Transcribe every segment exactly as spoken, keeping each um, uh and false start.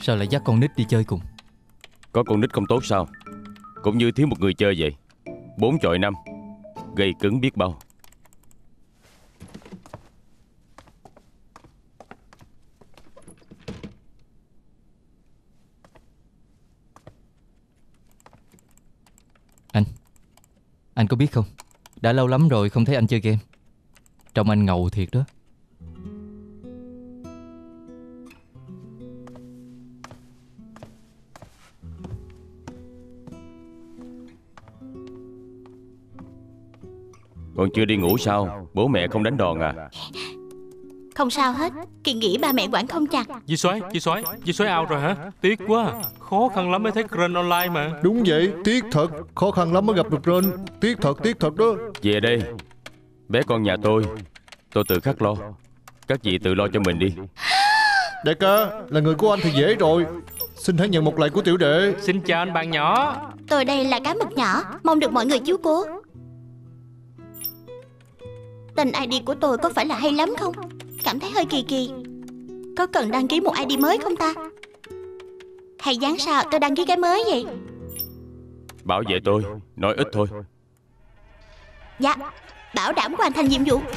Sao lại dắt con nít đi chơi cùng? Có con nít không tốt sao? Cũng như thiếu một người chơi vậy. Bốn chọi năm, gây cứng biết bao. Anh Anh có biết không, đã lâu lắm rồi không thấy anh chơi game. Trông anh ngầu thiệt đó. Còn chưa đi ngủ sao? Bố mẹ không đánh đòn à? Không sao hết, Kỳ nghĩ ba mẹ quản không chặt. Di Soái, Di Soái, Di Soái out rồi hả? Tiếc quá, khó khăn lắm mới thấy Ren online mà. Đúng vậy, tiếc thật. Khó khăn lắm mới gặp được Ren. Tiếc thật, tiếc thật đó. Về đây, bé con nhà tôi, tôi tự khắc lo. Các chị tự lo cho mình đi. Đại ca, là người của anh thì dễ rồi. Xin hãy nhận một lạy của tiểu đệ. Xin chào anh bạn nhỏ. Tôi đây là cá mực nhỏ, mong được mọi người chiếu cố. Tên i đê của tôi có phải là hay lắm không? Cảm thấy hơi kỳ kỳ. Có cần đăng ký một i đê mới không ta? Hay dáng sao tôi đăng ký cái mới vậy? Bảo vệ tôi, nói ít thôi. Dạ, bảo đảm hoàn thành nhiệm vụ.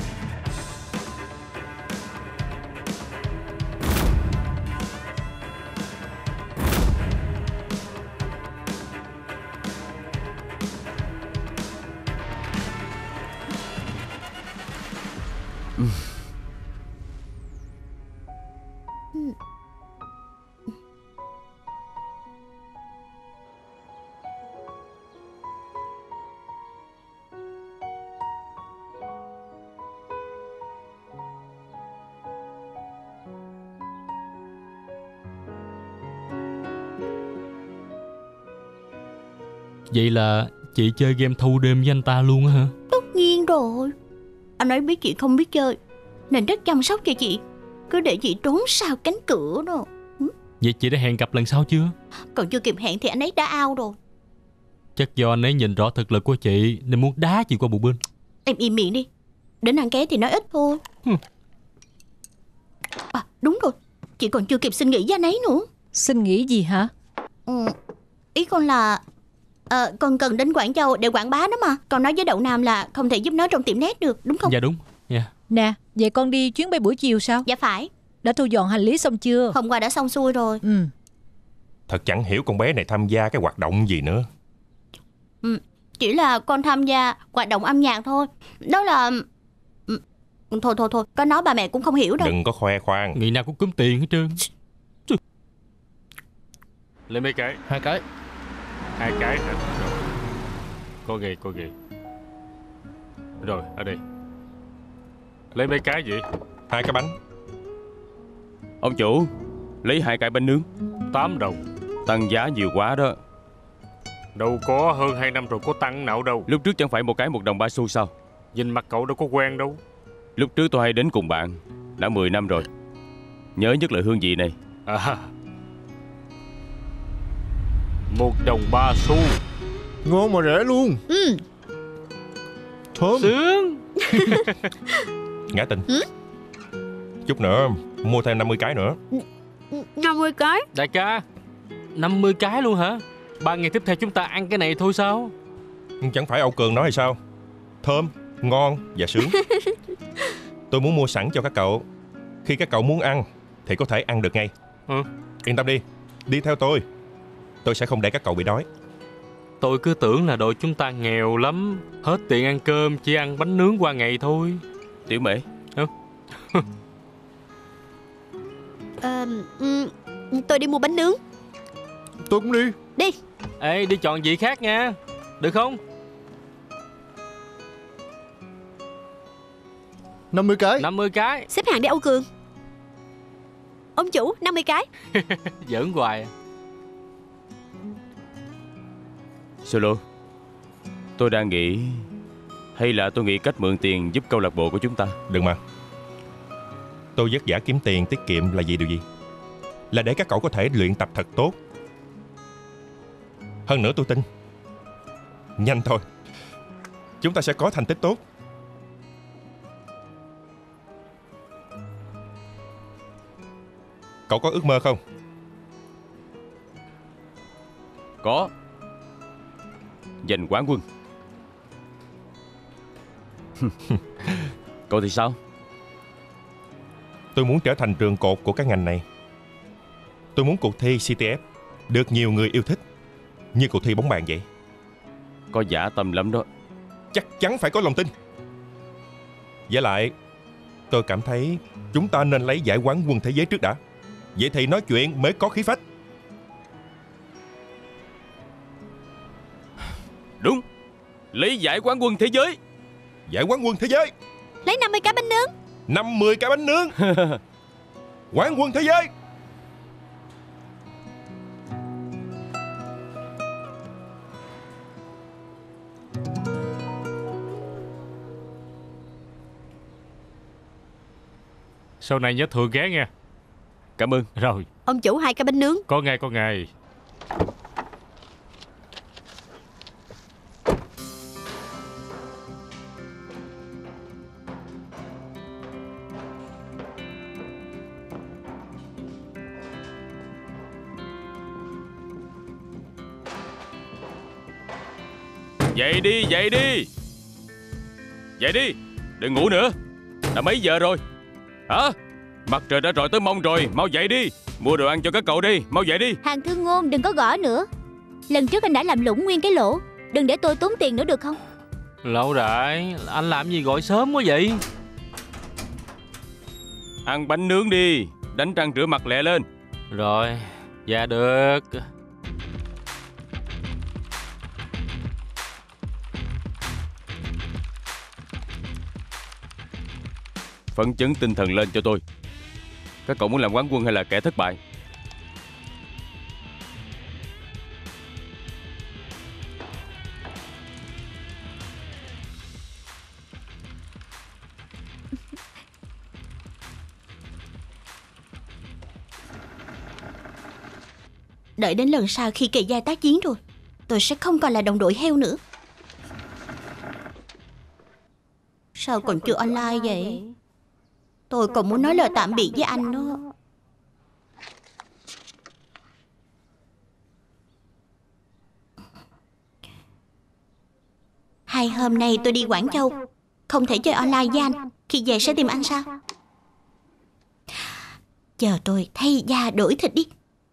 Vậy là chị chơi game thâu đêm với anh ta luôn á hả? Tất nhiên rồi. Anh ấy biết chị không biết chơi nên rất chăm sóc cho chị. Cứ để chị trốn sau cánh cửa đó. Vậy chị đã hẹn gặp lần sau chưa? Còn chưa kịp hẹn thì anh ấy đã out rồi. Chắc do anh ấy nhìn rõ thực lực của chị nên muốn đá chị qua một bên. Em im miệng đi. Đến ăn ké thì nói ít thôi. Hừm. À đúng rồi, chị còn chưa kịp xin nghỉ với anh ấy nữa. Xin nghỉ gì hả? Ừ, ý con là à, con cần đến Quảng Châu để quảng bá đó mà. Con nói với Đậu Nam là không thể giúp nó trong tiệm nét được, đúng không? Dạ đúng, yeah. Nè, vậy con đi chuyến bay buổi chiều sao? Dạ phải. Đã thu dọn hành lý xong chưa? Hôm qua đã xong xuôi rồi. Ừ. Thật chẳng hiểu con bé này tham gia cái hoạt động gì nữa. Ừ, chỉ là con tham gia hoạt động âm nhạc thôi. Đó là... Ừ, thôi thôi thôi, có nói bà mẹ cũng không hiểu đâu. Đừng có khoe khoang. Ngày nào cũng cúm tiền hết trơn. Lên mấy cái? Hai cái. Hai cái hả? Rồi. Có ghê, có ghê. Rồi, ở đây. Lấy mấy cái gì? Hai cái bánh. Ông chủ, lấy hai cái bánh nướng. Tám đồng. Tăng giá nhiều quá đó. Đâu có, hơn hai năm rồi có tăng nào đâu. Lúc trước chẳng phải một cái một đồng ba xu sao? Nhìn mặt cậu đâu có quen đâu. Lúc trước tôi hay đến cùng bạn. Đã mười năm rồi. Nhớ nhất là hương vị này. À, một đồng ba xu. Ngon mà rẻ luôn. Ừ. Thơm. Sướng. Ngã Tình. Ừ? Chút nữa mua thêm năm mươi cái nữa. năm mươi cái? Đại ca, năm mươi cái luôn hả? Ba ngày tiếp theo chúng ta ăn cái này thôi sao? Chẳng phải Âu Cường nói hay sao? Thơm, ngon và sướng. Tôi muốn mua sẵn cho các cậu. Khi các cậu muốn ăn thì có thể ăn được ngay. Ừ. Yên tâm đi, đi theo tôi. Tôi sẽ không để các cậu bị đói. Tôi cứ tưởng là đội chúng ta nghèo lắm, hết tiền ăn cơm, chỉ ăn bánh nướng qua ngày thôi. Tiểu Mễ. Ừ. à, ừ, tôi đi mua bánh nướng. Tôi cũng đi. Đi. Ê, đi chọn vị khác nha. Được không? năm mươi cái. năm mươi cái. Xếp hàng đi Âu Cường. Ông chủ, năm mươi cái. Giỡn hoài. Solo, tôi đang nghĩ, hay là tôi nghĩ cách mượn tiền giúp câu lạc bộ của chúng ta. Đừng mà. Tôi vất vả kiếm tiền tiết kiệm là vì điều gì? Là để các cậu có thể luyện tập thật tốt. Hơn nữa tôi tin, nhanh thôi, chúng ta sẽ có thành tích tốt. Cậu có ước mơ không? Có. Giành quán quân. Cậu thì sao? Tôi muốn trở thành trụ cột của các ngành này. Tôi muốn cuộc thi xê tê ép được nhiều người yêu thích, như cuộc thi bóng bàn vậy. Có dã tâm lắm đó. Chắc chắn phải có lòng tin. Với lại, tôi cảm thấy chúng ta nên lấy giải quán quân thế giới trước đã. Vậy thì nói chuyện mới có khí phách. Đúng. Lấy giải quán quân thế giới. Giải quán quân thế giới. Lấy năm mươi cái bánh nướng. năm mươi cái bánh nướng. Quán quân thế giới. Sau này nhớ thường ghé nha. Cảm ơn. Rồi. Ông chủ hai cái bánh nướng. Có ngày có ngày. Dậy đi, dậy đi. Dậy đi, đừng ngủ nữa. Đã mấy giờ rồi? Hả? Mặt trời đã rọi tới mông rồi, mau dậy đi. Mua đồ ăn cho các cậu đi, mau dậy đi. Hàng Thương Ngôn, đừng có gõ nữa. Lần trước anh đã làm lũng nguyên cái lỗ. Đừng để tôi tốn tiền nữa được không? Lão đại, anh làm gì gọi sớm quá vậy? Ăn bánh nướng đi, đánh răng rửa mặt lẹ lên. Rồi, dạ được. Phấn chấn tinh thần lên cho tôi. Các cậu muốn làm quán quân hay là kẻ thất bại? Đợi đến lần sau khi kề vai tác chiến rồi, tôi sẽ không còn là đồng đội heo nữa. Sao còn chưa online vậy? Tôi còn muốn nói lời tạm biệt với anh đó. Hai hôm nay tôi đi Quảng Châu, không thể chơi online với anh. Khi về sẽ tìm anh sao? Chờ tôi thay da đổi thịt đi.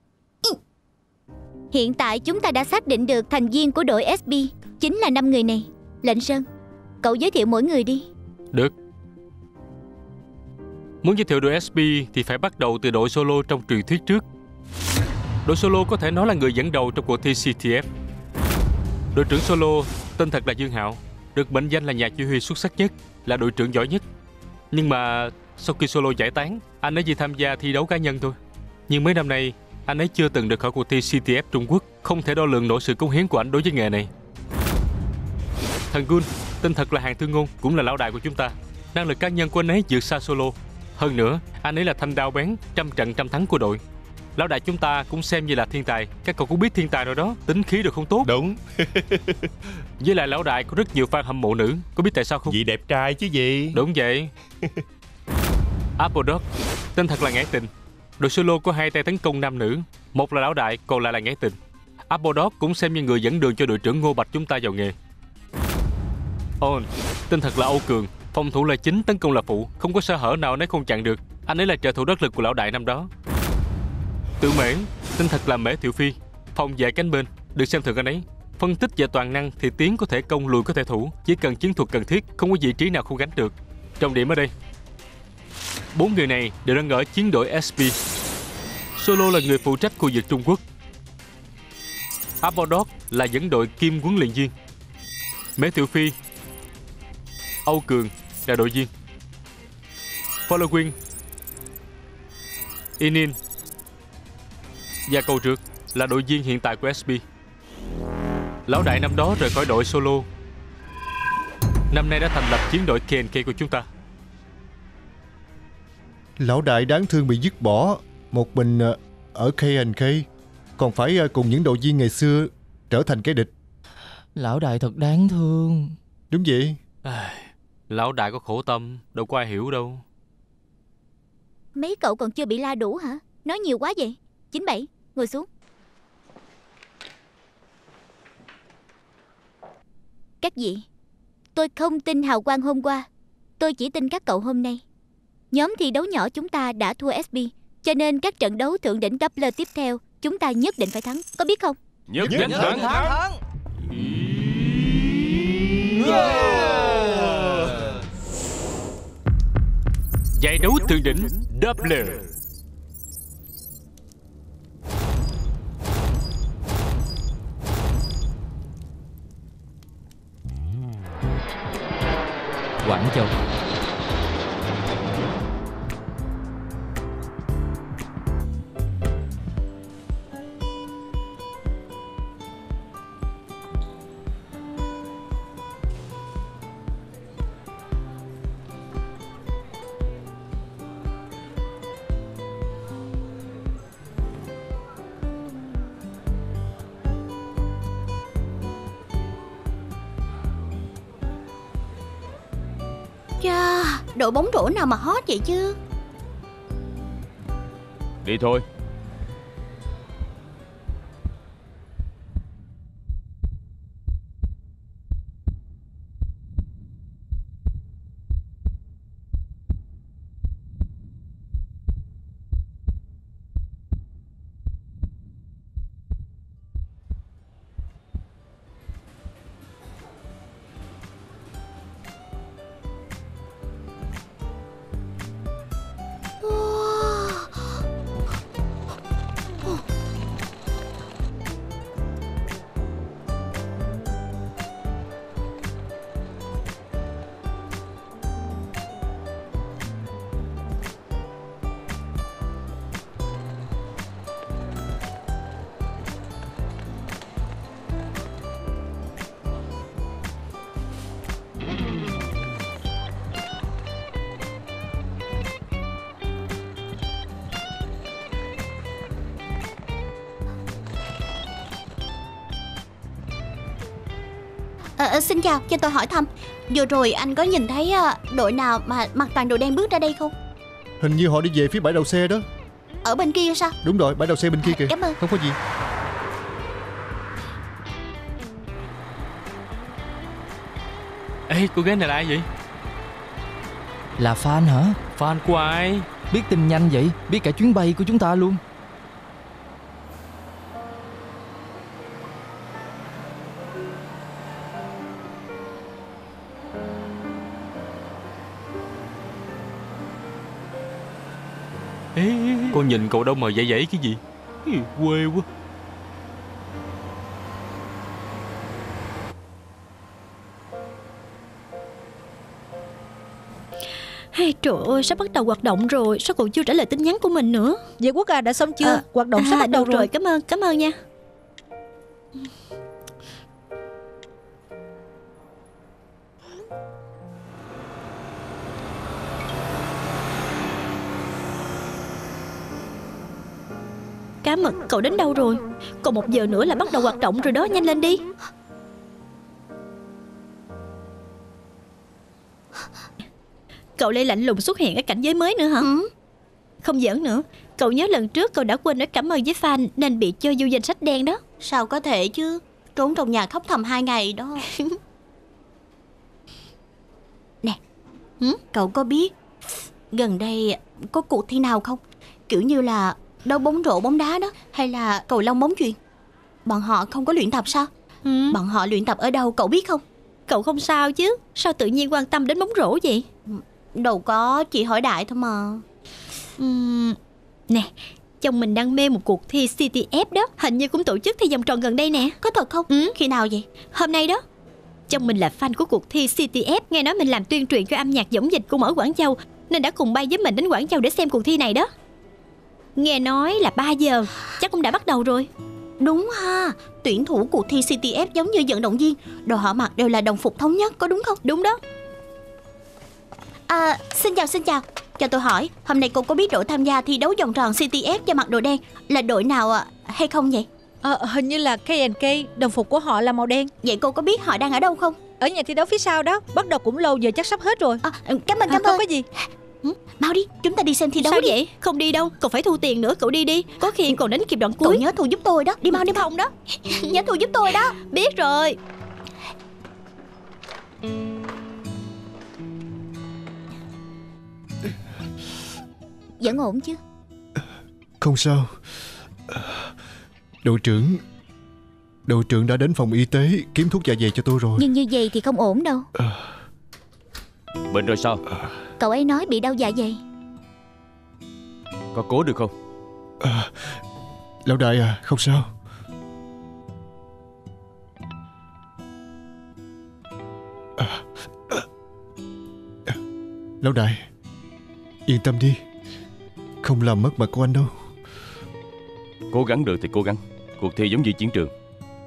Hiện tại chúng ta đã xác định được thành viên của đội ét bê. Chính là năm người này. Lệnh Sơn, cậu giới thiệu mỗi người đi. Được. Muốn giới thiệu đội ét bê thì phải bắt đầu từ đội solo trong truyền thuyết trước. Đội solo có thể nói là người dẫn đầu trong cuộc thi xê tê ép. Đội trưởng solo tên thật là Dương Hạo, được mệnh danh là nhà chỉ huy xuất sắc nhất, là đội trưởng giỏi nhất. Nhưng mà sau khi solo giải tán, anh ấy chỉ tham gia thi đấu cá nhân thôi. Nhưng mấy năm nay, anh ấy chưa từng được khỏi cuộc thi xê tê ép Trung Quốc, không thể đo lường nổi sự cống hiến của anh đối với nghề này. Thằng Gun, tên thật là Hàng Thương Ngôn, cũng là lão đại của chúng ta. Năng lực cá nhân của anh ấy vượt xa solo. Hơn nữa, anh ấy là thanh đao bén, trăm trận trăm thắng của đội. Lão đại chúng ta cũng xem như là thiên tài. Các cậu cũng biết thiên tài rồi đó, tính khí được không tốt. Đúng. Với lại lão đại có rất nhiều fan hâm mộ nữ. Có biết tại sao không? Vì đẹp trai chứ gì. Đúng vậy. Apple Dog, tên thật là Ngải Tình. Đội solo có hai tay tấn công nam nữ, một là lão đại, còn lại là Ngải Tình. Apple Dog cũng xem như người dẫn đường cho đội trưởng Ngô Bạch chúng ta vào nghề. On, tên thật là Âu Cường, phòng thủ là chính, tấn công là phụ, không có sơ hở nào nấy không chặn được. Anh ấy là trợ thủ đắc lực của lão đại năm đó. Tự Mễ, tên thật là Mễ Thiệu Phi, phòng vệ cánh bên, được xem thường anh ấy. Phân tích về toàn năng thì tiến có thể công, lùi có thể thủ, chỉ cần chiến thuật cần thiết, không có vị trí nào không gánh được. Trọng điểm ở đây, bốn người này đều đang ở chiến đội ét pê. Solo là người phụ trách khu vực Trung Quốc. Apple Dog là dẫn đội kiêm huấn luyện viên. Mễ Thiệu Phi, Âu Cường là đội viên. Following, Inin và cầu trượt là đội viên hiện tại của ét pê. Lão đại năm đó rời khỏi đội solo, năm nay đã thành lập chiến đội ca en ca của chúng ta. Lão đại đáng thương bị dứt bỏ một mình ở ca en ca, còn phải cùng những đội viên ngày xưa trở thành kẻ địch. Lão đại thật đáng thương. Đúng vậy. À, lão đại có khổ tâm, đâu có ai hiểu đâu. Mấy cậu còn chưa bị la đủ hả? Nói nhiều quá vậy. Chín bảy, ngồi xuống. các vị. Tôi không tin hào quang hôm qua, tôi chỉ tin các cậu hôm nay. Nhóm thi đấu nhỏ chúng ta đã thua ét pê, cho nên các trận đấu thượng đỉnh Doppler tiếp theo chúng ta nhất định phải thắng, có biết không? Nhất định thắng. thắng. Giải đấu thượng đỉnh Doppler. Quảng Châu. Chà, đội bóng rổ nào mà hot vậy chứ. Đi thôi. À, xin chào, cho tôi hỏi thăm, vừa rồi anh có nhìn thấy à, đội nào mà mặc toàn đồ đen bước ra đây không? Hình như họ đi về phía bãi đậu xe đó. Ở bên kia sao? Đúng rồi, bãi đậu xe bên kia À, kìa. cảm ơn. Không có gì. Ê, cô gái này là ai vậy? Là fan hả? Fan của ai? Biết tin nhanh vậy, biết cả chuyến bay của chúng ta luôn. Ê, cô nhìn cậu đâu mà dậy dậy cái gì? Ê, quê quá. Hey, trời ơi, sắp bắt đầu hoạt động rồi. Sao cậu chưa trả lời tin nhắn của mình nữa? Vậy Quốc à đã xong chưa? À, Hoạt động sắp à, bắt đầu được rồi. Cảm ơn, cảm ơn nha. Cá mực, cậu đến đâu rồi? Còn một giờ nữa là bắt đầu hoạt động rồi đó, nhanh lên đi. Cậu lại lạnh lùng xuất hiện ở cảnh giới mới nữa hả? Ừ. Không giỡn nữa. Cậu nhớ lần trước cậu đã quên nói cảm ơn với fan nên bị cho vô danh sách đen đó. Sao có thể chứ, trốn trong nhà khóc thầm hai ngày đó. Nè, ừ? Cậu có biết gần đây có cuộc thi nào không? Kiểu như là đấu bóng rổ bóng đá đó, hay là cầu lông bóng chuyền. Bọn họ không có luyện tập sao? Ừ. Bọn họ luyện tập ở đâu cậu biết không? Cậu không sao chứ? Sao tự nhiên quan tâm đến bóng rổ vậy? Đâu có, chỉ hỏi đại thôi mà. Uhm, nè, chồng mình đang mê một cuộc thi xê tê ép đó. Hình như cũng tổ chức thi vòng tròn gần đây nè. Có thật không? Ừ. Khi nào vậy? Hôm nay đó. Chồng mình là fan của cuộc thi xê tê ép. Nghe nói mình làm tuyên truyền cho âm nhạc giống dịch cũng ở Quảng Châu, nên đã cùng bay với mình đến Quảng Châu để xem cuộc thi này đó. Nghe nói là ba giờ. Chắc cũng đã bắt đầu rồi. Đúng ha, tuyển thủ cuộc thi xê tê ép giống như vận động viên, đồ họ mặc đều là đồng phục thống nhất, có đúng không? Đúng đó. À, xin chào, xin chào. Cho tôi hỏi, hôm nay cô có biết đội tham gia thi đấu vòng tròn xê tê ép cho mặc đồ đen là đội nào à, hay không vậy? Ờ, hình như là K and K, đồng phục của họ là màu đen. Vậy cô có biết họ đang ở đâu không? Ở nhà thi đấu phía sau đó, bắt đầu cũng lâu, giờ chắc sắp hết rồi. À, cảm ơn, À, cảm không ơn. có gì. Ừ, mau đi, chúng ta đi xem thi đấu. Sao đi. vậy? Không đi đâu, cậu phải thu tiền nữa. Cậu đi đi, có khi còn đến kịp đoạn Cậu cuối. nhớ thu giúp tôi đó, đi mau đi mau. Không đó. Nhớ thu giúp tôi đó. Biết rồi. Vẫn ổn chứ? Không sao. Đội trưởng Đội trưởng đã đến phòng y tế kiếm thuốc dạ dày cho tôi rồi. Nhưng như vậy thì không ổn đâu. Bệnh rồi sao? Cậu ấy nói bị đau dạ dày. Có cố được không? à, Lão đại à, không sao. à, à, à, Lão đại, yên tâm đi, không làm mất mặt của anh đâu. Cố gắng được thì cố gắng. Cuộc thi giống như chiến trường.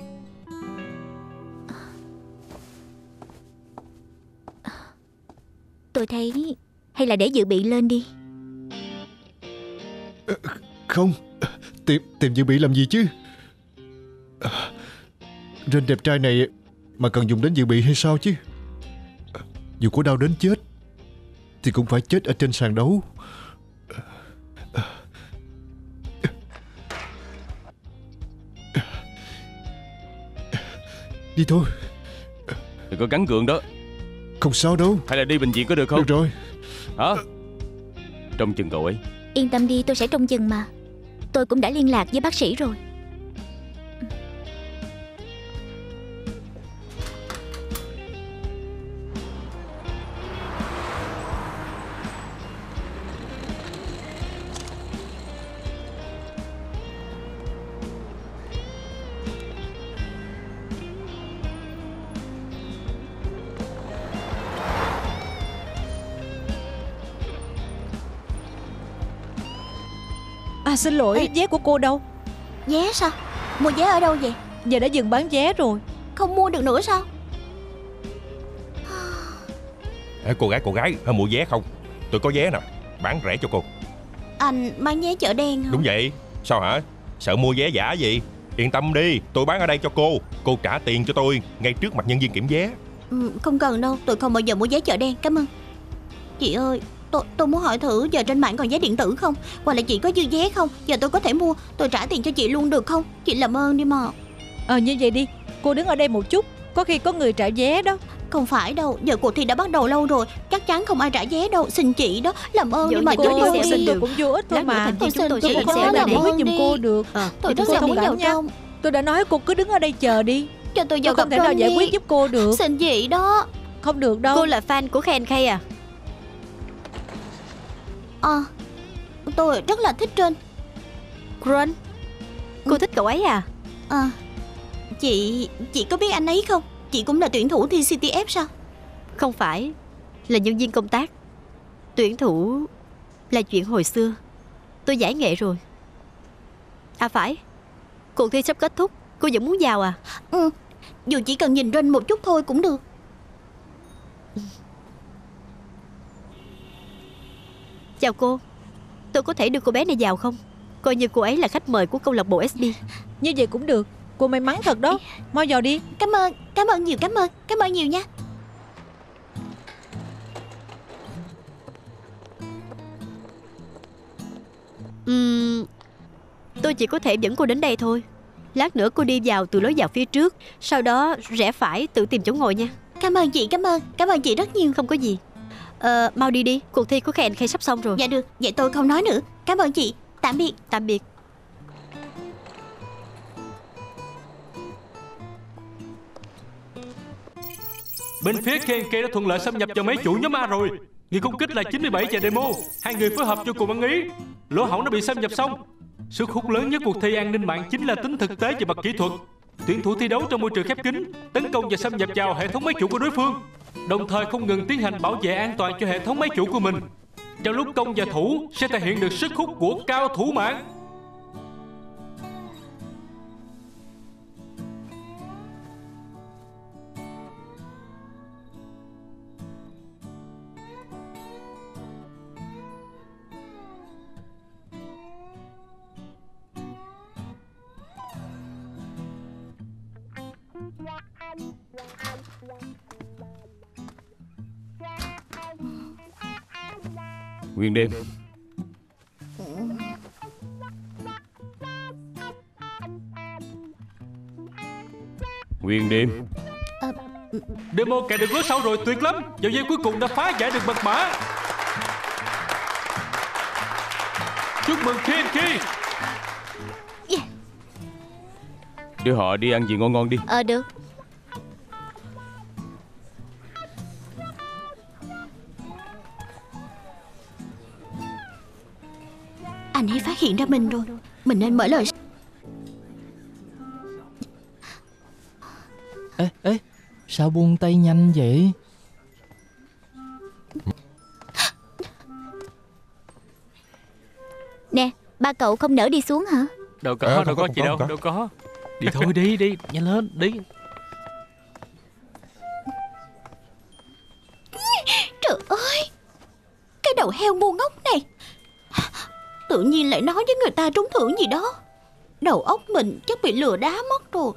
Tôi thấy hay là để dự bị lên đi. Không, tìm tìm dự bị làm gì chứ? Rên đẹp trai này mà cần dùng đến dự bị hay sao chứ? Dù có đau đến chết thì cũng phải chết ở trên sàn đấu. Đi thôi. Đừng có gắng gượng đó. Không sao đâu. Hay là đi bệnh viện có được không? Được rồi. Hả? Trông chừng cậu ấy. Yên tâm đi, tôi sẽ trông chừng mà. Tôi cũng đã liên lạc với bác sĩ rồi. À xin lỗi, Ê. vé của cô đâu? Vé sao? Mua vé ở đâu vậy? Giờ đã dừng bán vé rồi. Không mua được nữa sao? Ê, cô gái cô gái hả, mua vé không? Tôi có vé nè, bán rẻ cho cô. Anh bán vé chợ đen hả? Đúng vậy. Sao hả? Sợ mua vé giả gì? Yên tâm đi, tôi bán ở đây cho cô. Cô trả tiền cho tôi ngay trước mặt nhân viên kiểm vé. Ừ, không cần đâu, tôi không bao giờ mua vé chợ đen, cảm ơn. Chị ơi, tôi tôi muốn hỏi thử giờ trên mạng còn vé điện tử không? Hoặc là chị có dư vé không? Giờ tôi có thể mua, tôi trả tiền cho chị luôn được không? Chị làm ơn đi mà. Ờ như vậy đi, cô đứng ở đây một chút, có khi có người trả vé đó. Không phải đâu, giờ cuộc thi đã bắt đầu lâu rồi, chắc chắn không ai trả vé đâu. Xin chị đó, làm ơn đi Dẫu mà gì cho cô tôi sẽ đi. xin được. Tôi cũng vô ích thôi Lát nữa mà. thành viên chúng tôi Tôi sẽ xin sẽ cô là làm để ơn giúp giùm đi. cô được. Ờ, Tôi thì rất tôi là sẽ muốn đi vào nha. trong. Tôi đã nói cô cứ đứng ở đây chờ đi. Cho tôi Tôi vào không gặp thể nào trong giải đi. quyết giúp cô được. Xin chị đó. Không được đâu. Cô là fan của K and K à? À, tôi rất là thích Trinh. Gron, cô thích cậu ấy à? À, chị, chị có biết anh ấy không? Chị cũng là tuyển thủ thi xê tê ép sao? Không phải, là nhân viên công tác. Tuyển thủ là chuyện hồi xưa. Tôi giải nghệ rồi. À phải, cuộc thi sắp kết thúc, cô vẫn muốn vào à? Ừ, dù chỉ cần nhìn Trinh một chút thôi cũng được. Chào cô, tôi có thể đưa cô bé này vào không? Coi như cô ấy là khách mời của câu lạc bộ ét bê. Như vậy cũng được. Cô may mắn thật đó. Mau vào đi. Cảm ơn, cảm ơn nhiều, cảm ơn, cảm ơn nhiều nha. Uhm, tôi chỉ có thể dẫn cô đến đây thôi. Lát nữa cô đi vào từ lối vào phía trước, sau đó rẽ phải tự tìm chỗ ngồi nha. Cảm ơn chị, cảm ơn, cảm ơn chị rất nhiều. Không có gì. Ờ, mau đi đi, cuộc thi của K and K sắp xong rồi. Dạ được, vậy tôi không nói nữa. Cảm ơn chị, tạm biệt. Tạm biệt. Bên phía K and K đã thuận lợi xâm nhập vào mấy chủ nhóm A rồi. Người công kích là chín mươi bảy và Demo. Hai người phối hợp cho cùng ăn ý. Lỗ hổng đã bị xâm nhập xong. Sức hút lớn nhất cuộc thi an ninh mạng chính là tính thực tế và mặt kỹ thuật. Tuyển thủ thi đấu trong môi trường khép kín, tấn công và xâm nhập vào hệ thống máy chủ của đối phương, đồng thời không ngừng tiến hành bảo vệ an toàn cho hệ thống máy chủ của mình. Trong lúc công và thủ sẽ thể hiện được sức hút của cao thủ mạng. Nguyên đêm. Nguyên đêm. À, Demo cài được lối sau rồi, tuyệt lắm. Vào giây cuối cùng đã phá giải được mật mã. Chúc mừng Kenki. Đưa họ đi ăn gì ngon ngon đi. Ờ được. Anh ấy phát hiện ra mình rồi. Mình nên mở lời. Ê, ê, sao buông tay nhanh vậy? Nè, ba cậu không nỡ đi xuống hả? Đâu có, À, đâu không có có, chị không đâu, có. đâu có. Đi thôi đi, đi, nhanh lên, đi. Trời ơi, cái đầu heo ngu ngốc này. Tự nhiên lại nói với người ta trúng thưởng gì đó. Đầu óc mình chắc bị lừa đá mất rồi.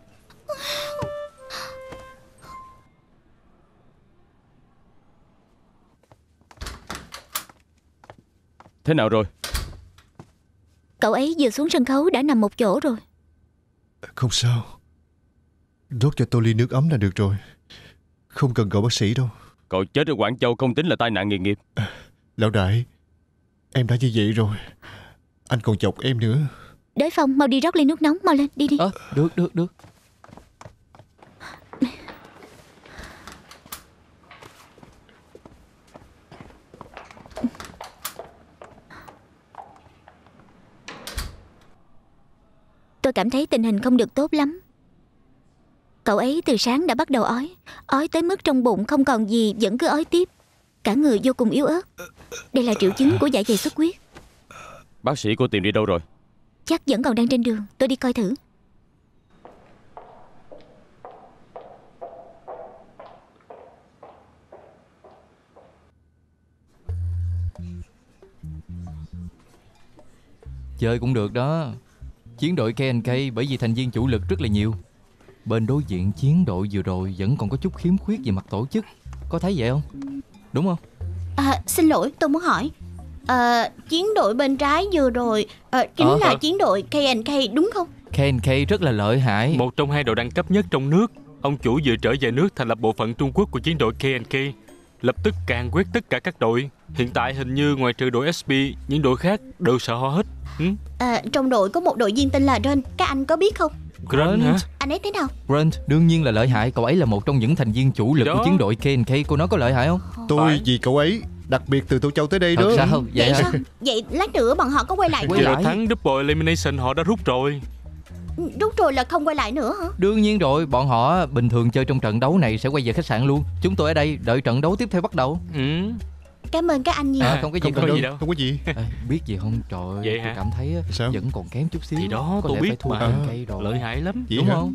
Thế nào rồi? Cậu ấy vừa xuống sân khấu đã nằm một chỗ rồi. Không sao. Rót cho tôi ly nước ấm là được rồi. Không cần gọi bác sĩ đâu. Cậu chết ở Quảng Châu không tính là tai nạn nghề nghiệp. Lão đại, em đã như vậy rồi, anh còn chọc em nữa. Đới Phong, mau đi rót ly nước nóng, mau lên, đi đi. Ờ, à, được, được, được. Tôi cảm thấy tình hình không được tốt lắm. Cậu ấy từ sáng đã bắt đầu ói. Ói tới mức trong bụng không còn gì, vẫn cứ ói tiếp. Cả người vô cùng yếu ớt. Đây là triệu chứng của dạ dày xuất huyết. Bác sĩ cô tìm đi đâu rồi? Chắc vẫn còn đang trên đường, tôi đi coi thử. Chơi cũng được đó. Chiến đội ca en ca bởi vì thành viên chủ lực rất là nhiều. Bên đối diện chiến đội vừa rồi vẫn còn có chút khiếm khuyết về mặt tổ chức. Có thấy vậy không? Đúng không? À, xin lỗi, tôi muốn hỏi. À, chiến đội bên trái vừa rồi à, chính Ờ, là ờ. chiến đội ca en ca đúng không? ca en ca rất là lợi hại. Một trong hai đội đẳng cấp nhất trong nước. Ông chủ vừa trở về nước thành lập bộ phận Trung Quốc của chiến đội ca en ca, lập tức càn quét tất cả các đội. Hiện tại hình như ngoài trừ đội ét pê, những đội khác đều sợ họ hết. Ừ? À, trong đội có một đội viên tên là Ren. Các anh có biết không? Grunt hả? Anh ấy thế nào? Grunt đương nhiên là lợi hại. Cậu ấy là một trong những thành viên chủ lực Đó. của chiến đội ca en ca. Cô nói có lợi hại không? Tôi Phải. vì cậu ấy đặc biệt từ Tô Châu tới đây đó. Thật sao? Vậy Vậy hả? sao? Vậy lát nữa bọn họ có quay lại Quay Vừa không? lại. thắng Double Elimination họ đã rút rồi. Rút rồi là không quay lại nữa hả? Đương nhiên rồi. Bọn họ bình thường chơi trong trận đấu này sẽ quay về khách sạn luôn. Chúng tôi ở đây đợi trận đấu tiếp theo bắt đầu. Ừ. Cảm ơn các anh nhiều. À, không có gì, Không không có có gì gì. đâu. Không có gì. Ê, biết gì không? Trời ơi, Vậy tôi hả? cảm thấy á, Sao? vẫn còn kém chút xíu. Thì đó, Có tôi lẽ biết phải thua mà. ca en ca rồi. Lợi hại lắm. Vậy Đúng hả? không?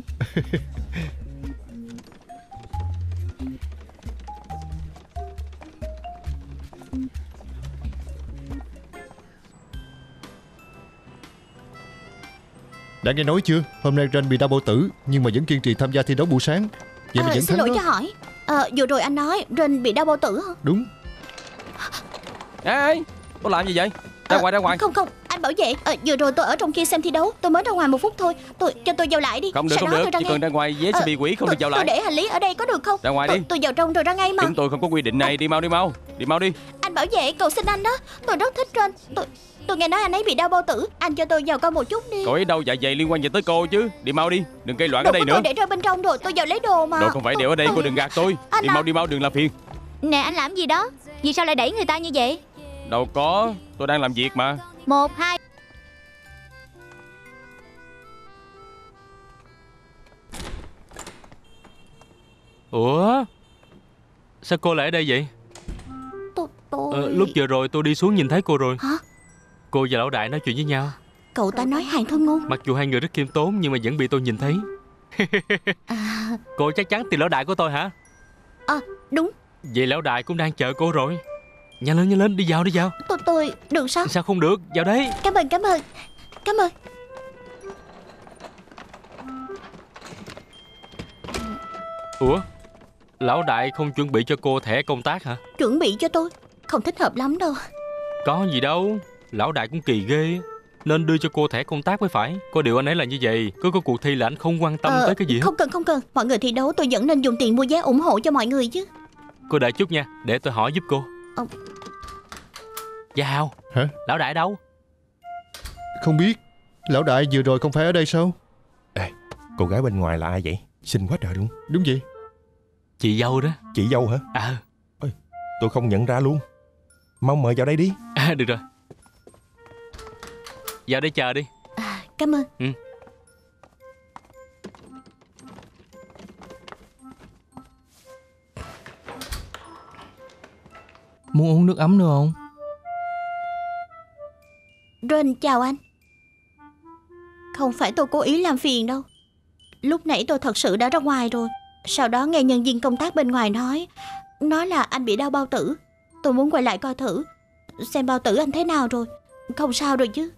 Đã nghe nói chưa? Hôm nay Ren bị đau bao tử nhưng mà vẫn kiên trì tham gia thi đấu buổi sáng. Vậy mà À, vẫn xin thắng lỗi đó. cho hỏi. À, vừa rồi anh nói Ren bị đau bao tử hả? Đúng. Ê, ê, tôi làm gì vậy? Ra Ờ, ngoài, ra ngoài. Không không, anh bảo vệ. À, vừa rồi tôi ở trong kia xem thi đấu. Tôi mới ra ngoài một phút thôi. Tôi cho tôi vào lại đi. Không được, Sau không đó được. tôi ra Chỉ ngay. cần ra ngoài với Ờ, ét pê quỷ không tôi, được vào Tôi lại. để hành lý ở đây có được không? Ra ngoài tôi, đi. Tôi vào trong rồi ra ngay mà. Chúng tôi không có quy định này. Đi mau, đi mau. Đi mau đi. Anh bảo vệ, cầu xin anh đó. Tôi rất thích Ren. Tôi tôi nghe nói anh ấy bị đau bao tử. Anh cho tôi vào coi một chút đi. Cậu ấy đâu dạ dày liên quan gì tới cô chứ. Đi mau đi. Đừng gây loạn Đồ ở đây của nữa. tôi để rơi bên trong rồi. Tôi vào lấy đồ mà. Đồ không phải để ở đây. Cô đừng gạt tôi. Anh Đi à. mau, đi mau. Đừng làm phiền. Nè anh làm gì đó? Vì sao lại đẩy người ta như vậy? Đâu có. Tôi đang làm việc mà. Một, hai. Ủa? Sao cô lại ở đây vậy? Tôi, tôi... Ờ, lúc vừa rồi tôi đi xuống nhìn thấy cô rồi. Hả? Cô và lão đại nói chuyện với nhau. Cậu ta nói hàng thơ ngôn. Mặc dù hai người rất khiêm tốn nhưng mà vẫn bị tôi nhìn thấy. À, Cô chắc chắn tìm lão đại của tôi hả? à, đúng. Vậy lão đại cũng đang chờ cô rồi. Nhanh lên, nhanh lên, đi vào, đi vào. Tôi, tôi... Được sao? Sao không được, vào đấy. Cảm ơn, cảm ơn. Cảm ơn. Ủa? Lão đại không chuẩn bị cho cô thẻ công tác hả? Chuẩn bị cho tôi. Không thích hợp lắm đâu. Có gì đâu. Lão đại cũng kỳ ghê. nên đưa cho cô thẻ công tác mới phải. Có điều anh ấy là như vậy, cứ có cuộc thi là anh không quan tâm Ờ, tới cái gì hết. Không cần không cần, mọi người thi đấu tôi vẫn nên dùng tiền mua vé ủng hộ cho mọi người chứ. Cô đợi chút nha, để tôi hỏi giúp cô. Ờ. Gia Hào. Hả? Lão đại đâu? Không biết. Lão đại vừa rồi không phải ở đây sao? Ê, cô gái bên ngoài là ai vậy? Xinh quá trời luôn. Đúng vậy. Chị dâu đó. Chị dâu hả? À. Ôi, tôi không nhận ra luôn. Mau mời vào đây đi. À, được rồi. Vào đây chờ đi. À, cảm ơn. Ừ. Muốn uống nước ấm nữa không? Ron, chào anh. Không phải tôi cố ý làm phiền đâu. Lúc nãy tôi thật sự đã ra ngoài rồi. Sau đó nghe nhân viên công tác bên ngoài nói Nói là anh bị đau bao tử. Tôi muốn quay lại coi thử, xem bao tử anh thế nào rồi. Không sao rồi chứ?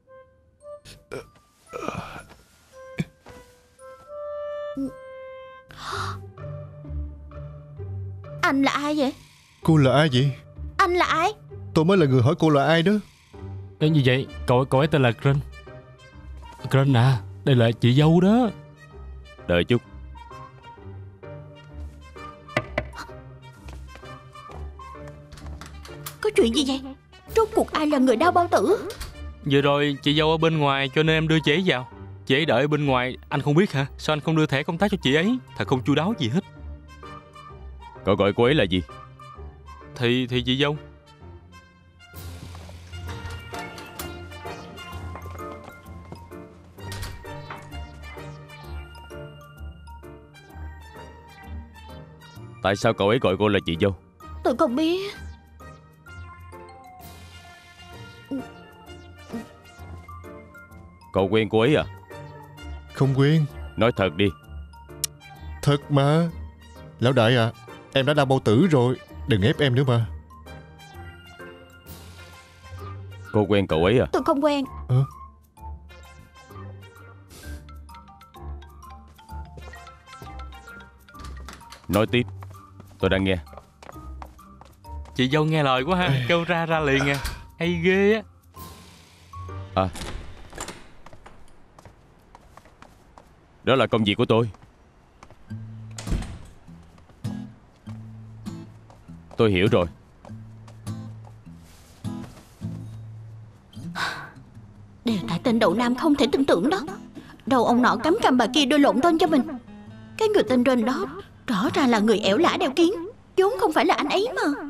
Anh là ai vậy? Cô là ai vậy? Anh là ai? Tôi mới là người hỏi cô là ai đó. Ê, như vậy, cậu cậu ấy tên là Green. Green à, đây là chị dâu đó. Đợi chút. Có chuyện gì vậy? Rốt cuộc ai là người đau bao tử? Vừa rồi chị dâu ở bên ngoài cho nên em đưa chị ấy vào. Chị ấy đợi ở bên ngoài, anh không biết hả? Sao anh không đưa thẻ công tác cho chị ấy? Thật không chu đáo gì hết. Cậu gọi cô ấy là gì? Thì thì chị dâu. Tại sao cậu ấy gọi cô là chị dâu? Tôi không biết. Cậu quen cô ấy à? Không quen. Nói thật đi. Thật mà. Lão đại à, em đã đau bao tử rồi, đừng ép em nữa mà. Cô quen cậu ấy à? Tôi không quen. Ờ? Nói tiếp, tôi đang nghe. Chị dâu nghe lời quá ha, kêu ra ra liền à. Hay ghê á. À, đó là công việc của tôi. Tôi hiểu rồi. Đều tại tên đậu nam không thể tin tưởng đó. Đầu ông nọ cắm cằm bà kia đưa lộn tên cho mình. Cái người tên Ron đó rõ ràng là người ẻo lả đeo kiến, vốn không phải là anh ấy mà.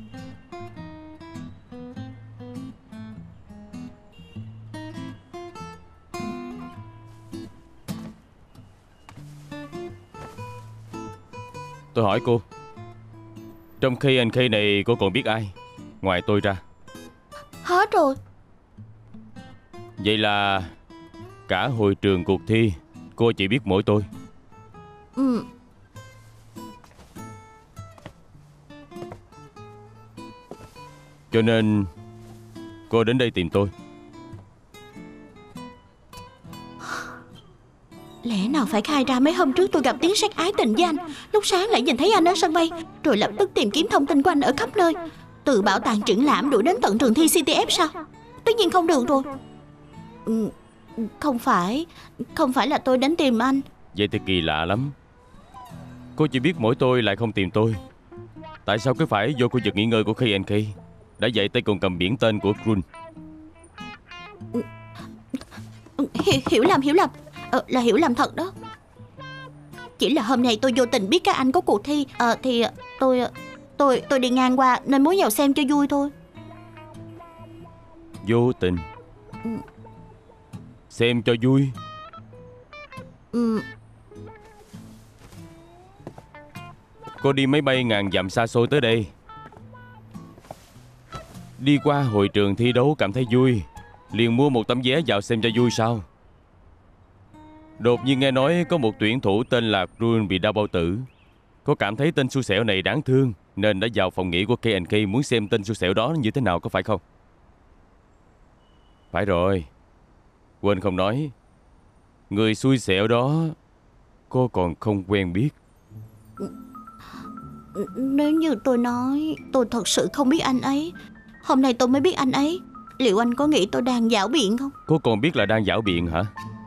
Tôi hỏi cô, trong K and K này cô còn biết ai ngoài tôi ra? Hết rồi. Vậy là cả hội trường cuộc thi cô chỉ biết mỗi tôi. Ừ. Cho nên cô đến đây tìm tôi. Lẽ nào phải khai ra mấy hôm trước tôi gặp tiếng sét ái tình với anh, lúc sáng lại nhìn thấy anh ở sân bay, rồi lập tức tìm kiếm thông tin của anh ở khắp nơi, từ bảo tàng triển lãm đuổi đến tận trường thi xê tê ép sao? Tất nhiên không được rồi. Ừ, không phải Không phải là tôi đến tìm anh. Vậy thì kỳ lạ lắm. Cô chỉ biết mỗi tôi lại không tìm tôi. Tại sao cứ phải vô khu vực nghỉ ngơi của K and K? Đã vậy tay còn cầm biển tên của Grun. Hiểu, hiểu lầm hiểu lầm ờ, Là hiểu lầm thật đó. Chỉ là hôm nay tôi vô tình biết các anh có cuộc thi, ờ, Thì tôi Tôi tôi đi ngang qua nên muốn vào xem cho vui thôi. Vô tình? Xem cho vui? Ừ. Cô đi máy bay ngàn dặm xa xôi tới đây, đi qua hội trường thi đấu cảm thấy vui, liền mua một tấm vé vào xem cho vui sao? Đột nhiên nghe nói có một tuyển thủ tên là Grun bị đau bao tử. Cô cảm thấy tên xui xẻo này đáng thương nên đã vào phòng nghỉ của K and K muốn xem tên xui xẻo đó như thế nào, có phải không? Phải rồi. Quên không nói, người xui xẻo đó cô còn không quen biết. Nếu như tôi nói tôi thật sự không biết anh ấy, hôm nay tôi mới biết anh ấy, Liệu anh có nghĩ tôi đang giảo biện không? Cô còn biết là đang giảo biện hả?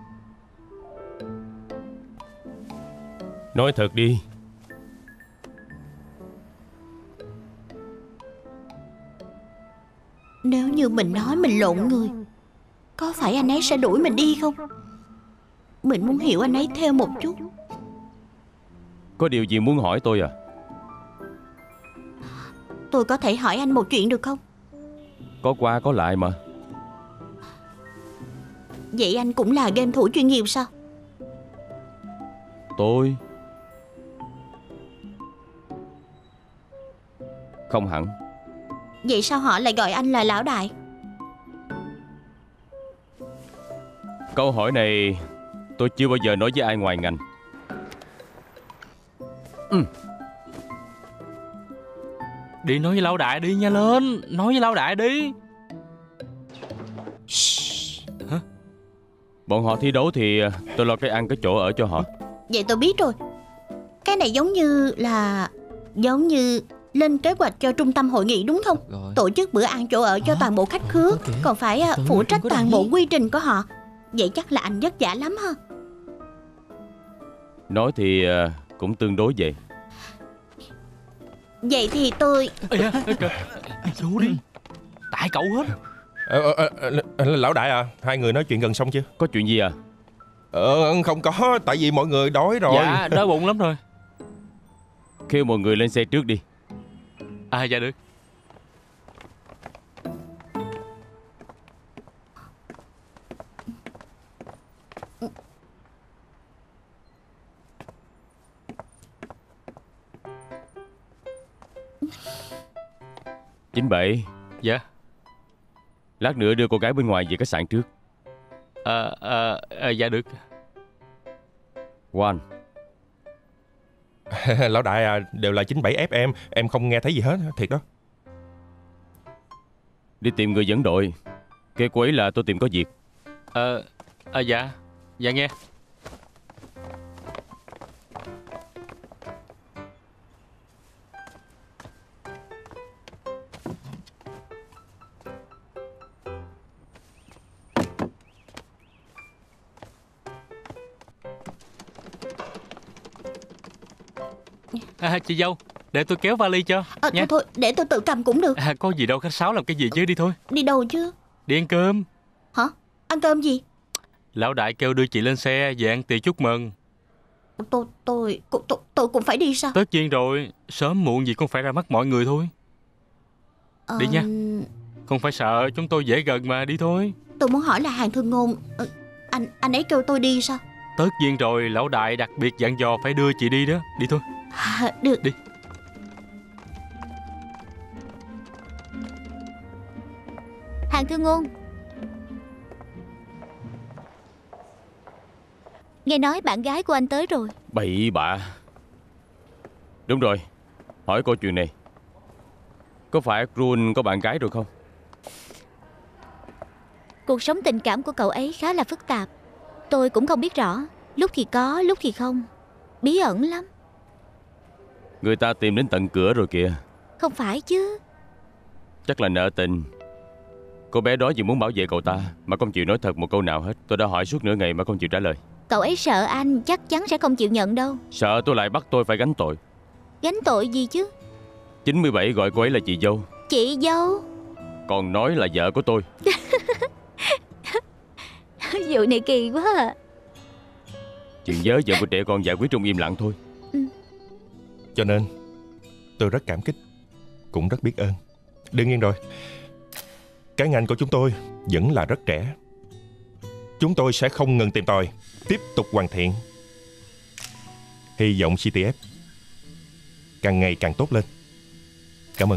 Nói thật đi. Nếu như mình nói mình lộn người, có phải anh ấy sẽ đuổi mình đi không? Mình muốn hiểu anh ấy thêm một chút. Có điều gì muốn hỏi tôi à? Tôi có thể hỏi anh một chuyện được không? Có qua có lại mà. Vậy anh cũng là game thủ chuyên nghiệp sao? Tôi không hẳn. Vậy sao họ lại gọi anh là lão đại? Câu hỏi này tôi chưa bao giờ nói với ai ngoài ngành. ừ. Đi nói với lão đại đi, nha lên. Nói với lão đại đi. Hả? Bọn họ thi đấu thì tôi lo cái ăn cái chỗ ở cho họ. Vậy tôi biết rồi. Cái này giống như là Giống như lên kế hoạch cho trung tâm hội nghị đúng không? Rồi. Tổ chức bữa ăn chỗ ở cho À, toàn bộ khách khứa, okay. còn phải à, Tưởng phụ là trách không có toàn đồng bộ ý. quy trình của họ. Vậy chắc là anh vất vả lắm ha. Nói thì à, cũng tương đối vậy. Vậy thì tôi Ê da, ê kìa. Vô đi. Tại cậu hết. Ờ, ờ, ờ, ờ, lão đại à, hai người nói chuyện gần xong chưa? Có chuyện gì à? Ờ, không có, tại vì mọi người đói rồi. Dạ, đói bụng lắm rồi. Kêu mọi người lên xe trước đi. À dạ được. Chín bảy. Dạ. Lát nữa đưa cô gái bên ngoài về khách sạn trước. Ờ, ờ, ờ, dạ được. One. Lão đại à, đều là chín bảy ép em, em không nghe thấy gì hết, thiệt đó. Đi tìm người dẫn đội. Kêu cô ấy là tôi tìm có việc. Ờ, à, dạ. Dạ nghe. À, chị dâu, để tôi kéo vali cho à, nha. thôi, thôi để tôi tự cầm cũng được. À, có gì đâu, khách sáo làm cái gì chứ, đi thôi. Đi đâu chứ? Đi ăn cơm. Hả? Ăn cơm gì? Lão đại kêu đưa chị lên xe về ăn tiệc chúc mừng. Tôi, tôi, tôi, tôi, tôi cũng phải đi sao? Tất nhiên rồi, sớm muộn gì cũng phải ra mắt mọi người thôi. Ờ, Đi nha. Không phải sợ, chúng tôi dễ gần mà, đi thôi. Tôi muốn hỏi là Hàng Thương Ngôn, ờ, Anh anh ấy kêu tôi đi sao? Tất nhiên rồi, lão đại đặc biệt dặn dò phải đưa chị đi đó. Đi thôi. À, được. Đi. Hàng Thương Ngôn, nghe nói bạn gái của anh tới rồi. Bậy bạ. Đúng rồi. Hỏi cô chuyện này. Có phải Run có bạn gái rồi không? Cuộc sống tình cảm của cậu ấy khá là phức tạp. Tôi cũng không biết rõ. Lúc thì có, lúc thì không. Bí ẩn lắm. Người ta tìm đến tận cửa rồi kìa. Không phải chứ. Chắc là nợ tình. Cô bé đó vì muốn bảo vệ cậu ta mà không chịu nói thật một câu nào hết. Tôi đã hỏi suốt nửa ngày mà không chịu trả lời. Cậu ấy sợ anh, chắc chắn sẽ không chịu nhận đâu. Sợ tôi lại bắt tôi phải gánh tội. Gánh tội gì chứ? chín mươi bảy gọi cô ấy là chị dâu. Chị dâu. Còn nói là vợ của tôi. Vụ này kỳ quá à. Chuyện vớ vẩn của trẻ con giải quyết trong im lặng thôi. Ừ. Cho nên tôi rất cảm kích, cũng rất biết ơn. Đương nhiên rồi, cái ngành của chúng tôi vẫn là rất trẻ. Chúng tôi sẽ không ngừng tìm tòi, tiếp tục hoàn thiện. Hy vọng xê tê ép càng ngày càng tốt lên. Cảm ơn.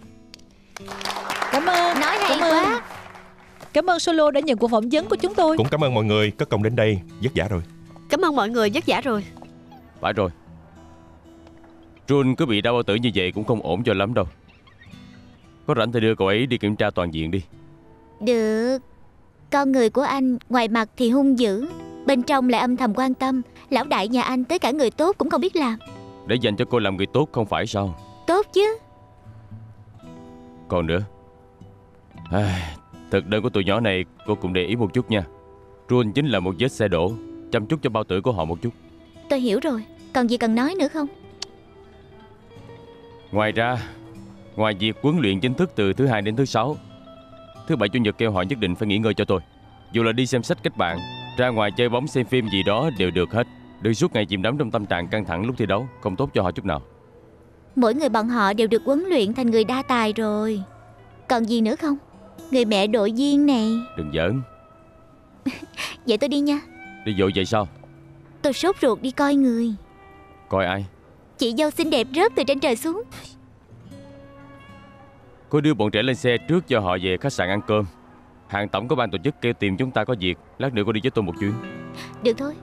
Cảm ơn. Nói hay Cảm ơn. quá. Cảm ơn Solo đã nhận cuộc phỏng vấn của chúng tôi. Cũng cảm ơn mọi người có công đến đây, vất vả rồi. Cảm ơn mọi người, vất vả rồi. Phải rồi. Run cứ bị đau bao tử như vậy cũng không ổn cho lắm đâu. Có rảnh thì đưa cậu ấy đi kiểm tra toàn diện đi. Được. Con người của anh ngoài mặt thì hung dữ, bên trong lại âm thầm quan tâm. Lão đại nhà anh tới cả người tốt cũng không biết làm. Để dành cho cô làm người tốt không phải sao? Tốt chứ. Còn nữa, à, Thực đơn của tụi nhỏ này cô cũng để ý một chút nha. Run chính là một vết xe đổ. Chăm chút cho bao tử của họ một chút. Tôi hiểu rồi. Còn gì cần nói nữa không? Ngoài ra, ngoài việc huấn luyện chính thức từ thứ hai đến thứ sáu, thứ bảy chủ nhật kêu họ nhất định phải nghỉ ngơi cho tôi. Dù là đi xem sách kết bạn, ra ngoài chơi bóng xem phim gì đó đều được hết. Đừng suốt ngày chìm đắm trong tâm trạng căng thẳng lúc thi đấu, không tốt cho họ chút nào. Mỗi người bọn họ đều được huấn luyện thành người đa tài rồi. Còn gì nữa không? Người mẹ đội viên này. Đừng giỡn. Vậy tôi đi nha. Đi vội vậy sao? Tôi sốt ruột đi coi người. Coi ai? Chị dâu xinh đẹp rớt từ trên trời xuống. Cô đưa bọn trẻ lên xe trước cho họ về khách sạn ăn cơm. Hàng tổng của ban tổ chức kêu tìm chúng ta có việc. Lát nữa cô đi với tôi một chuyến. Được thôi.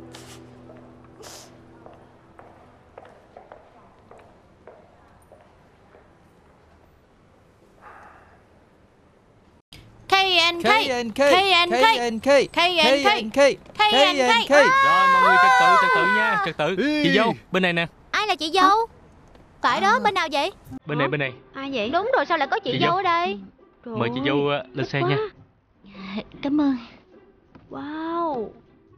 K and K, K and K, K and K, K and K, K and K, K and K. Rồi mọi người trật tự, trật tự nha, trật tự. Chị dâu, bên này nè. Ai là chị dâu? Phải đó, bên nào vậy? Bên này, bên này. Ai vậy? Đúng rồi, sao lại có chị, Chị dâu dâu. ở đây? Mời chị dâu uh, lên xe nha. Cảm ơn. Wow.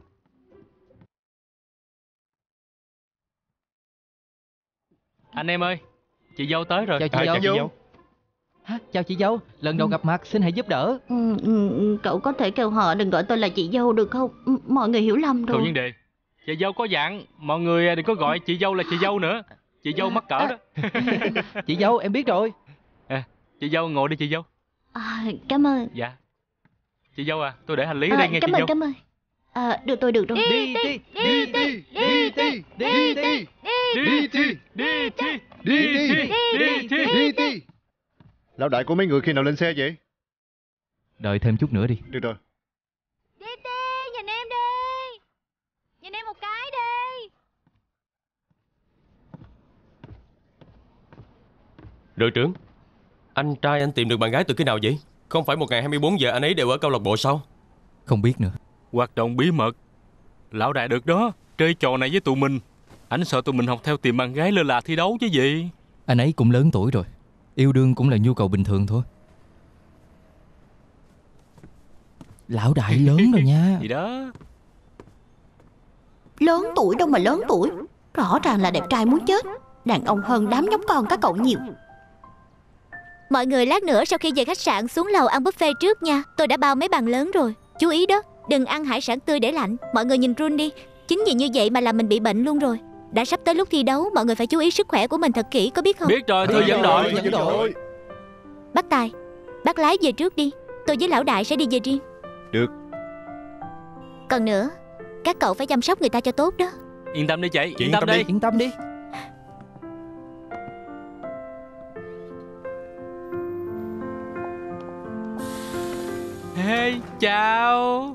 Anh em ơi, chị dâu tới rồi. Chào chị À, dâu. chào chị dâu. Hả? Chào chị dâu, lần đầu gặp mặt xin hãy giúp đỡ. Ừ, ừ, cậu có thể kêu họ đừng gọi tôi là chị dâu được không? Ừ, mọi người hiểu lầm Không rồi. vấn đề. Chị dâu có dặn, mọi người đừng có gọi chị dâu là chị dâu nữa. Chị dâu mắc cỡ đó. Chị dâu em biết rồi. À, chị dâu ngồi đi chị dâu. À, cảm ơn. Dạ. Chị dâu à, tôi để hành lý ở À, đây nghe cảm chị ơn, dâu. cảm ơn. À, được tôi được rồi. Đi đi đi đi đi đi đi đi Đi đi đi đi Đi đi, đi đi. đi đi. Lão đại của mấy người khi nào lên xe vậy? Đợi thêm chút nữa đi. Được rồi. Đi đi, nhìn em đi. Nhìn em một cái đi. Đội trưởng, anh trai anh tìm được bạn gái từ khi nào vậy? Không phải một ngày hai mươi bốn giờ anh ấy đều ở câu lạc bộ sao? Không biết nữa. Hoạt động bí mật. Lão đại được đó, chơi trò này với tụi mình. Anh sợ tụi mình học theo tìm bạn gái lơ là thi đấu chứ gì. Anh ấy cũng lớn tuổi rồi. Yêu đương cũng là nhu cầu bình thường thôi. Lão đại lớn rồi nha. Gì đó. Lớn tuổi đâu mà lớn tuổi. Rõ ràng là đẹp trai muốn chết. Đàn ông hơn đám nhóc con các cậu nhiều. Mọi người lát nữa sau khi về khách sạn xuống lầu ăn buffet trước nha. Tôi đã bao mấy bàn lớn rồi. Chú ý đó, đừng ăn hải sản tươi để lạnh. Mọi người nhìn Run đi. Chính vì như vậy mà làm mình bị bệnh luôn rồi. Đã sắp tới lúc thi đấu, mọi người phải chú ý sức khỏe của mình thật kỹ, có biết không? Biết rồi, thưa dẫn đội. Dẫn đội. Bác Tài, bác lái về trước đi. Tôi với lão đại sẽ đi về riêng. Được. Còn nữa, các cậu phải chăm sóc người ta cho tốt đó. Yên tâm đi chị, Chị yên tâm đi. Yên tâm đi. Hey, chào.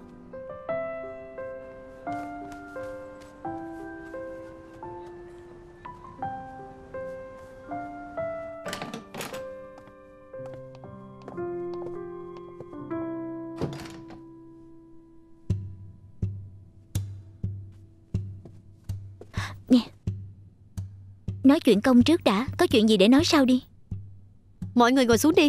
Nè, nói chuyện công trước đã. Có chuyện gì để nói sau đi. Mọi người ngồi xuống đi.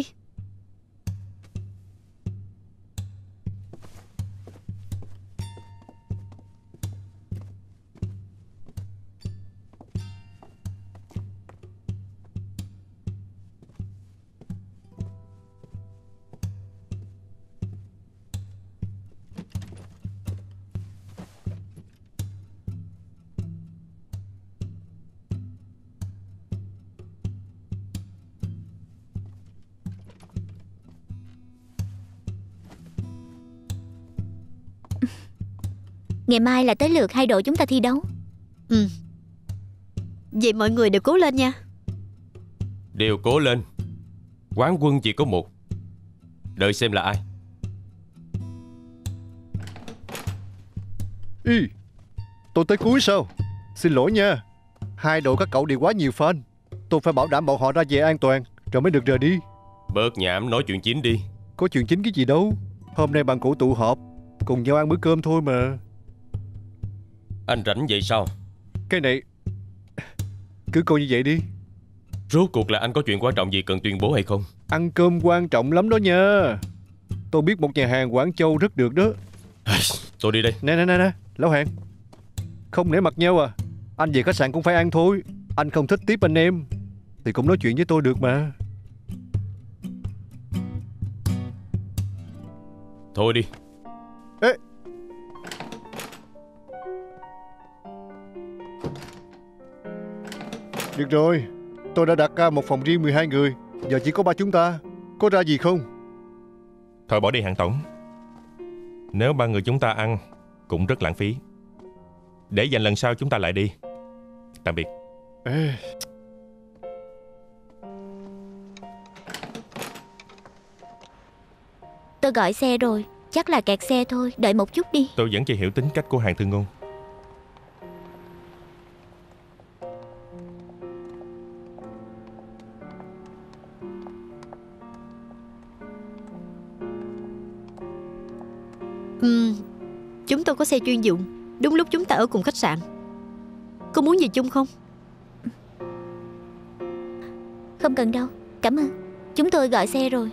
Ngày mai là tới lượt hai đội chúng ta thi đấu. Ừ. Vậy mọi người đều cố lên nha. Đều cố lên. Quán quân chỉ có một. Đợi xem là ai. Ý, tôi tới cuối sao? Xin lỗi nha. Hai đội các cậu đều quá nhiều fan. Tôi phải bảo đảm bọn họ ra về an toàn rồi mới được rời đi. Bớt nhảm, nói chuyện chính đi. Có chuyện chính cái gì đâu. Hôm nay bạn cũ tụ họp, cùng nhau ăn bữa cơm thôi mà. Anh rảnh vậy sao? Cái này cứ coi như vậy đi. Rốt cuộc là anh có chuyện quan trọng gì cần tuyên bố hay không? Ăn cơm quan trọng lắm đó nha. Tôi biết một nhà hàng Quảng Châu rất được đó. Tôi đi đây. Nè nè nè nè, Lão Hàng, không nể mặt nhau à? Anh về khách sạn cũng phải ăn thôi. Anh không thích tiếp anh em thì cũng nói chuyện với tôi được mà. Thôi đi. Ê, được rồi, tôi đã đặt một phòng riêng mười hai người. Giờ chỉ có ba chúng ta. Có ra gì không? Thôi bỏ đi Hạng Tổng. Nếu ba người chúng ta ăn cũng rất lãng phí. Để dành lần sau chúng ta lại đi. Tạm biệt. Ê. Tôi gọi xe rồi, chắc là kẹt xe thôi. Đợi một chút đi. Tôi vẫn chưa hiểu tính cách của Hàn Thư Ngôn. Ừm, chúng tôi có xe chuyên dụng. Đúng lúc chúng ta ở cùng khách sạn. Có muốn gì chung không? Không cần đâu, cảm ơn. Chúng tôi gọi xe rồi.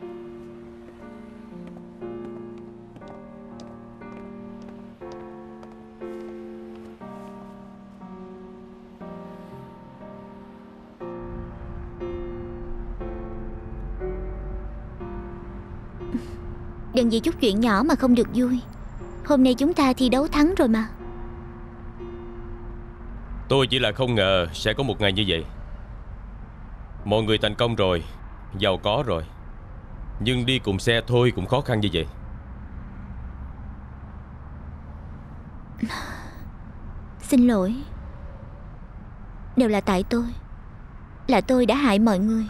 Đừng vì chút chuyện nhỏ mà không được vui. Hôm nay chúng ta thi đấu thắng rồi mà. Tôi chỉ là không ngờ sẽ có một ngày như vậy. Mọi người thành công rồi, giàu có rồi, nhưng đi cùng xe thôi cũng khó khăn như vậy. Xin lỗi. Đều là tại tôi. Là tôi đã hại mọi người.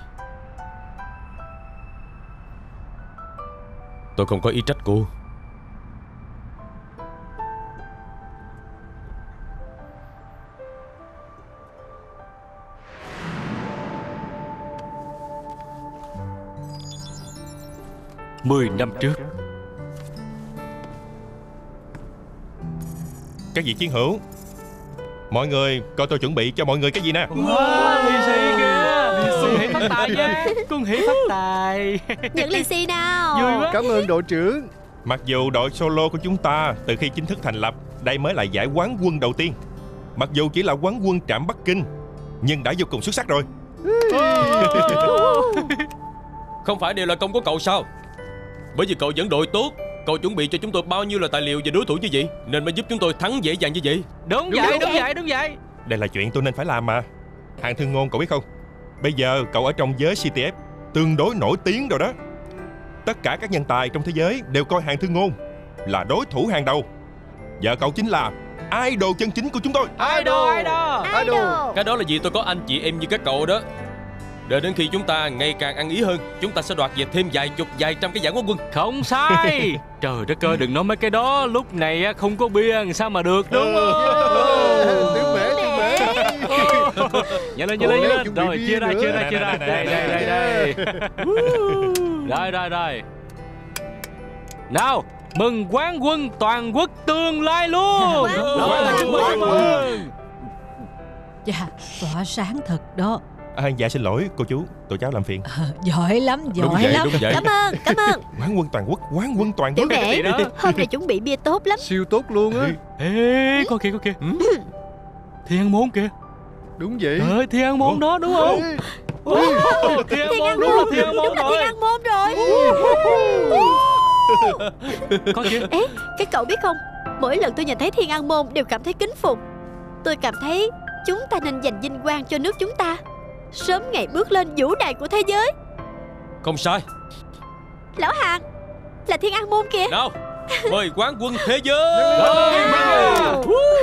Tôi không có ý trách cô. Mười năm trước. Các vị chiến hữu, mọi người coi tôi chuẩn bị cho mọi người cái gì nè. Wow, lì xì kìa. Cung hỷ phát tài nha. Cung hỷ phát tài. Nhận lì xì nào. Vui quá. Cảm ơn đội trưởng. Mặc dù đội solo của chúng ta từ khi chính thức thành lập, đây mới là giải quán quân đầu tiên. Mặc dù chỉ là quán quân trạm Bắc Kinh, nhưng đã vô cùng xuất sắc rồi. Không phải đều là công của cậu sao? Bởi vì cậu dẫn đội tốt, cậu chuẩn bị cho chúng tôi bao nhiêu là tài liệu về đối thủ như vậy, nên mới giúp chúng tôi thắng dễ dàng như vậy. Đúng, đúng vậy, đúng vậy, đúng vậy. Đây là chuyện tôi nên phải làm mà. Hàn Thư Ngôn, cậu biết không, bây giờ cậu ở trong giới xê tê ép tương đối nổi tiếng rồi đó. Tất cả các nhân tài trong thế giới đều coi Hàn Thư Ngôn là đối thủ hàng đầu. Giờ cậu chính là idol chân chính của chúng tôi. Idol, idol, idol. Cái đó là vì tôi có anh chị em như các cậu đó. Đợi đến khi chúng ta ngày càng ăn ý hơn, chúng ta sẽ đoạt về thêm vài chục, vài trăm cái giải quán quân. Không sai. Trời đất ơi, đừng nói mấy cái đó. Lúc này không có bia sao mà được, đúng không? Tiếng mẹ, tiếng mẹ. Nhanh lên, nhanh lên, nhanh lên. Rồi, chia ra, chia ra, chia ra. Đây, đây, đây, đây. Rồi, rồi, rồi. Nào, mừng quán quân toàn quốc tương lai luôn. Đó, chúc mừng, chúc mừng. Chà, tỏa sáng thật đó. À, dạ xin lỗi cô chú, tụi cháu làm phiền. À, giỏi lắm, giỏi đúng vậy, lắm. Đúng vậy. Cảm ơn, cảm ơn. Quán quân toàn quốc, quán quân toàn Tiểu quốc. đệ, hôm nay chuẩn bị bia tốt lắm. Siêu tốt luôn á. Ê, có kìa, có kìa. Thiên môn kìa. Đúng vậy. Ơi, Thiên môn đó đúng không? Oh, Thiên môn, đúng là Thiên môn rồi. Thiên An Môn rồi. Có kìa. Ê, các cậu biết không, mỗi lần tôi nhìn thấy Thiên An Môn đều cảm thấy kính phục. Tôi cảm thấy chúng ta nên dành vinh quang cho nước chúng ta, sớm ngày bước lên vũ đài của thế giới. Không sai. Lão Hàn, là Thiên An Môn kìa. Nào, mời quán quân thế giới. Wow.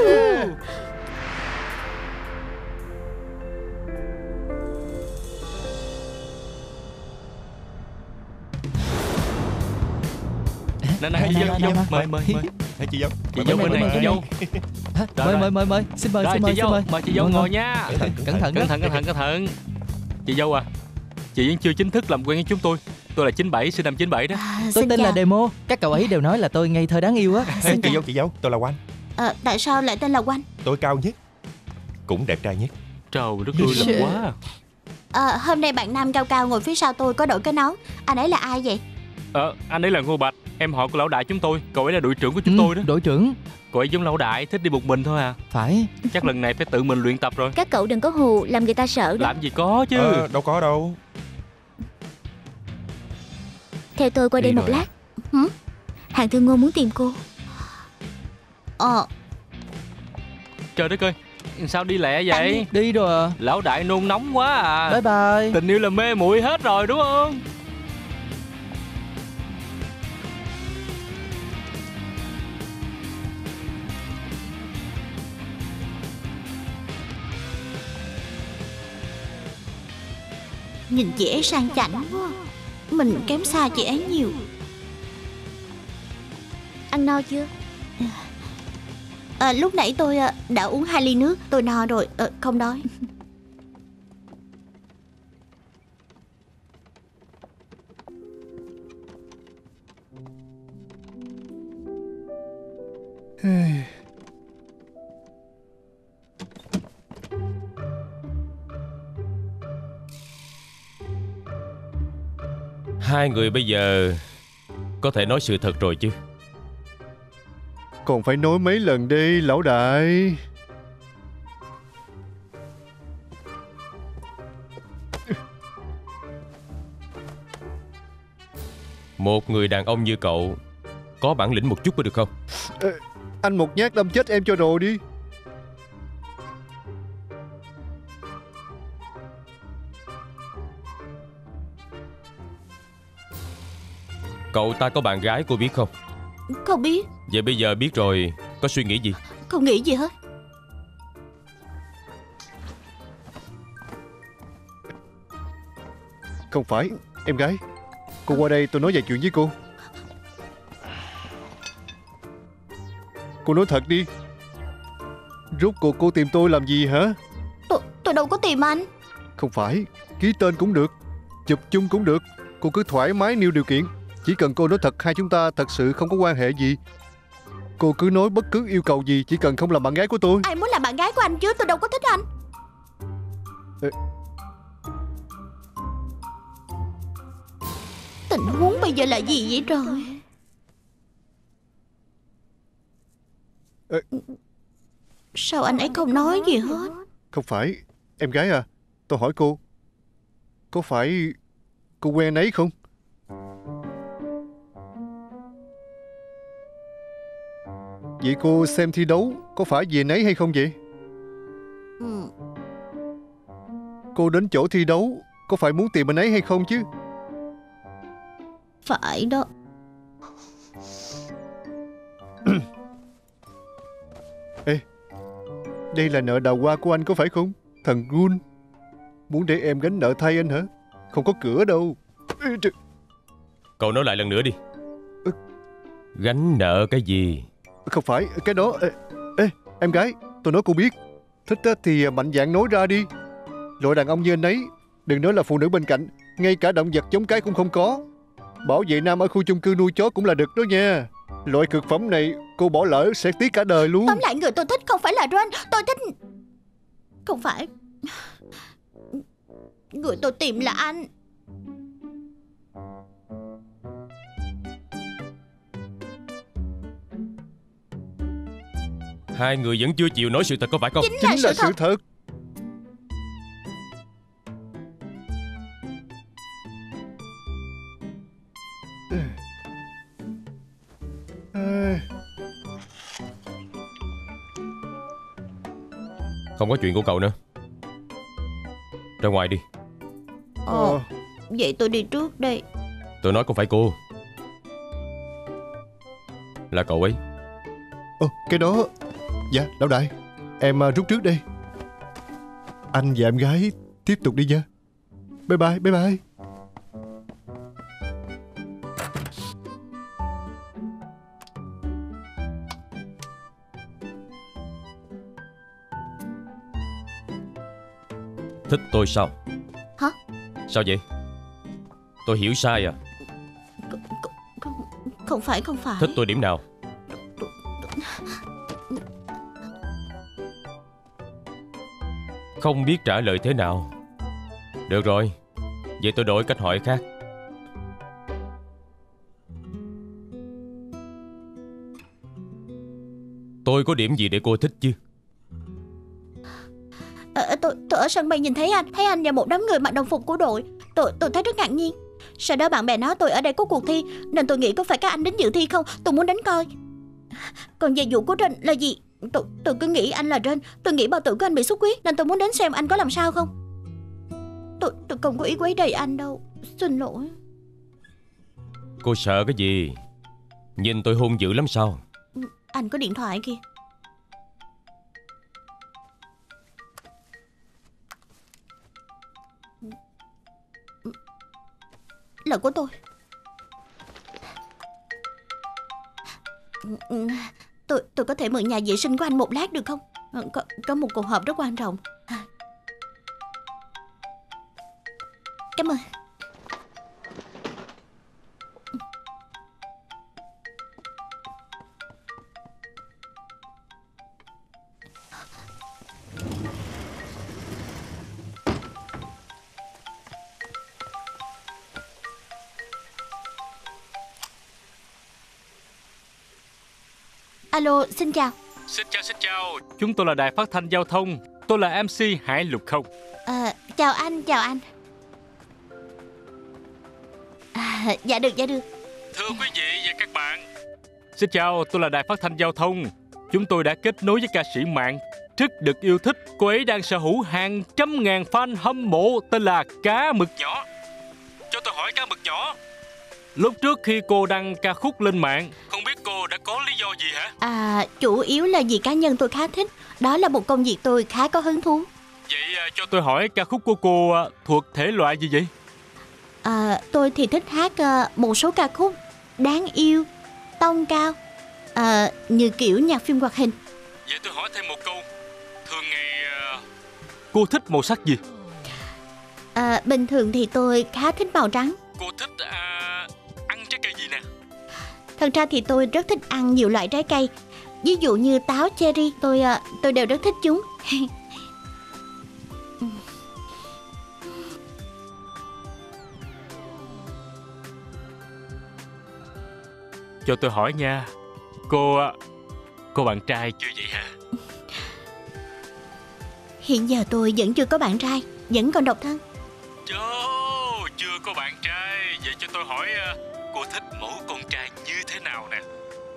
Nè nè, chị dâu, mời, mời, mời. Chị dâu, chị dâu bên này, chị dâu. Mời, mời, mời, mời. Xin mời, xin mời, chị dâu, xin mời. mời chị dâu ngồi nha. Cẩn thận, Cẩn thận, cẩn thận, cẩn thận. Chị dâu à, chị vẫn chưa chính thức làm quen với chúng tôi. Tôi là chín bảy, sinh năm chín bảy đó. À, Tôi xin tên chào. là Demo. Các cậu ấy đều nói là tôi ngây thơ đáng yêu á. Xin chị chào. dâu, chị dâu, tôi là Quang. À, tại sao lại tên là Quanh? Tôi cao nhất, cũng đẹp trai nhất. Trời đất ơi, lắm quá. À, hôm nay bạn nam cao cao ngồi phía sau tôi có đội cái nón. Anh ấy là ai vậy? Ờ, anh ấy là Ngô Bạch, em họ của lão đại chúng tôi. Cậu ấy là đội trưởng của chúng Ừ, tôi đó. đội trưởng. Cậu ấy giống lão đại, thích đi một mình thôi à. Phải. Chắc lần này phải tự mình luyện tập rồi. Các cậu đừng có hù làm người ta sợ đó. Làm gì có chứ. Ờ, đâu có đâu. Theo tôi qua Đi đây một rồi. lát. Hử? Hàng Thương Ngôn muốn tìm cô. Ờ, Trời đất ơi, sao đi lẹ vậy? Đi rồi à. Lão đại nôn nóng quá à. Bye bye. Tình yêu là mê muội hết rồi đúng không? nhìn chị ấy sang chảnh quá. Mình kém xa chị ấy nhiều. Ăn no chưa? À, lúc nãy tôi à, đã uống hai ly nước. Tôi no rồi, à, không đói. Hai người bây giờ có thể nói sự thật rồi chứ? Còn phải nói mấy lần đi lão đại. Một người đàn ông như cậu có bản lĩnh một chút có được không? Ê, anh một nhát đâm chết em cho rồi đi. Cậu ta có bạn gái, cô biết không? Không biết. Vậy bây giờ biết rồi, có suy nghĩ gì? Không nghĩ gì hết. Không phải, em gái. Cô qua đây tôi nói vài chuyện với cô. Cô nói thật đi. Rốt cuộc cô tìm tôi làm gì hả? Tôi, tôi đâu có tìm anh. Không phải, ký tên cũng được, chụp chung cũng được. Cô cứ thoải mái nêu điều kiện. Chỉ cần cô nói thật hai chúng ta thật sự không có quan hệ gì. Cô cứ nói bất cứ yêu cầu gì, chỉ cần không làm bạn gái của tôi. Ai muốn làm bạn gái của anh chứ, tôi đâu có thích anh. Ê. Tình huống bây giờ là gì vậy trời? Ê. Sao anh ấy không nói gì hết? Không phải, em gái à, tôi hỏi cô, có phải cô quen anh ấy không? Vậy cô xem thi đấu có phải vì anh ấy hay không vậy? Ừ. Cô đến chỗ thi đấu có phải muốn tìm anh ấy hay không chứ? Phải đó. Ê, đây là nợ đào hoa của anh có phải không? Thằng Gun muốn để em gánh nợ thay anh hả? Không có cửa đâu. Ê, trời. Cậu nói lại lần nữa đi. Ừ. Gánh nợ cái gì? Không phải, cái đó... Ê, ê em gái, tôi nói cô biết. Thích á thì mạnh dạn nói ra đi. Loại đàn ông như anh ấy, đừng nói là phụ nữ bên cạnh, ngay cả động vật giống cái cũng không có. Bảo vệ nam ở khu chung cư nuôi chó cũng là được đó nha. Loại cực phẩm này cô bỏ lỡ sẽ tiếc cả đời luôn. Tóm lại người tôi thích không phải là Ron. Tôi thích... Không phải. Người tôi tìm là anh. Hai người vẫn chưa chịu nói sự thật có phải không? Chính, Chính là, là sự thật. sự thật. Ê. Không có chuyện của cậu nữa. Ra ngoài đi. Ồ, vậy tôi đi trước đây. Tôi nói không phải cô, là cậu ấy. Ồ, cái đó... Dạ, lão đại, em à, rút trước đây. Anh và em gái tiếp tục đi nha. Bye bye, bye bye. Thích tôi sao? Hả? Sao vậy? Tôi hiểu sai à? Không, không phải, không phải. Thích tôi điểm nào? Không biết trả lời thế nào. Được rồi, vậy tôi đổi cách hỏi khác. Tôi có điểm gì để cô thích chứ? à, tôi, tôi ở sân bay nhìn thấy anh Thấy anh và một đám người mặc đồng phục của đội. Tôi tôi thấy rất ngạc nhiên. Sau đó bạn bè nói tôi ở đây có cuộc thi, nên tôi nghĩ có phải các anh đến dự thi không. Tôi muốn đến coi. Còn về vụ của Rên là gì, Tôi, tôi cứ nghĩ anh là Rên. Tôi nghĩ bao tử của anh bị xuất huyết, nên tôi muốn đến xem anh có làm sao không. Tôi, tôi không có ý quấy rầy anh đâu. Xin lỗi. Cô sợ cái gì? Nhìn tôi hung dữ lắm sao? Anh có điện thoại kìa. Là của tôi. Tôi tôi có thể mượn nhà vệ sinh của anh một lát được không? Có, có một cuộc họp rất quan trọng. Cảm ơn. Alo, xin chào. Xin chào, xin chào. Chúng tôi là Đài Phát thanh Giao thông. Tôi là em xê Hải Lục Không. à, Chào anh, chào anh. à, Dạ được, dạ được. Thưa quý vị và các bạn, xin chào, tôi là Đài Phát thanh Giao thông. Chúng tôi đã kết nối với ca sĩ mạng rất được yêu thích. Cô ấy đang sở hữu hàng trăm ngàn fan hâm mộ tên là Cá Mực Nhỏ. Cho tôi hỏi Cá Mực Nhỏ, lúc trước khi cô đăng ca khúc lên mạng, không biết cô đã có lý do gì hả? À, chủ yếu là vì cá nhân tôi khá thích. Đó là một công việc tôi khá có hứng thú. Vậy à, cho tôi hỏi ca khúc của cô à, thuộc thể loại gì vậy? À, tôi thì thích hát uh, một số ca khúc đáng yêu, tông cao, à, như kiểu nhạc phim hoạt hình. Vậy tôi hỏi thêm một câu. Thường ngày à, cô thích màu sắc gì? À, bình thường thì tôi khá thích màu trắng. Cô thích à, ăn trái cây gì nè? Thật ra thì tôi rất thích ăn nhiều loại trái cây. Ví dụ như táo, cherry, tôi uh, tôi đều rất thích chúng. Cho tôi hỏi nha, cô cô bạn trai chưa vậy hả? Hiện giờ tôi vẫn chưa có bạn trai, vẫn còn độc thân. Chô, chưa có bạn trai. Vậy cho tôi hỏi, cô thích mẫu con trai như thế nào nè?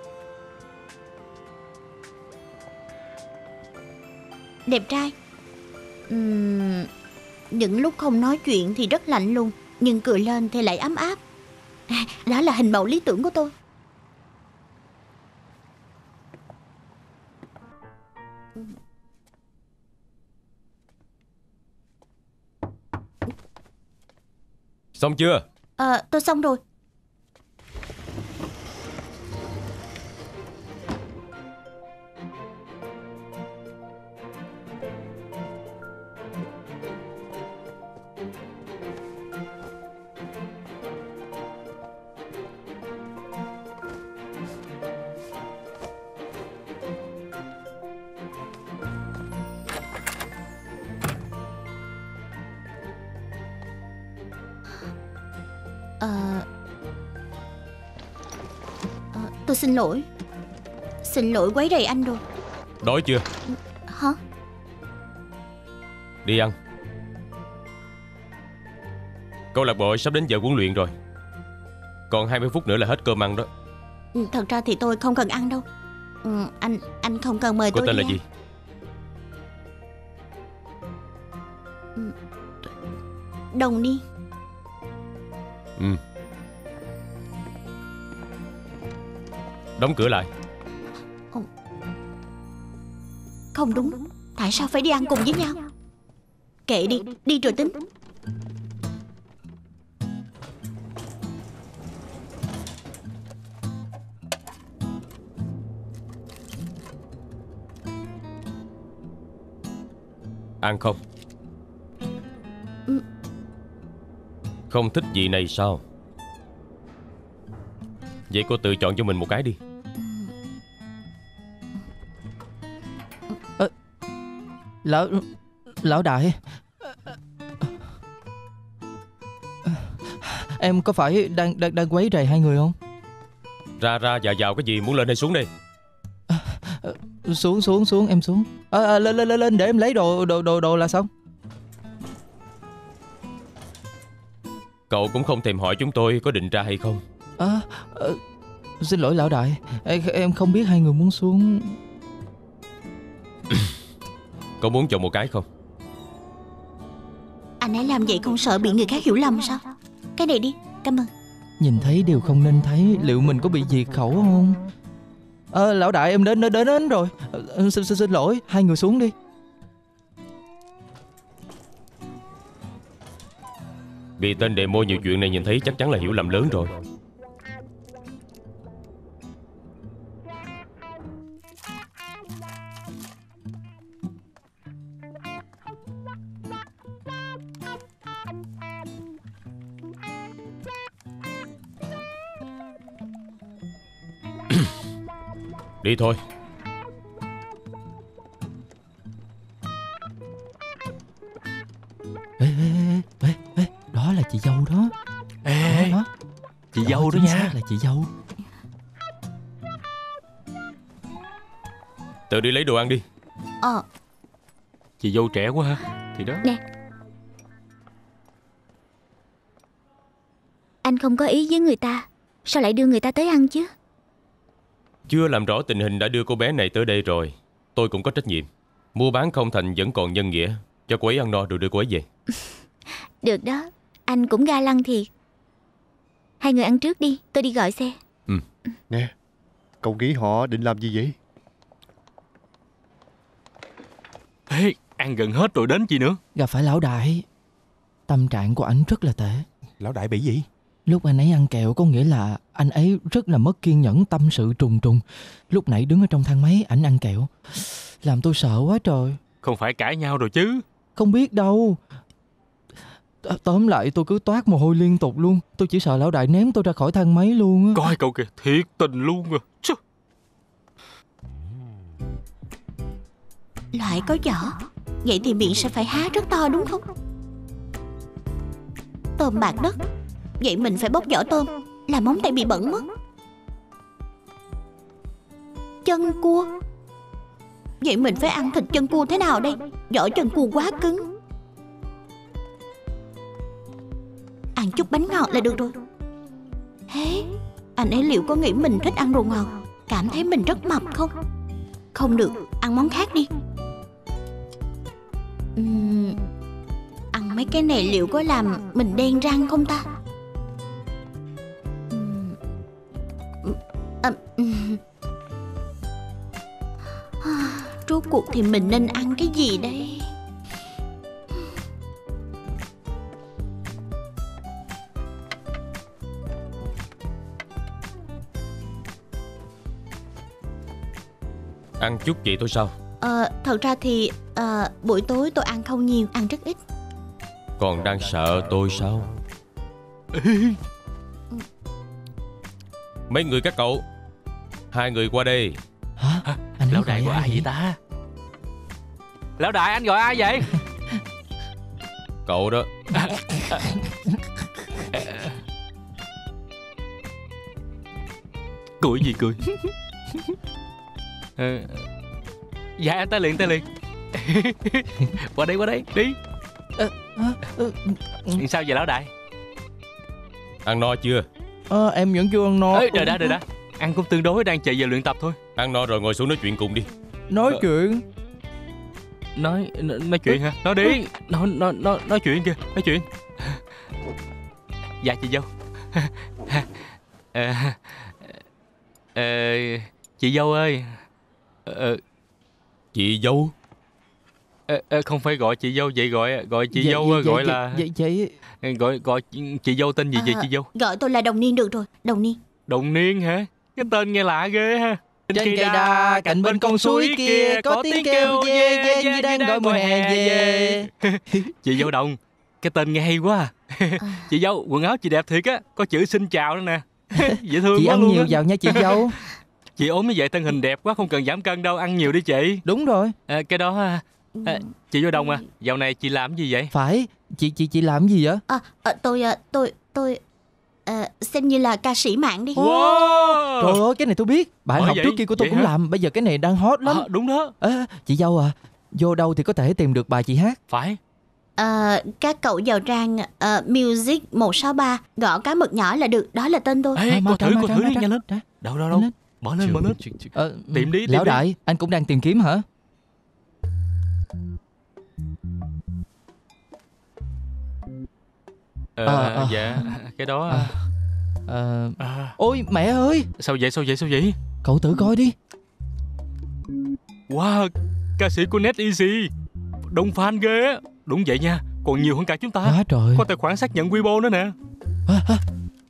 Đẹp trai. uhm, Những lúc không nói chuyện thì rất lạnh lùng, nhưng cười lên thì lại ấm áp. à, Đó là hình mẫu lý tưởng của tôi. Xong chưa? À, tôi xong rồi. À, à, tôi xin lỗi. Xin lỗi quấy rầy anh rồi. Đói chưa? Hả? Đi ăn. Câu lạc bộ sắp đến giờ huấn luyện rồi. Còn hai mươi phút nữa là hết cơm ăn đó. Thật ra thì tôi không cần ăn đâu. ừ, Anh anh không cần mời Cô tôi tên đi là ăn. gì? Đồng Niên. Ừ. Đóng cửa lại. Không, không đúng. Tại sao phải đi ăn cùng với nhau? Kệ đi, đi rồi tính. Ăn không? Ừ. Không thích vị này sao? Vậy cô tự chọn cho mình một cái đi. à, Lão Lão đại, em có phải đang đang đang quấy rầy hai người không? Ra ra vào vào cái gì, muốn lên hay xuống đây? à, Xuống xuống xuống em xuống. à, à, lên lên lên lên để em lấy đồ đồ đồ đồ là xong. Cậu cũng không thèm hỏi chúng tôi có định ra hay không. à, à, Xin lỗi lão đại, em, em không biết hai người muốn xuống. Cậu muốn chọn một cái không? Anh ấy làm vậy không sợ bị người khác hiểu lầm sao? Cái này đi, cảm ơn. Nhìn thấy điều không nên thấy, liệu mình có bị diệt khẩu không? à, Lão đại em đến đến đến, đến rồi. à, xin, xin, xin lỗi, hai người xuống đi. Vì tên demo nhiều chuyện này nhìn thấy chắc chắn là hiểu lầm lớn rồi. Đi thôi. Ê, ê, ê, ê, ê, đó là chị dâu đó. Ê, đó, đó. chị Đó, dâu đó chính nha. xác là chị dâu. Tự đi lấy đồ ăn đi. Ờ. Chị dâu trẻ quá ha. Thì đó. Nè, anh không có ý với người ta, sao lại đưa người ta tới ăn chứ? Chưa làm rõ tình hình đã đưa cô bé này tới đây rồi. Tôi cũng có trách nhiệm. Mua bán không thành vẫn còn nhân nghĩa. Cho cô ấy ăn no rồi đưa cô ấy về. Được đó, anh cũng ga lăng thiệt. Hai người ăn trước đi, tôi đi gọi xe. Ừ. Nè, cậu nghĩ họ định làm gì vậy? Ê, ăn gần hết rồi đến gì nữa. Gặp phải lão đại. Tâm trạng của ảnh rất là tệ. Lão đại bị gì? Lúc anh ấy ăn kẹo có nghĩa là anh ấy rất là mất kiên nhẫn, tâm sự trùng trùng. Lúc nãy đứng ở trong thang máy ảnh ăn kẹo, làm tôi sợ quá trời. Không phải cãi nhau rồi chứ? Không biết đâu. Tóm lại tôi cứ toát mồ hôi liên tục luôn. Tôi chỉ sợ lão đại ném tôi ra khỏi thang máy luôn á. Coi cậu kìa, thiệt tình luôn à. Chứ. Loại có vỏ. Vậy thì miệng sẽ phải há rất to đúng không? Tôm bạc đất. Vậy mình phải bóc vỏ tôm, làm móng tay bị bẩn mất. Chân cua. Vậy mình phải ăn thịt chân cua thế nào đây? Vỏ chân cua quá cứng. Ăn chút bánh ngọt là được rồi. Thế anh ấy liệu có nghĩ mình thích ăn đồ ngọt, cảm thấy mình rất mập không? Không được, ăn món khác đi. uhm, Ăn mấy cái này liệu có làm mình đen răng không ta? uhm, à, uhm. Rốt cuộc thì mình nên ăn cái gì đây? Ăn chút vậy thôi sao? Ờ, thật ra thì ờ, buổi tối tôi ăn không nhiều, ăn rất ít. Còn đang sợ tôi sao? Mấy người các cậu, hai người qua đây. Hả? Anh Lão đại gọi ai vậy ta? Lão đại anh gọi ai vậy? Cậu đó. Cười gì cười? ờ, Dạ anh tới liền tới liền. Qua đây qua đây đi. ờ, ờ, ờ, Sao vậy lão đại? Ăn no chưa? ờ, Em vẫn chưa ăn no. Ê, đợi đã đợi đã. Ăn cũng tương đối, đang chạy về luyện tập thôi. Ăn no rồi ngồi xuống nói chuyện cùng đi. Nói chuyện. Nói nói, nói chuyện hả? Nói đi. Nói nói nói nói chuyện kìa, nói chuyện. Dạ chị dâu. ờ, ờ, Chị dâu ơi. Ờ, Chị dâu? ờ, ờ, Không phải gọi chị dâu vậy, gọi gọi chị Vậy- dâu vậy- gọi vậy- là vậy- vậy- gọi gọi chị dâu tên gì vậy À, chị dâu? Gọi tôi là Đồng Niên được rồi, Đồng Niên. Đồng Niên hả? Cái tên nghe lạ ghê ha. Trên cây đa cạnh bên con suối kia có tiếng kêu ve ve như đang gọi mùa hè về. Chị dâu Đồng, cái tên nghe hay quá à. Chị dâu, quần áo chị đẹp thiệt á, có chữ xin chào nữa nè. Dễ thương Chị quá ăn luôn nhiều á. vào nha chị dâu. Chị ốm như vậy thân hình đẹp quá, không cần giảm cân đâu, ăn nhiều đi chị. Đúng rồi. À, cái đó à, à, chị dâu Đồng à, dạo này chị làm gì vậy? Phải, chị chị chị làm gì vậy? À, à, tôi à, tôi tôi Ờ, xem như là ca sĩ mạng đi. Wow. Trời ơi, cái này tôi biết. Bài Ờ, học vậy? trước kia của tôi Vậy cũng hả? làm. Bây giờ cái này đang hot lắm. À, đúng đó. À, chị dâu à, vô đâu thì có thể tìm được bài chị hát? Phải. Ờ, các cậu vào trang uh, Music một sáu ba, gõ cá mực nhỏ là được. Đó là tên tôi. Ê, À, mau coi ra, thử, mau coi ra, thử mau đi, ra. nhanh lên. Ra. Đâu, đâu, Nhanh đâu. lên. Bỏ lên, bỏ lên. Ờ, Tìm đi, tìm Lão đi. đại, anh cũng đang tìm kiếm hả? Ờ, Ờ, ờ. dạ, cái đó... À, ờ, À, ôi mẹ ơi, sao vậy, sao vậy, sao vậy? cậu tự coi đi. Wow, ca sĩ của NetEasy. Đông fan ghê á. Đúng vậy nha, còn nhiều hơn cả chúng ta. Quá trời. Có tài khoản xác nhận Weibo nữa nè. À, à.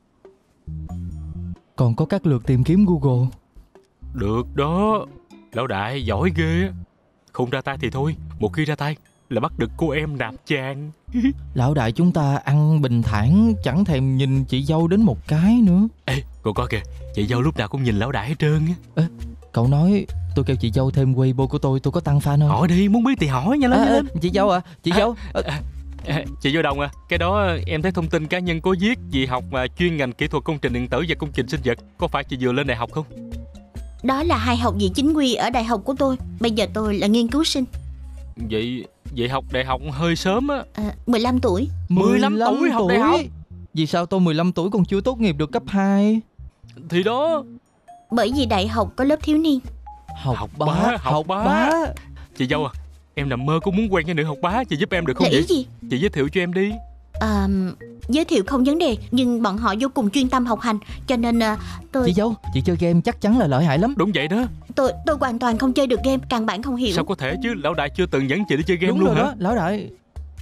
Còn có các lượt tìm kiếm Google. Được đó. Lão đại giỏi ghê á. Không ra tay thì thôi, một khi ra tay là bắt được cô em nạp chàng. Lão đại chúng ta ăn bình thản, chẳng thèm nhìn chị dâu đến một cái nữa. Ê, cô coi kìa, chị dâu lúc nào cũng nhìn lão đại hết trơn á. Ê, cậu nói tôi kêu chị dâu thêm Weibo của tôi, tôi có tăng fan không? Hỏi đi, muốn biết thì hỏi, nhanh lên, À, nhanh à, lên. chị dâu à, chị dâu. À, À, chị Vô Đồng à, cái đó em thấy thông tin cá nhân có viết chị học mà chuyên ngành kỹ thuật công trình điện tử và công trình sinh vật. Có phải chị vừa lên đại học không? Đó là hai học vị chính quy ở đại học của tôi. Bây giờ tôi là nghiên cứu sinh. Vậy vậy học đại học hơi sớm á. À, mười lăm tuổi. mười lăm tuổi học đại học. Vì sao tôi mười lăm tuổi còn chưa tốt nghiệp được cấp hai? Thì đó. Bởi vì đại học có lớp thiếu niên. Học, Học bá, bá, học học bá. bá. Chị dâu à, em nằm mơ cũng muốn quen với nữ học bá. Chị giúp em được không Là ý vậy? gì? Chị giới thiệu cho em đi. À, giới thiệu không vấn đề, nhưng bọn họ vô cùng chuyên tâm học hành, cho nên à, tôi Chị dâu, chị chơi game chắc chắn là lợi hại lắm. Đúng vậy đó. tôi tôi hoàn toàn không chơi được game, căn bản không hiểu. Sao có thể chứ, lão đại chưa từng dẫn chị đi chơi game Đúng luôn rồi hả? đó, lão đại.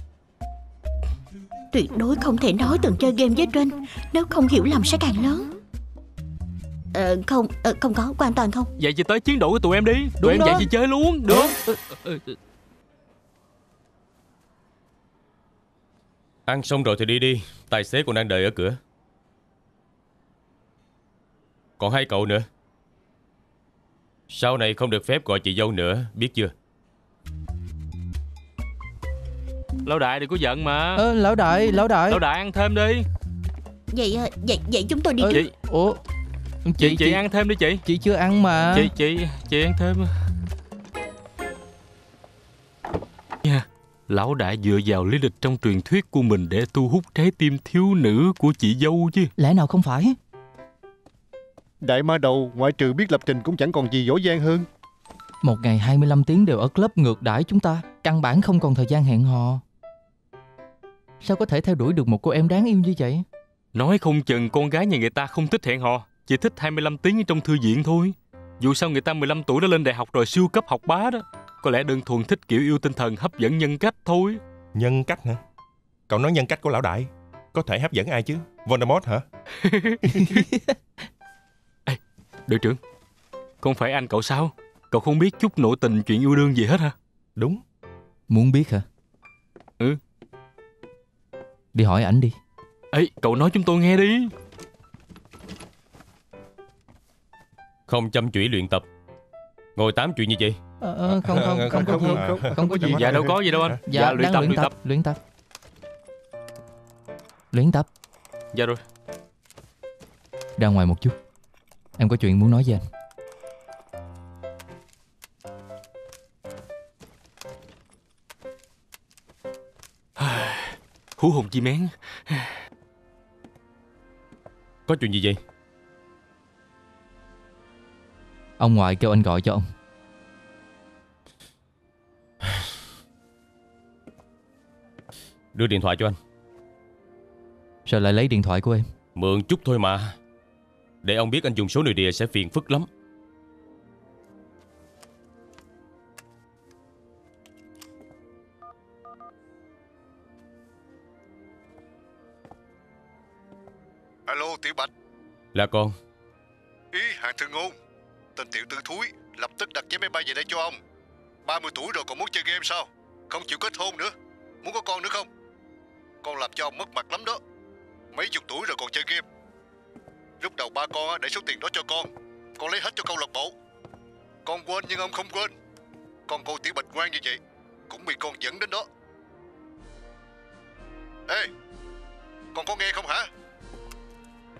Tuyệt đối không thể nói từng chơi game với Trinh, nếu không hiểu lầm sẽ càng lớn. Ờ, không, ờ, không có, hoàn toàn không. Vậy chị tới chiến đội của tụi em đi. Tụi Đúng em đó. dạy chị chơi luôn. Được. Ăn xong rồi thì đi đi. Tài xế còn đang đợi ở cửa. Còn hai cậu nữa. Sau này không được phép gọi chị dâu nữa, biết chưa? Lão đại đừng có giận mà. Ờ, lão đại, lão đại. Lão đại ăn thêm đi. Vậy ờ, vậy vậy chúng tôi đi Ờ, trước. Chị Ủa, chị, chị, chị ăn thêm đi chị. chị chưa ăn mà. Chị chị chị ăn thêm. Nha. Lão đại dựa vào lý lịch trong truyền thuyết của mình để thu hút trái tim thiếu nữ của chị dâu chứ. Lẽ nào không phải? Đại ma đầu ngoại trừ biết lập trình cũng chẳng còn gì dỗ dang hơn. Một ngày hai mươi lăm tiếng đều ở club ngược đãi chúng ta, căn bản không còn thời gian hẹn hò. Sao có thể theo đuổi được một cô em đáng yêu như vậy? Nói không chừng con gái nhà người ta không thích hẹn hò, chỉ thích hai mươi lăm tiếng ở trong thư viện thôi. Dù sao người ta mười lăm tuổi đã lên đại học rồi, siêu cấp học bá đó. Có lẽ đơn thuần thích kiểu yêu tinh thần hấp dẫn nhân cách thôi. Nhân cách hả? Cậu nói nhân cách của lão đại có thể hấp dẫn ai chứ? Voldemort hả? Ê, đội trưởng, không phải anh cậu sao? Cậu không biết chút nội tình chuyện yêu đương gì hết hả? Đúng. Muốn biết hả? Ừ. Đi hỏi ảnh đi. Ê, cậu nói chúng tôi nghe đi. Không chăm chỉ luyện tập, ngồi tám chuyện như vậy. Ờ, ờ, không, không, không, không, không, không, không, không có gì. Dạ đâu có gì đâu anh. Dạ, Dạ, luyện đang tập, luyện luyện tập, tập. luyện tập. Luyện tập. Dạ rồi. Ra ngoài một chút. Em có chuyện muốn nói với anh. Hú hồn chi mén. Có chuyện gì vậy? Ông ngoại kêu anh gọi cho ông. Đưa điện thoại cho anh. Sao lại lấy điện thoại của em? Mượn chút thôi mà. Để ông biết anh dùng số nội địa sẽ phiền phức lắm. Alo Tiểu Bạch. Là con. Ý hàng thương ngôn. Tên tiểu tư thúi lập tức đặt vé máy bay về đây cho ông. ba mươi tuổi rồi còn muốn chơi game sao? Không chịu kết hôn nữa. Muốn có con nữa không? Con làm cho ông mất mặt lắm đó. Mấy chục tuổi rồi còn chơi game. Lúc đầu ba con để số tiền đó cho con, con lấy hết cho câu lạc bộ. Con quên nhưng ông không quên. Con cô Tiểu Bạch ngoan như vậy cũng bị con dẫn đến đó. Ê, con có nghe không hả?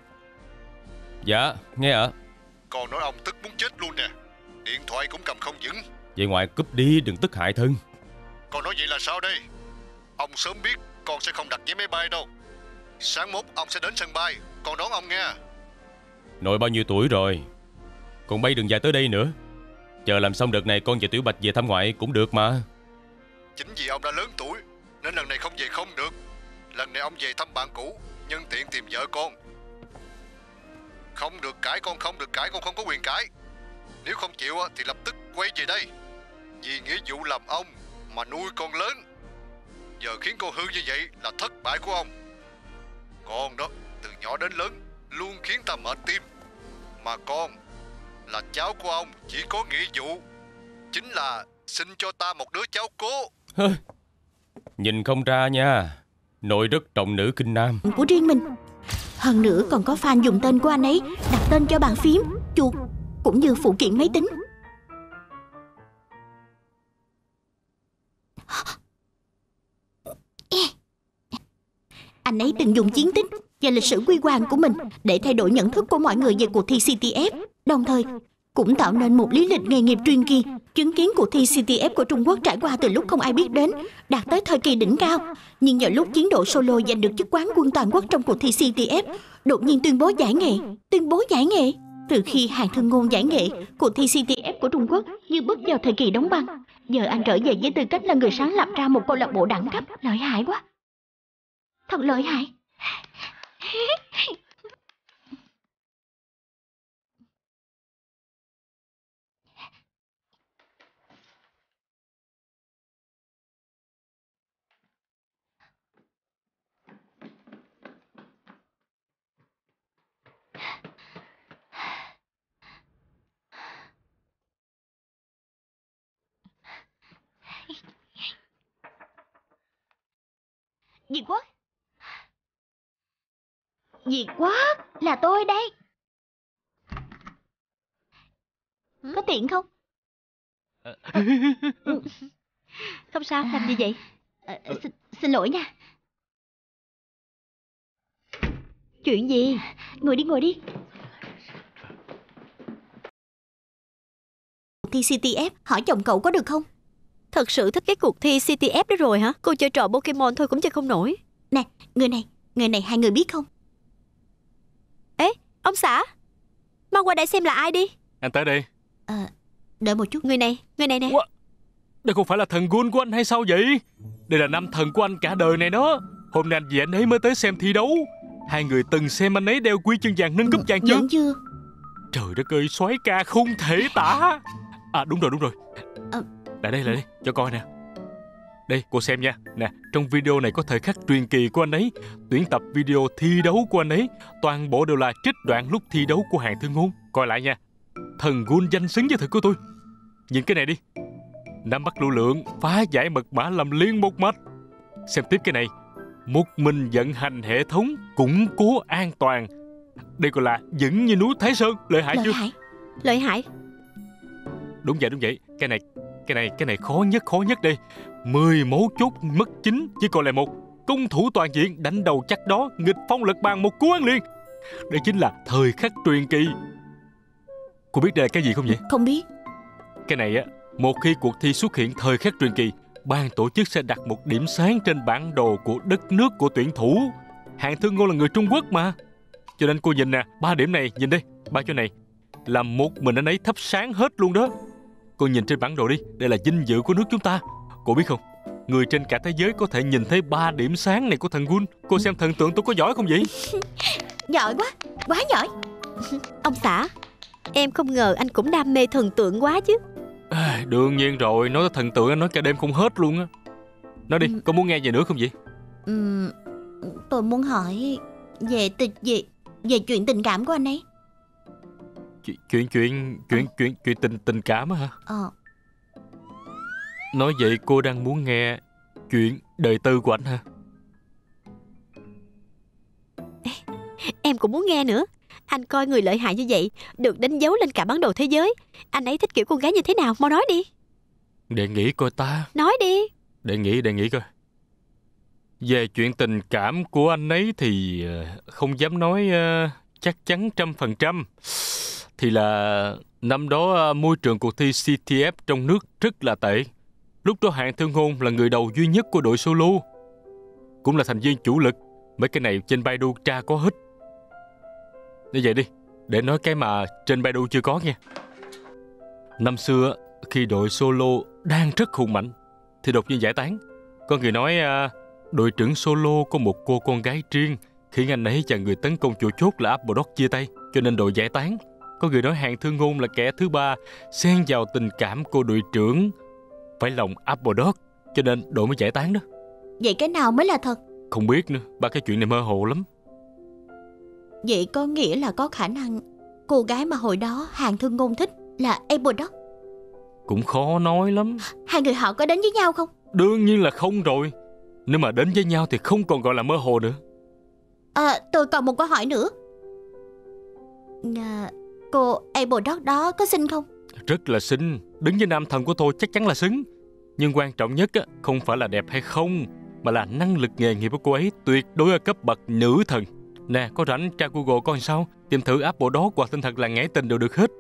Dạ, nghe ạ. Con nói ông tức muốn chết luôn nè. Điện thoại cũng cầm không vững. Vậy ngoại cúp đi, đừng tức hại thân. Con nói vậy là sao đây? Ông sớm biết con sẽ không đặt vé máy bay đâu. Sáng mốt ông sẽ đến sân bay, con đón ông nghe. Nội bao nhiêu tuổi rồi, còn bay đường dài tới đây nữa. Chờ làm xong đợt này con và Tiểu Bạch về thăm ngoại cũng được mà. Chính vì ông đã lớn tuổi nên lần này không về không được. Lần này ông về thăm bạn cũ, nhân tiện tìm vợ con. Không được cãi con, không được cãi, con không có quyền cãi. Nếu không chịu thì lập tức quay về đây. Vì nghĩa vụ làm ông mà nuôi con lớn, giờ khiến con hư như vậy là thất bại của ông. Con đó từ nhỏ đến lớn luôn khiến ta mệt tim. Mà con là cháu của ông, chỉ có nghĩa vụ chính là sinh cho ta một đứa cháu cố. Nhìn không ra nha, nội rất trọng nữ khinh nam của riêng mình. Hơn nữa còn có fan dùng tên của anh ấy đặt tên cho bàn phím, chuột cũng như phụ kiện máy tính. Anh ấy từng dùng chiến tích và lịch sử huy hoàng của mình để thay đổi nhận thức của mọi người về cuộc thi xê tê ép, đồng thời cũng tạo nên một lý lịch nghề nghiệp truyền kỳ. Chứng kiến cuộc thi xê tê ép của Trung Quốc trải qua từ lúc không ai biết đến, đạt tới thời kỳ đỉnh cao. Nhưng vào lúc chiến đội solo giành được chức quán quân toàn quốc trong cuộc thi xê tê ép, đột nhiên tuyên bố giải nghệ. Tuyên bố giải nghệ. Từ khi Hàn Thương Ngôn giải nghệ, cuộc thi xê tê ép của Trung Quốc như bước vào thời kỳ đóng băng. Giờ anh trở về với tư cách là người sáng lập ra một câu lạc bộ đẳng cấp. Lợi hại quá. Thật lợi hại. Diệt Quốc. Diệt Quốc, là tôi đây. Có tiện không? Không sao, làm gì vậy? À, xin, xin lỗi nha. Chuyện gì? Ngồi đi, ngồi đi. Cuộc thi xê tê ép, hỏi chồng cậu có được không? Thật sự thích cái cuộc thi xê tê ép đó rồi hả? Cô chơi trò Pokemon thôi cũng chơi không nổi. Nè, người này, người này hai người biết không? Ê, ông xã, mau qua đây xem là ai đi. Anh tới đây. À, đợi một chút. Người này, người này nè. What? Đây không phải là thần Gun của anh hay sao vậy? Đây là năm thần của anh cả đời này đó. Hôm nay anh vì anh ấy mới tới xem thi đấu. Hai người từng xem anh ấy đeo huy chương vàng nâng cúp vàng chưa? Vẫn chưa. Trời đất ơi, soái ca không thể tả. À đúng rồi, đúng rồi. À... Lại đây, lại đây, cho coi nè. Đây, cô xem nha. Nè, trong video này có thời khắc truyền kỳ của anh ấy, tuyển tập video thi đấu của anh ấy. Toàn bộ đều là trích đoạn lúc thi đấu của Hàn Thương Ngôn. Coi lại nha. Thần Gun danh xứng với thực của tôi. Nhìn cái này đi. Nắm bắt lưu lượng, phá giải mật mã làm liên một mạch. Xem tiếp cái này. Một mình vận hành hệ thống, củng cố an toàn. Đây gọi là vững như núi Thái Sơn. Lợi hại lợi chưa? Hại. Lợi hại. Đúng vậy, đúng vậy. Cái này, cái này, cái này khó nhất, khó nhất đây. Mười mấu chốt mất chính, chỉ còn lại một. Công thủ toàn diện, đánh đầu chắc đó, nghịch phong lật bàn một cú ăn liền. Đây chính là thời khắc truyền kỳ. Cô biết đây là cái gì không vậy? Không biết. Cái này á, một khi cuộc thi xuất hiện thời khắc truyền kỳ, ban tổ chức sẽ đặt một điểm sáng trên bản đồ của đất nước của tuyển thủ. Hàn Thương Ngôn là người Trung Quốc mà. Cho nên cô nhìn nè, ba điểm này, nhìn đây, ba chỗ này là một mình anh ấy thắp sáng hết luôn đó. Cô nhìn trên bản đồ đi, đây là vinh dự của nước chúng ta. Cô biết không, người trên cả thế giới có thể nhìn thấy ba điểm sáng này của thần Gun. Cô xem thần tượng tôi có giỏi không vậy? Giỏi quá, quá giỏi. Ông xã, em không ngờ anh cũng đam mê thần tượng quá chứ. À, đương nhiên rồi, nói tới thần tượng anh nói cả đêm không hết luôn á. Nói đi, ừ. Có muốn nghe gì nữa không vậy? Ừ, tôi muốn hỏi về tình về về chuyện tình cảm của anh ấy. Chuyện chuyện chuyện chuyện à. chuyện chuyện tình tình cảm á hả? Ờ. Nói vậy cô đang muốn nghe chuyện đời tư của anh hả? Em cũng muốn nghe nữa. Anh coi người lợi hại như vậy, được đánh dấu lên cả bản đồ thế giới. Anh ấy thích kiểu con gái như thế nào? Mau nói đi. Để nghĩ coi ta. Nói đi. Để nghĩ, để nghĩ coi. Về chuyện tình cảm của anh ấy thì không dám nói chắc chắn trăm phần trăm thì là năm đó môi trường cuộc thi xê tê ép trong nước rất là tệ. Lúc đó Hạng Thương Ngôn là người đầu duy nhất của đội solo, cũng là thành viên chủ lực. Mấy cái này trên Baidu tra có hết. Như vậy đi, để nói cái mà trên Baidu chưa có nha. Năm xưa khi đội solo đang rất hùng mạnh thì đột nhiên giải tán. Có người nói à, đội trưởng solo có một cô con gái riêng, khiến anh ấy và người tấn công chủ chốt là Apple Dog chia tay, cho nên đội giải tán. Có người nói Hạng Thương Ngôn là kẻ thứ ba xen vào tình cảm của đội trưởng phải lòng Apple Dog, cho nên đội mới giải tán đó. Vậy cái nào mới là thật? Không biết nữa, ba cái chuyện này mơ hồ lắm. Vậy có nghĩa là có khả năng cô gái mà hồi đó Hạng Thương Ngôn thích là Apple Dog? Cũng khó nói lắm. Hai người họ có đến với nhau không? Đương nhiên là không rồi. Nếu mà đến với nhau thì không còn gọi là mơ hồ nữa. À, tôi còn một câu hỏi nữa. À, cô Apple Dog đó có xinh không? Rất là xinh. Đứng với nam thần của tôi chắc chắn là xứng. Nhưng quan trọng nhất á, không phải là đẹp hay không, mà là năng lực nghề nghiệp của cô ấy tuyệt đối ở cấp bậc nữ thần. Nè, có rảnh tra Google coi sao, tìm thử Apple Dog hoặc tên thật là Ngải Tình đều được hết.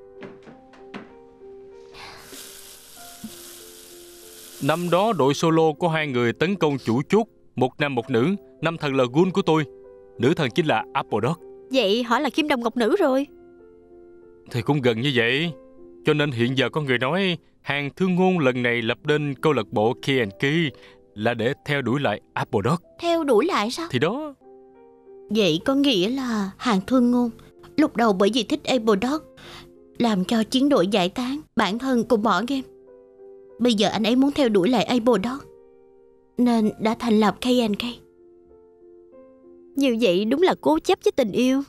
Năm đó đội solo có hai người tấn công chủ chốt, một nam một nữ. Nam thần là Gun của tôi, nữ thần chính là Apple Dog. Vậy họ là kim đồng ngọc nữ rồi. Thì cũng gần như vậy. Cho nên hiện giờ có người nói Hạng Thương Ngôn lần này lập nên câu lạc bộ K and K là để theo đuổi lại Apple Dog. Theo đuổi lại sao? Thì đó. Vậy có nghĩa là Hạng Thương Ngôn lúc đầu bởi vì thích Apple Dog làm cho chiến đội giải tán, bản thân cũng bỏ game. Bây giờ anh ấy muốn theo đuổi lại Apple Dog nên đã thành lập K and K. Như vậy đúng là cố chấp với tình yêu.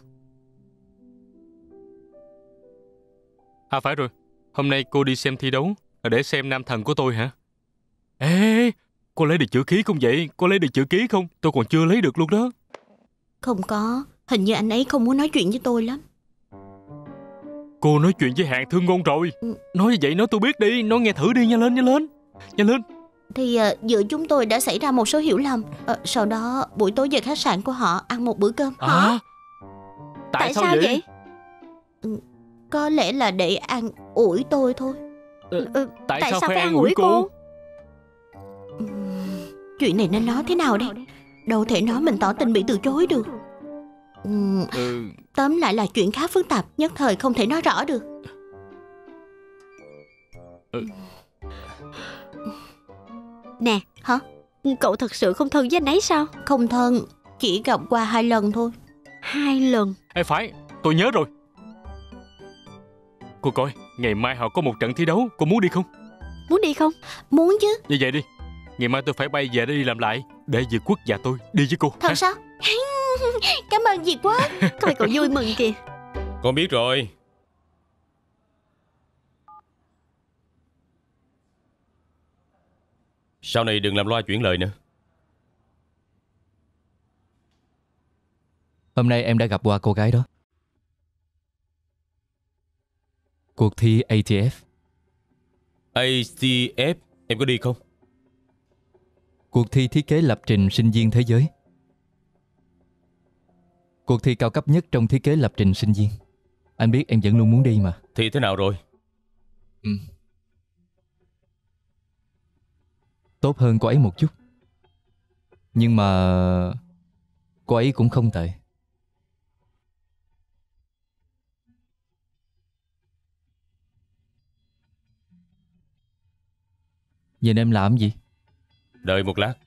À phải rồi, hôm nay cô đi xem thi đấu là để xem nam thần của tôi hả? Ê, cô lấy được chữ ký không vậy? Cô lấy được chữ ký không? Tôi còn chưa lấy được luôn đó. Không có, hình như anh ấy không muốn nói chuyện với tôi lắm. Cô nói chuyện với Hạng Thương Ngôn rồi. Nói như vậy nói tôi biết đi, nói nghe thử đi, nhanh lên, nhanh lên, nhanh lên. Thì uh, giữa chúng tôi đã xảy ra một số hiểu lầm. uh, Sau đó buổi tối về khách sạn của họ ăn một bữa cơm. À, Hả? Tại, Tại sao, sao vậy? vậy? Ừ, có lẽ là để an ủi tôi thôi. Ừ, Ừ, tại, tại sao, sao phải phải an an ủi ủi cô? cô? Uhm, chuyện này nên nói thế nào đây? Đâu thể nói mình tỏ tình bị từ chối được. Uhm, Ừ. Tóm lại là chuyện khá phức tạp, nhất thời không thể nói rõ được. Ừ. Nè, hả? Cậu thật sự không thân với anh ấy sao? Không thân, chỉ gặp qua hai lần thôi. Hai lần? Ê phải, tôi nhớ rồi. Cô coi, ngày mai họ có một trận thi đấu, cô muốn đi không? Muốn đi không? Muốn chứ. Như vậy đi, ngày mai tôi phải bay về để đi làm lại, để Diệt Quốc và tôi đi với cô. Thật hả? sao? Cảm ơn Diệt Quốc. Coi cậu vui mừng kìa. Con biết rồi. Sau này đừng làm loa chuyển lời nữa. Hôm nay em đã gặp qua cô gái đó. Cuộc thi a tê ép. a tê ép, em có đi không? Cuộc thi thiết kế lập trình sinh viên thế giới. Cuộc thi cao cấp nhất trong thiết kế lập trình sinh viên. Anh biết em vẫn luôn muốn đi mà. Thì thế nào rồi? Ừ. Tốt hơn cô ấy một chút. Nhưng mà cô ấy cũng không tệ. Nhìn em làm gì? Đợi một lát.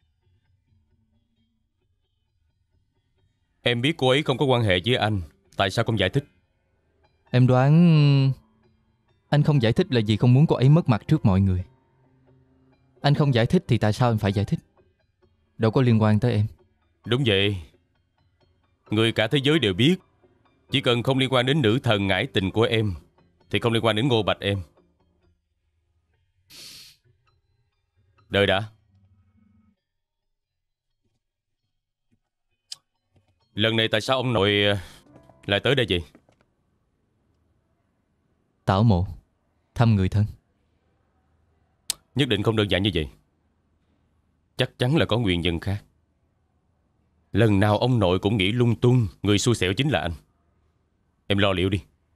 Em biết cô ấy không có quan hệ với anh, tại sao không giải thích? Em đoán anh không giải thích là vì không muốn cô ấy mất mặt trước mọi người. Anh không giải thích thì tại sao em phải giải thích? Đâu có liên quan tới em. Đúng vậy. Người cả thế giới đều biết. Chỉ cần không liên quan đến nữ thần ngải tình của em thì không liên quan đến Ngô Bạch em. Đợi đã. Lần này tại sao ông nội lại tới đây vậy? Tảo mộ, thăm người thân. Nhất định không đơn giản như vậy. Chắc chắn là có nguyên nhân khác. Lần nào ông nội cũng nghĩ lung tung, người xui xẻo chính là anh. Em lo liệu đi.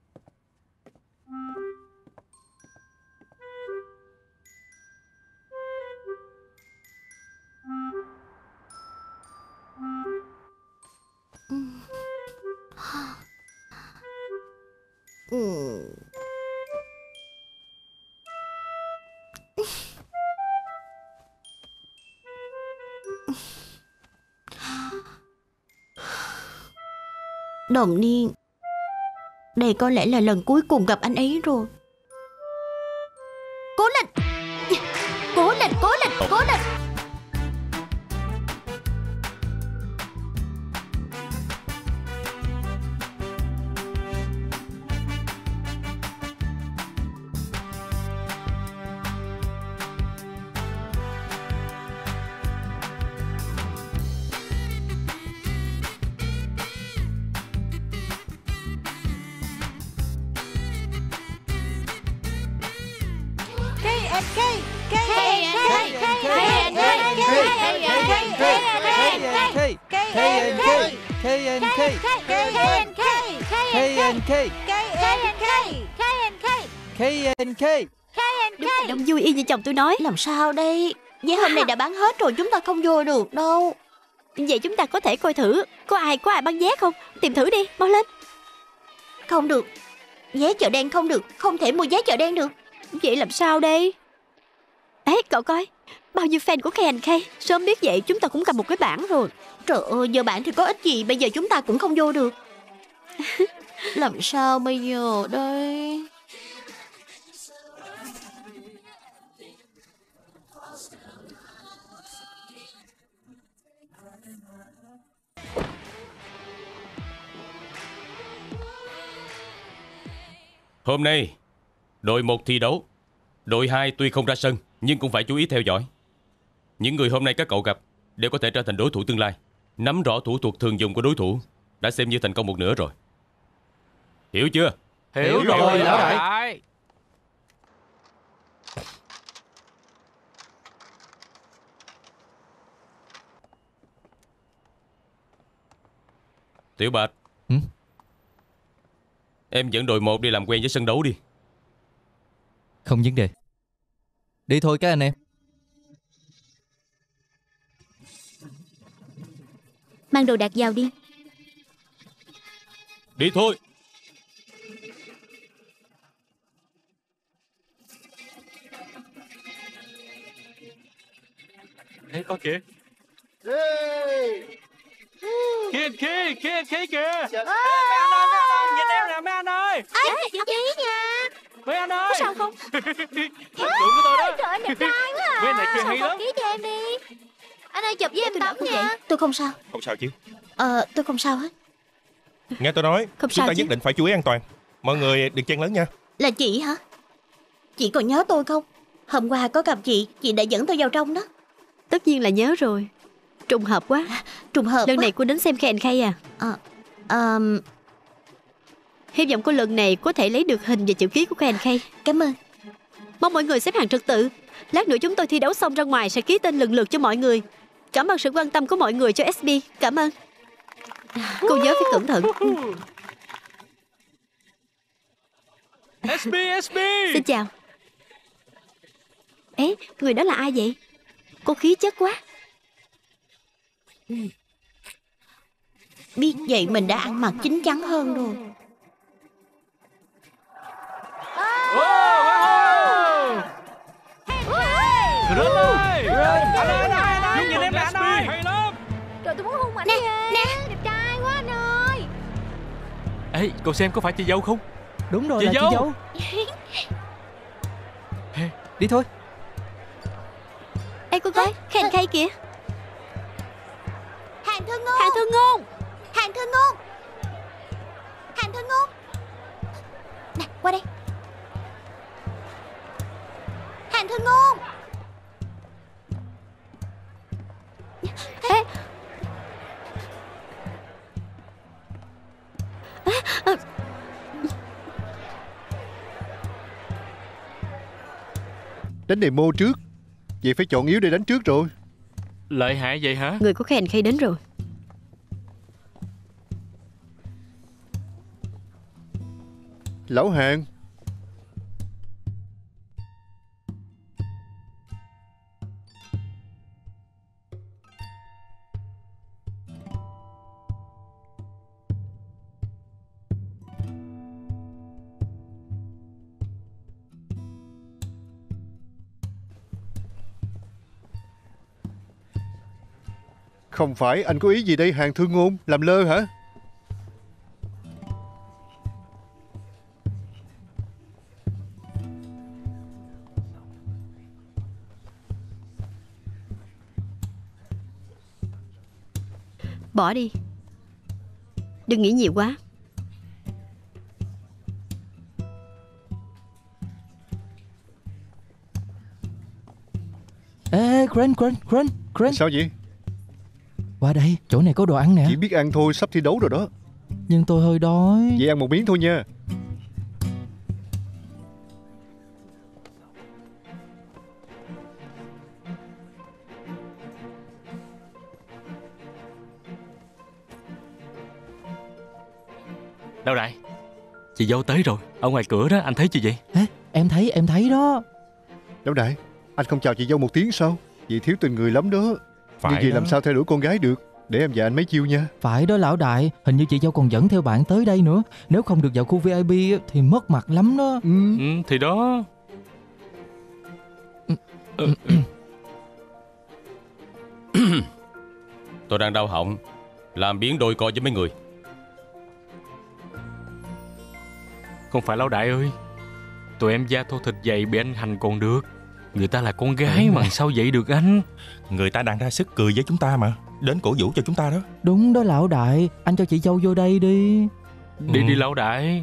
Đồng Niên, đây có lẽ là lần cuối cùng gặp anh ấy rồi. Cố lên, cố lên, cố lên, cố lên. Đúng là đông vui y như chồng tôi nói. Làm sao đây? Vé hôm nay đã bán hết rồi, chúng ta không vô được đâu. Vậy chúng ta có thể coi thử có ai có ai bán vé không? Tìm thử đi, mau lên. Không được, vé chợ đen không được, không thể mua vé chợ đen được. Vậy làm sao đây? Ê, cậu coi, bao nhiêu fan của K and K. Sớm biết vậy chúng ta cũng cầm một cái bảng rồi. Trời ơi, giờ bạn thì có ích gì, bây giờ chúng ta cũng không vô được. Làm sao bây giờ đây? Hôm nay đội một thi đấu, đội hai tuy không ra sân nhưng cũng phải chú ý theo dõi. Những người hôm nay các cậu gặp đều có thể trở thành đối thủ tương lai. Nắm rõ thủ thuật thường dùng của đối thủ đã xem như thành công một nửa rồi. Hiểu chưa? Hiểu, Hiểu rồi, rồi, lão lão đại. Tiểu Bạch, ừ? Em dẫn đội một đi làm quen với sân đấu đi. Không vấn đề. Đi thôi các anh em. Mang đồ đạc vào đi. Đi thôi. Ê, có kìa. Kia kia kia kia kìa. Mấy anh ơi, mấy anh ơi, nhìn em nè mấy anh ơi. Ê, chị nha. Mấy anh ơi. Có sao không? Tưởng của tôi đó. Trời ơi, đẹp trai quá à. Mấy này kia hay lắm. Ký cho em đi. Anh ơi, chụp với em tấm nha. Tôi không sao. Không sao chứ. Ờ, tôi không sao hết. Nghe tôi nói, Không chúng sao ta chứ. nhất định phải chú ý an toàn. Mọi người đừng chen lớn nha. Là chị hả? Chị còn nhớ tôi không? Hôm qua có gặp chị, chị đã dẫn tôi vào trong đó. Tất nhiên là nhớ rồi. Trùng hợp quá. Trùng hợp Lần quá. này cô đến xem K and K à? Ờ, ờm, Hy vọng cô lần này có thể lấy được hình và chữ ký của K and K. Cảm ơn. Mong mọi người xếp hàng trật tự. Lát nữa chúng tôi thi đấu xong ra ngoài sẽ ký tên lần lượt cho mọi người. Cảm ơn sự quan tâm của mọi người cho ét bê. Cảm ơn. Cô nhớ phải cẩn thận. ét bê ét bê. Xin chào. Ê, người đó là ai vậy? Cô khí chất quá. Biết vậy mình đã ăn mặc chín chắn hơn rồi. Rớt ơi. Anh ơi, anh ơi, anh ơi. Nhìn em nè anh ơi. Hay lắm. Trời, tôi muốn hôn ảnh Nè, ghê. nè. Đẹp trai quá anh ơi. Ê, cậu xem có phải chị dâu không? Đúng rồi, Chị là dâu. chị dâu. Đi thôi. Ê cô coi, K and K kìa. Hàng Thương Ngôn. Hàng Thương Ngôn. Hàng Thương Ngôn. Hàng Thương Ngôn. Nè, qua đây. Hàng Thương Ngôn. Ê. Đánh demo trước. Vậy phải chọn yếu để đánh trước rồi. Lợi hại vậy hả? Người của K and K đến rồi. Lão Hàn. Không phải anh có ý gì đây Hàn Thương Ngôn? Làm lơ hả? Bỏ đi. Đừng nghĩ nhiều quá. Ê, Kren, Kren, Kren, Kren. Sao vậy? Qua đây, chỗ này có đồ ăn nè. Chỉ biết ăn thôi, sắp thi đấu rồi đó. Nhưng tôi hơi đói. Vậy ăn một miếng thôi nha. Lão đại, chị dâu tới rồi. Ở ngoài cửa đó, anh thấy chưa vậy? Ê, em thấy, em thấy đó. Lão đại, anh không chào chị dâu một tiếng sao? Vậy thiếu tình người lắm đó. Phải Nhưng gì đó. làm sao theo đuổi con gái được? Để em và anh mấy chiêu nha. Phải đó lão đại, hình như chị dâu còn dẫn theo bạn tới đây nữa. Nếu không được vào khu vi ai pi thì mất mặt lắm đó. Ừ. Ừ, thì đó. Ừ. Ừ, ừ. Tôi đang đau họng, làm biến đôi co với mấy người. Không phải lão đại ơi, tụi em da thô thịt dày bị anh hành còn được. Người ta là con gái mà sao vậy được anh? Người ta đang ra sức cười với chúng ta mà. Đến cổ vũ cho chúng ta đó. Đúng đó lão đại, anh cho chị dâu vô đây đi. Đi Ừ. đi lão đại.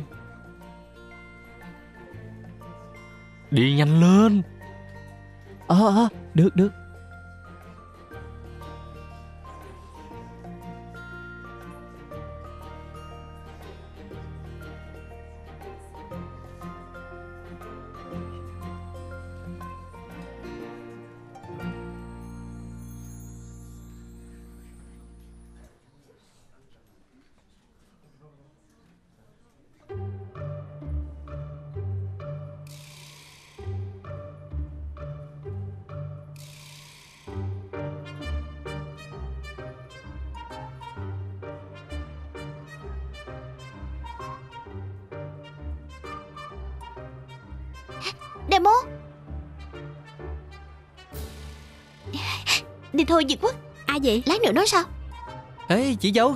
Đi nhanh lên. Ờ, ờ, được, được. Demo. Đi thôi Diệt Quốc. Ai vậy? Lát nữa nói sao? Ê, chị dâu.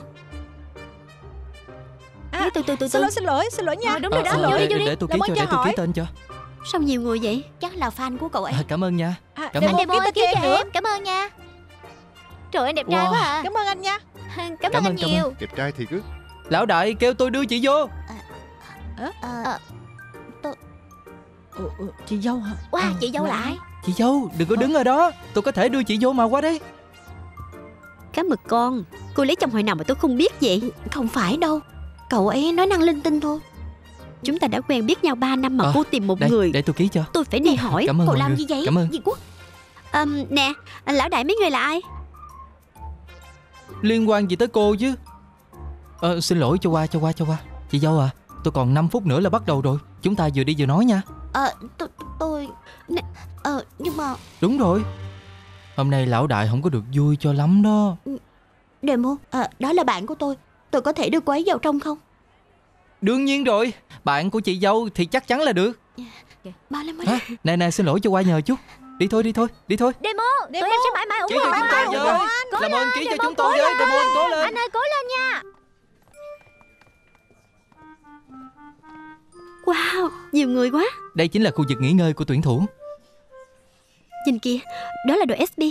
À, từ từ từ Xin từ. lỗi, xin lỗi, xin lỗi nha. Ờ, đúng rồi đó. Ờ, Vô đi, để, vô để, đi. để tôi ký Làm ơn cho, cho để tôi ký hỏi. tên cho. Sao nhiều người vậy? Chắc là fan của cậu ấy. À, cảm ơn nha. À, Cảm để ơn. một Demo ký ơi, tên ký cho em cho nữa. em. Cảm ơn nha. Trời ơi, đẹp trai Wow. quá à. Cảm ơn anh nha. Cảm, Cảm ơn ơn, anh cảm nhiều. ơn. Đẹp trai thiệt á. Lão đại kêu tôi đưa chị vô. Ờ, Ừ, ừ, chị dâu hả? Wow, Ừ, chị dâu là là ai? Chị dâu, đừng có đứng ở đó. Tôi có thể đưa chị vô mà, qua đây. Cá mực con. Cô lấy chồng hồi nào mà tôi không biết vậy? không phải đâu. Cậu ấy nói năng linh tinh thôi. Chúng ta đã quen biết nhau ba năm mà Ờ, cô tìm một Đây, người. để tôi ký cho. Tôi phải đi hỏi. Cảm ơn Cậu mọi làm người. gì vậy? Cảm ơn. Diệt Quốc. Ờm, Nè, lão đại mấy người là ai? Liên quan gì tới cô chứ? Ờ, xin lỗi, cho qua, cho qua, cho qua. Chị dâu à, tôi còn năm phút nữa là bắt đầu rồi. Chúng ta vừa đi vừa nói nha. Ờ, tôi... tôi... Nè, Ờ, nhưng mà... Đúng rồi. Hôm nay lão đại không có được vui cho lắm đó. Demo, ờ, đó là bạn của tôi. Tôi có thể đưa cô ấy vào trong không? Đương nhiên rồi. Bạn của chị dâu thì chắc chắn là được. Bao lên mới À, này nè, xin lỗi, cho qua nhờ chút. Đi thôi, đi thôi, đi thôi. Demo, Demo. tụi em sẽ mãi mãi ủng Ký hộ cho chúng anh. tôi Ủng với. hộ anh. Cố Làm lên, ơn ký cho Demo, chúng tôi cố với. lên. Demon, cố lên. Anh ơi, cố lên nha. Wow, nhiều người quá. Đây chính là khu vực nghỉ ngơi của tuyển thủ. Nhìn kìa, đó là đội ét bê.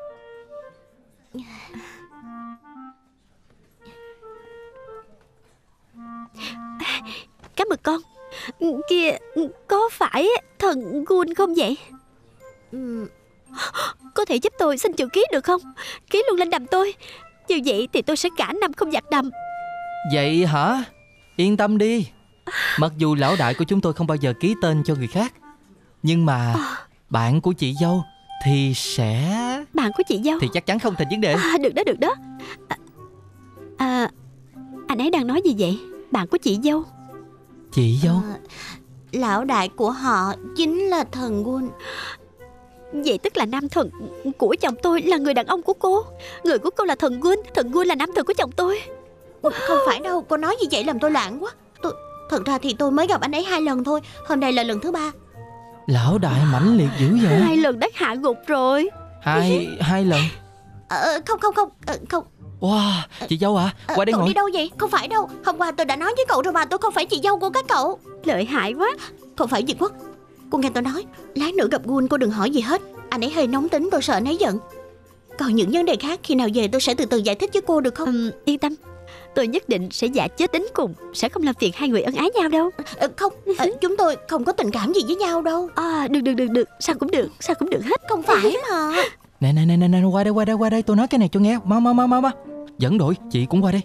Cá mực con. Kìa, có phải thần Gun không vậy? Ừ, Có thể giúp tôi xin chữ ký được không? Ký luôn lên đầm tôi. Như vậy thì tôi sẽ cả năm không giặt đầm. Vậy hả? Yên tâm đi. Mặc dù lão đại của chúng tôi không bao giờ ký tên cho người khác, nhưng mà bạn của chị dâu thì sẽ... Bạn của chị dâu. Thì chắc chắn không thành vấn đề. À, được đó, được đó. À, à, anh ấy đang nói gì vậy? Bạn của chị dâu. Chị dâu à, lão đại của họ chính là thần Gun. Vậy tức là nam thần của chồng tôi là người đàn ông của cô. Người của cô là thần Gun, thần Gun là nam thần của chồng tôi. Không phải đâu, cô nói như vậy làm tôi loạn quá. Tôi, thật ra thì tôi mới gặp anh ấy hai lần thôi. Hôm nay là lần thứ ba. Lão đại mãnh liệt dữ vậy. Hai lần đã hạ gục rồi. Hai hai lần. Ờ, không không không ờ, không. Wow, chị dâu à, Ờ, qua đây cậu ngồi. đi đâu vậy? Không phải đâu. Hôm qua tôi đã nói với cậu rồi mà, tôi không phải chị dâu của các cậu. Lợi hại quá. Không phải Diệt Quốc. Cô nghe tôi nói, lát nữa gặp Gun cô đừng hỏi gì hết. Anh ấy hơi nóng tính, tôi sợ anh ấy giận. Còn những vấn đề khác khi nào về tôi sẽ từ từ giải thích với cô được không? Uhm, yên tâm, tôi nhất định sẽ giả chết đến cùng, sẽ không làm phiền hai người ân ái nhau đâu. ờ, Không, ờ, chúng tôi không có tình cảm gì với nhau đâu. À, được được được được, sao cũng được, sao cũng được hết. Không phải mà. Nè nè nè nè nè, qua đây qua đây qua đây, tôi nói cái này cho nghe. Mau mau mau mau mau. Dẫn đội, chị cũng qua đây.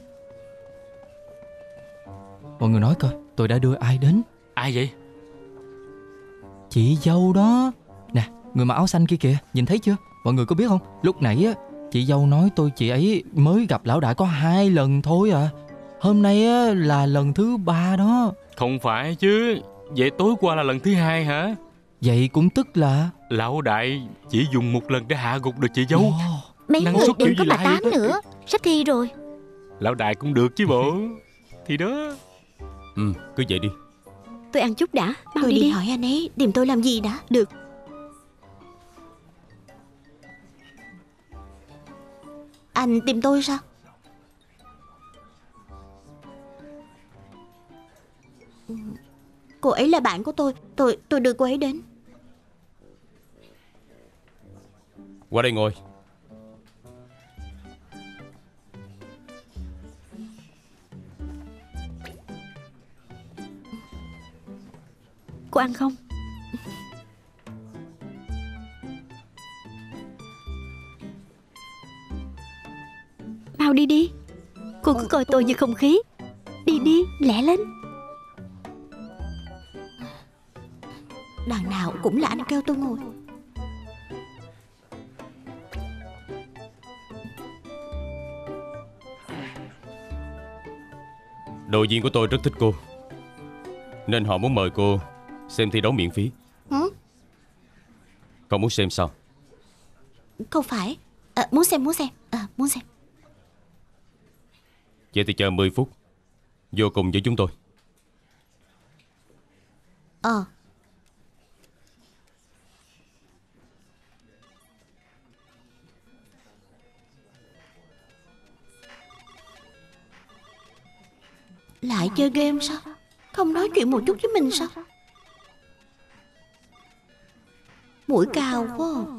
Mọi người nói coi, tôi đã đưa ai đến? Ai vậy? Chị dâu đó. Nè, người mặc áo xanh kia kìa, nhìn thấy chưa? Mọi người có biết không? Lúc nãy á, chị dâu nói tôi chị ấy mới gặp lão đại có hai lần thôi à. Hôm nay á, là lần thứ ba đó. Không phải chứ. Vậy tối qua là lần thứ hai hả? Vậy cũng tức là Lão đại chỉ dùng một lần để hạ gục được chị dâu. Ồ, Mấy Năng người suất đừng kiểu có gì bà lại tám đó. nữa. Sắp thi rồi. Lão đại cũng được chứ bộ. Thì đó. Ừ, cứ vậy đi. Tôi ăn chút đã, mau Tôi đi đi, đi. hỏi anh ấy tìm tôi làm gì đã. Được. Anh tìm tôi sao? Cô ấy là bạn của tôi. Tôi tôi đưa cô ấy đến. Qua đây ngồi. Cô ăn không? Mau đi đi. Cô cứ coi tôi như không khí. Đi đi, lẹ lên. Đằng nào cũng là anh kêu tôi ngồi. Đội viên của tôi rất thích cô, nên họ muốn mời cô xem thi đấu miễn phí. Hử? Không muốn xem sao? Không phải. À, muốn xem muốn xem à, muốn xem. Vậy thì chờ mười phút vô cùng với chúng tôi. Ờ. Lại chơi game sao? Không nói chuyện một chút với mình sao? Mũi cao quá à.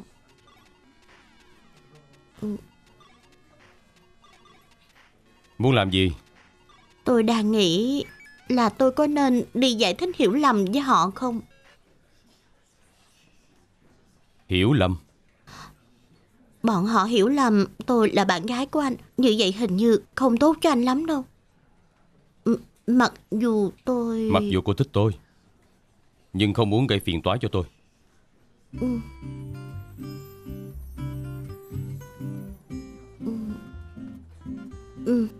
Ừ. Muốn làm gì? Tôi đang nghĩ là tôi có nên đi giải thích hiểu lầm với họ không? Hiểu lầm? Bọn họ hiểu lầm tôi là bạn gái của anh. Như vậy hình như không tốt cho anh lắm đâu. M- Mặc dù tôi... Mặc dù cô thích tôi, nhưng không muốn gây phiền toái cho tôi. Ừ. Ừ. Ừ.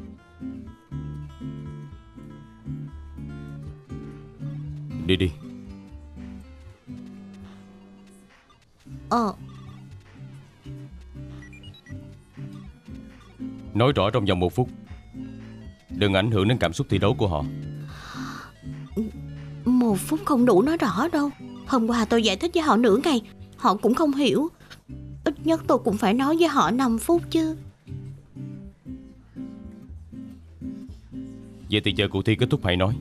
Đi đi. Ờ. Nói rõ trong vòng một phút. Đừng ảnh hưởng đến cảm xúc thi đấu của họ. Một phút không đủ nói rõ đâu. Hôm qua tôi giải thích với họ nửa ngày, họ cũng không hiểu. Ít nhất tôi cũng phải nói với họ năm phút chứ. Vậy thì chờ cuộc thi kết thúc hãy nói.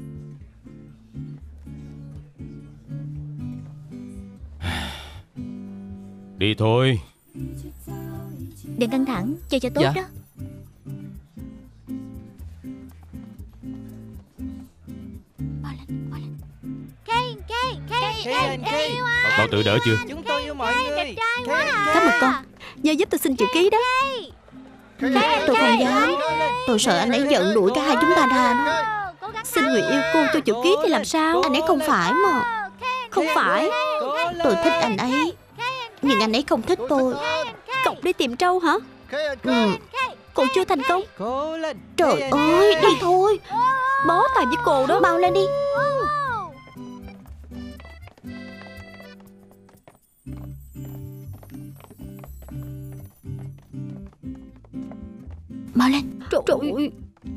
Đi thôi. Đừng căng thẳng, chơi cho tốt Dạ. đó. Bảo tự đỡ chưa? Chúng tôi yêu mọi người. Cảm ơn con. Nhớ giúp tôi xin chữ ký đó. Tôi không dám. Tôi sợ anh ấy giận đuổi cả hai chúng ta ra đó. Xin người yêu cô cho chữ ký thì làm sao? Anh ấy không phải mà. Không phải. Tôi thích anh ấy, nhưng anh ấy không thích tôi. Cậu đi tìm trâu hả? Ừ. Cậu chưa thành công. Cố lên. Trời ơi, đi thôi. Bó tay với cô đó. Mau lên đi. Mau lên. Trời, trời ơi.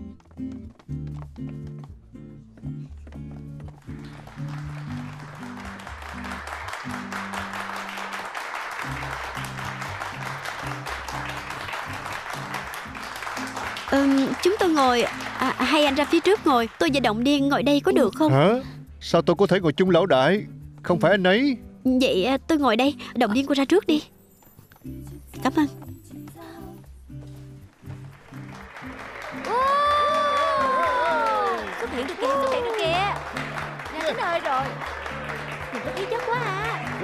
Ừm, chúng tôi ngồi à, hay anh ra phía trước ngồi. Tôi và Động Điên ngồi đây có được không? Hả? Sao tôi có thể ngồi chung lão đại? Không phải anh ấy. Vậy à, tôi ngồi đây. Động Điên cô ra trước đi. Cảm ơn. Xuất hiện được kìa, xuất hiện được kìa. Ra tới nơi rồi. Mình có khí chất quá à.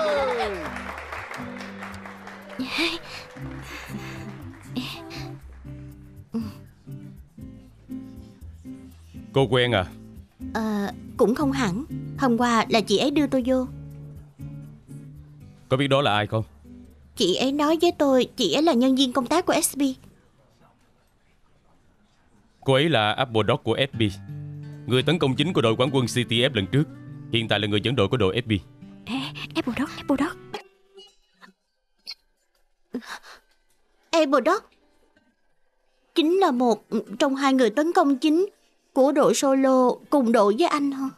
Cô quen à? Ờ, cũng không hẳn. Hôm qua là chị ấy đưa tôi vô. Có biết đó là ai không? Chị ấy nói với tôi chị ấy là nhân viên công tác của ét bê. Cô ấy là Apple Dog của ét bê, người tấn công chính của đội quán quân xê tê ép lần trước. Hiện tại là người dẫn đội của đội ét bê. Apple Dog, Apple Dog. Apple Dog chính là một trong hai người tấn công chính của đội solo cùng đội với anh hả?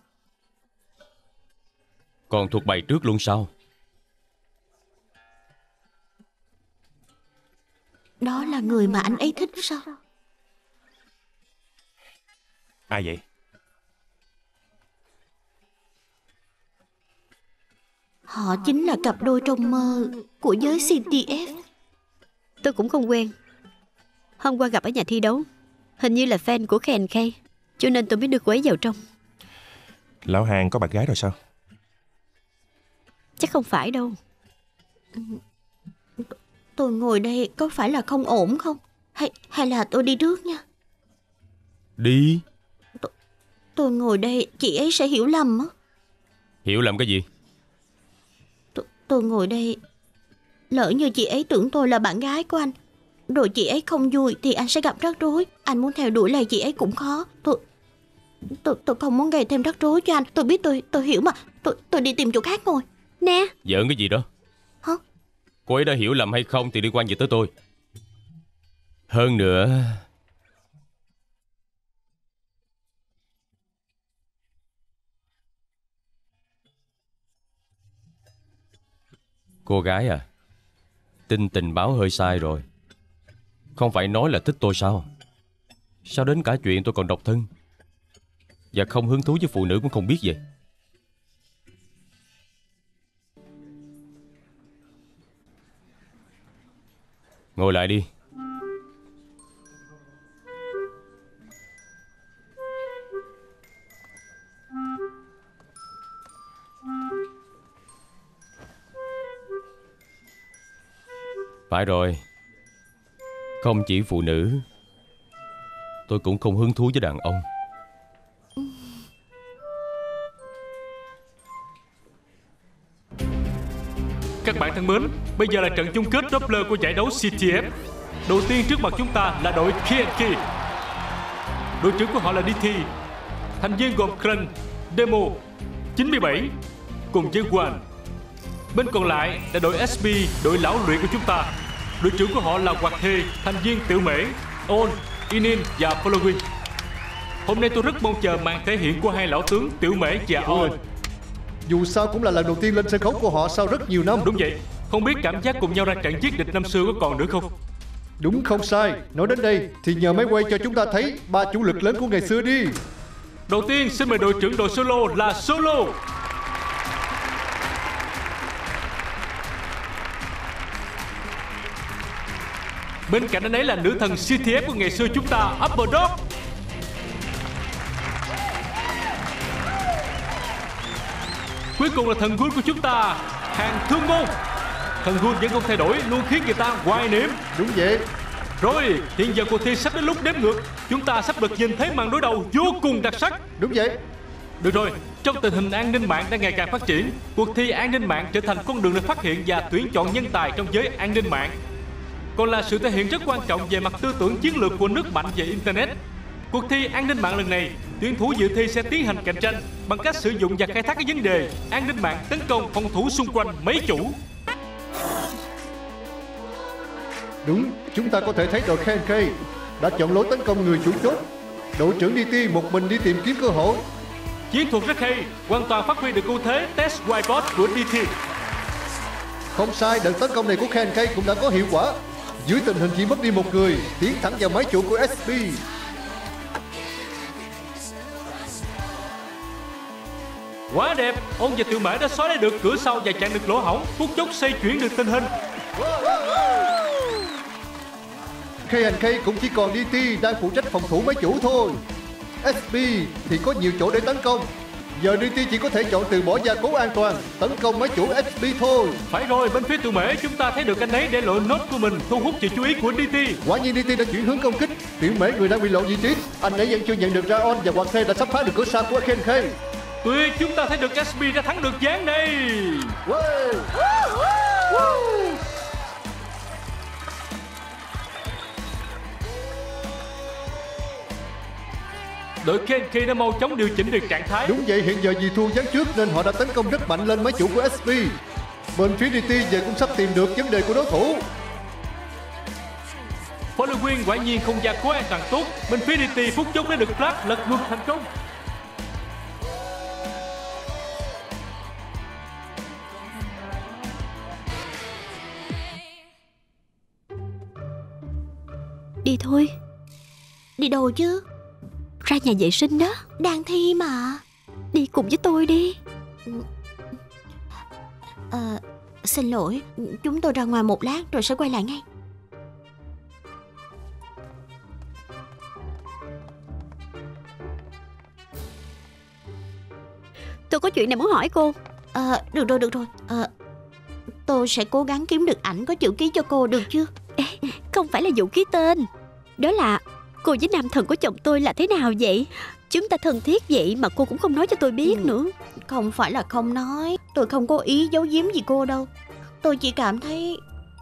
Còn thuộc bài trước luôn sao? Đó là người mà anh ấy thích sao? Ai vậy? Họ chính là cặp đôi trong mơ của giới xê tê ép. Tôi cũng không quen. Hôm qua gặp ở nhà thi đấu. Hình như là fan của Ken K, cho nên tôi mới đưa cô ấy vào trong. Lão Hàng có bạn gái rồi sao? Chắc không phải đâu. Tôi ngồi đây có phải là không ổn không? Hay hay là tôi đi trước nha? Đi. Tôi, tôi ngồi đây chị ấy sẽ hiểu lầm á. Hiểu lầm cái gì? Tôi, tôi ngồi đây, lỡ như chị ấy tưởng tôi là bạn gái của anh, rồi chị ấy không vui thì anh sẽ gặp rắc rối. Anh muốn theo đuổi lời chị ấy cũng khó. Tôi tôi tôi không muốn gây thêm rắc rối cho anh. Tôi biết, tôi tôi hiểu mà. Tôi tôi đi tìm chỗ khác ngồi. Nè. Giỡn cái gì đó? Hả? Cô ấy đã hiểu lầm hay không thì liên quan gì tới tôi? Hơn nữa, cô gái à, tin tình báo hơi sai rồi. Không phải nói là thích tôi sao? Sao đến cả chuyện tôi còn độc thân và không hứng thú với phụ nữ cũng không biết vậy? Ngồi lại đi. Phải rồi, không chỉ phụ nữ, tôi cũng không hứng thú với đàn ông. Các bạn thân mến, bây giờ là trận chung kết Doppler của giải đấu xê tê ép. Đầu tiên trước mặt chúng ta là đội ca en ca. Đội trưởng của họ là đê tê. Thành viên gồm Kren, Demo, chín mươi bảy cùng với Juan. Bên còn lại là đội ét bê, đội lão luyện của chúng ta. Đội trưởng của họ là Hoạt Thê, thành viên Tiểu Mễ, On, Inin và Following. Hôm nay tôi rất mong chờ màn thể hiện của hai lão tướng Tiểu Mễ và On. Dù sao cũng là lần đầu tiên lên sân khấu của họ sau rất nhiều năm. Đúng vậy. Không biết cảm giác cùng nhau ra trận giết địch năm xưa có còn nữa không? Đúng không sai. Nói đến đây thì nhờ máy quay cho chúng ta thấy ba chủ lực lớn của ngày xưa đi. Đầu tiên xin mời đội trưởng đội solo là Solo. Bên cạnh anh ấy là nữ thần xê tê ép của ngày xưa chúng ta, Apple Dog. Cuối cùng là thần Gun của chúng ta, Hàng Thương Môn. Thần Gun vẫn không thay đổi, luôn khiến người ta hoài niệm. Đúng vậy. Rồi, hiện giờ cuộc thi sắp đến lúc đếm ngược. Chúng ta sắp được nhìn thấy màn đối đầu vô cùng đặc sắc. Đúng vậy. Được rồi, trong tình hình an ninh mạng đang ngày càng phát triển, cuộc thi an ninh mạng trở thành con đường để phát hiện và tuyển chọn nhân tài trong giới an ninh mạng. Còn là sự thể hiện rất quan trọng về mặt tư tưởng chiến lược của nước mạnh về Internet. Cuộc thi an ninh mạng lần này, tuyển thủ dự thi sẽ tiến hành cạnh tranh bằng cách sử dụng và khai thác các vấn đề an ninh mạng tấn công phòng thủ xung quanh máy chủ. Đúng, chúng ta có thể thấy đội ca en ca đã chọn lối tấn công người chủ chốt. Đội trưởng đê tê một mình đi tìm kiếm cơ hội. Chiến thuật rất hay, hoàn toàn phát huy được ưu thế test whiteboard của đê tê. Không sai, đợt tấn công này của ca en ca cũng đã có hiệu quả. Dưới tình hình chỉ mất đi một người, tiến thẳng vào máy chủ của ét pê. Quá đẹp, Ôn và Tiểu Mễ đã xóa lấy được cửa sau và chặn được lỗ hổng, phút chốc xoay chuyển được tình hình. ca en ca cũng chỉ còn đê tê đang phụ trách phòng thủ máy chủ thôi. ét pê thì có nhiều chỗ để tấn công. Giờ đê tê chỉ có thể chọn từ bỏ gia cố an toàn, tấn công máy chủ ét pê thôi. Phải rồi, bên phía Tiểu Mễ chúng ta thấy được anh ấy để lộ nốt của mình, thu hút sự chú ý của đê tê. Quả nhiên đê tê đã chuyển hướng công kích. Tiểu Mễ người đang bị lộ vị trí, anh ấy vẫn chưa nhận được ra on và Hoàng Thê đã sắp phá được cửa sau của ca en ca. Tuyệt, chúng ta thấy được ét pê đã thắng được ván này. Wow. Đội ca en ca đã mau chóng điều chỉnh được trạng thái. Đúng vậy, hiện giờ vì thua ván trước nên họ đã tấn công rất mạnh lên máy chủ của ét pê. Bên phía đê tê giờ cũng sắp tìm được vấn đề của đối thủ. Following quả nhiên không gia cố an toàn tốt. Bên phía đê tê phút chốc đã được Flash lật ngược thành công. Đi thôi. Đi đâu chứ? Ra nhà vệ sinh đó. Đang thi mà. Đi cùng với tôi đi. À, xin lỗi, chúng tôi ra ngoài một lát rồi sẽ quay lại ngay. Tôi có chuyện này muốn hỏi cô. À, được rồi, được rồi. À, tôi sẽ cố gắng kiếm được ảnh có chữ ký cho cô, được chưa? Ê, không phải là vụ ký tên. Đó là cô với nam thần của chồng tôi là thế nào vậy? Chúng ta thân thiết vậy mà cô cũng không nói cho tôi biết ừ. nữa. Không phải là không nói. Tôi không có ý giấu giếm gì cô đâu. Tôi chỉ cảm thấy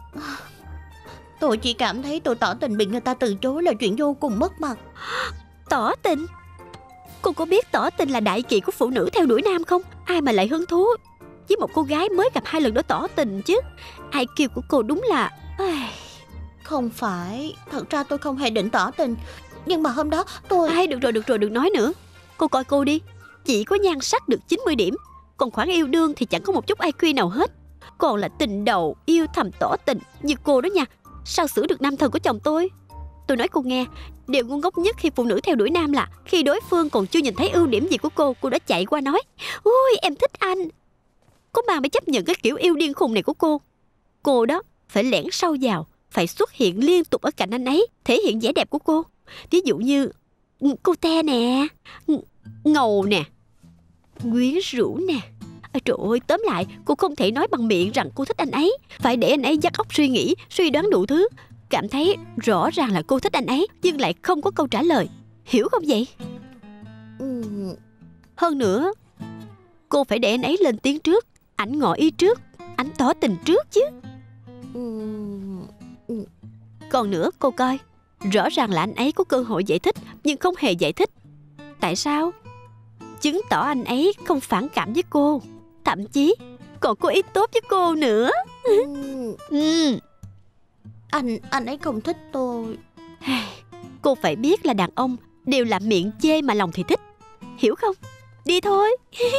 Tôi chỉ cảm thấy tôi tỏ tình bị người ta từ chối là chuyện vô cùng mất mặt. Tỏ tình? Cô có biết tỏ tình là đại kỵ của phụ nữ theo đuổi nam không? Ai mà lại hứng thú với một cô gái mới gặp hai lần đó tỏ tình chứ? I Q của cô đúng là... Không phải, thật ra tôi không hề định tỏ tình. Nhưng mà hôm đó tôi... Ai, được rồi, được rồi, đừng nói nữa. Cô coi cô đi. Chỉ có nhan sắc được chín mươi điểm. Còn khoản yêu đương thì chẳng có một chút I Q nào hết. Còn là tình đầu, yêu thầm tỏ tình như cô đó nha. Sao xử được nam thần của chồng tôi? Tôi nói cô nghe, điều ngu ngốc nhất khi phụ nữ theo đuổi nam là khi đối phương còn chưa nhìn thấy ưu điểm gì của cô, cô đã chạy qua nói ui em thích anh. Có mà mới chấp nhận cái kiểu yêu điên khùng này của cô. Cô đó phải lẻn sâu vào, phải xuất hiện liên tục ở cạnh anh ấy, thể hiện vẻ đẹp của cô. Ví dụ như cô te nè, ngầu nè, quyến rũ nè. À, trời ơi, tóm lại cô không thể nói bằng miệng rằng cô thích anh ấy. Phải để anh ấy dắt óc suy nghĩ, suy đoán đủ thứ. Cảm thấy rõ ràng là cô thích anh ấy nhưng lại không có câu trả lời. Hiểu không vậy? ừ. Hơn nữa, cô phải để anh ấy lên tiếng trước, ảnh ngỏ ý trước, ảnh tỏ tình trước chứ. ừ. Ừ. Còn nữa cô coi, rõ ràng là anh ấy có cơ hội giải thích nhưng không hề giải thích. Tại sao? Chứng tỏ anh ấy không phản cảm với cô, thậm chí còn có ý tốt với cô nữa. ừ. ừ. Anh, anh ấy không thích tôi. Cô phải biết là đàn ông đều là miệng chê mà lòng thì thích. Hiểu không? Đi thôi.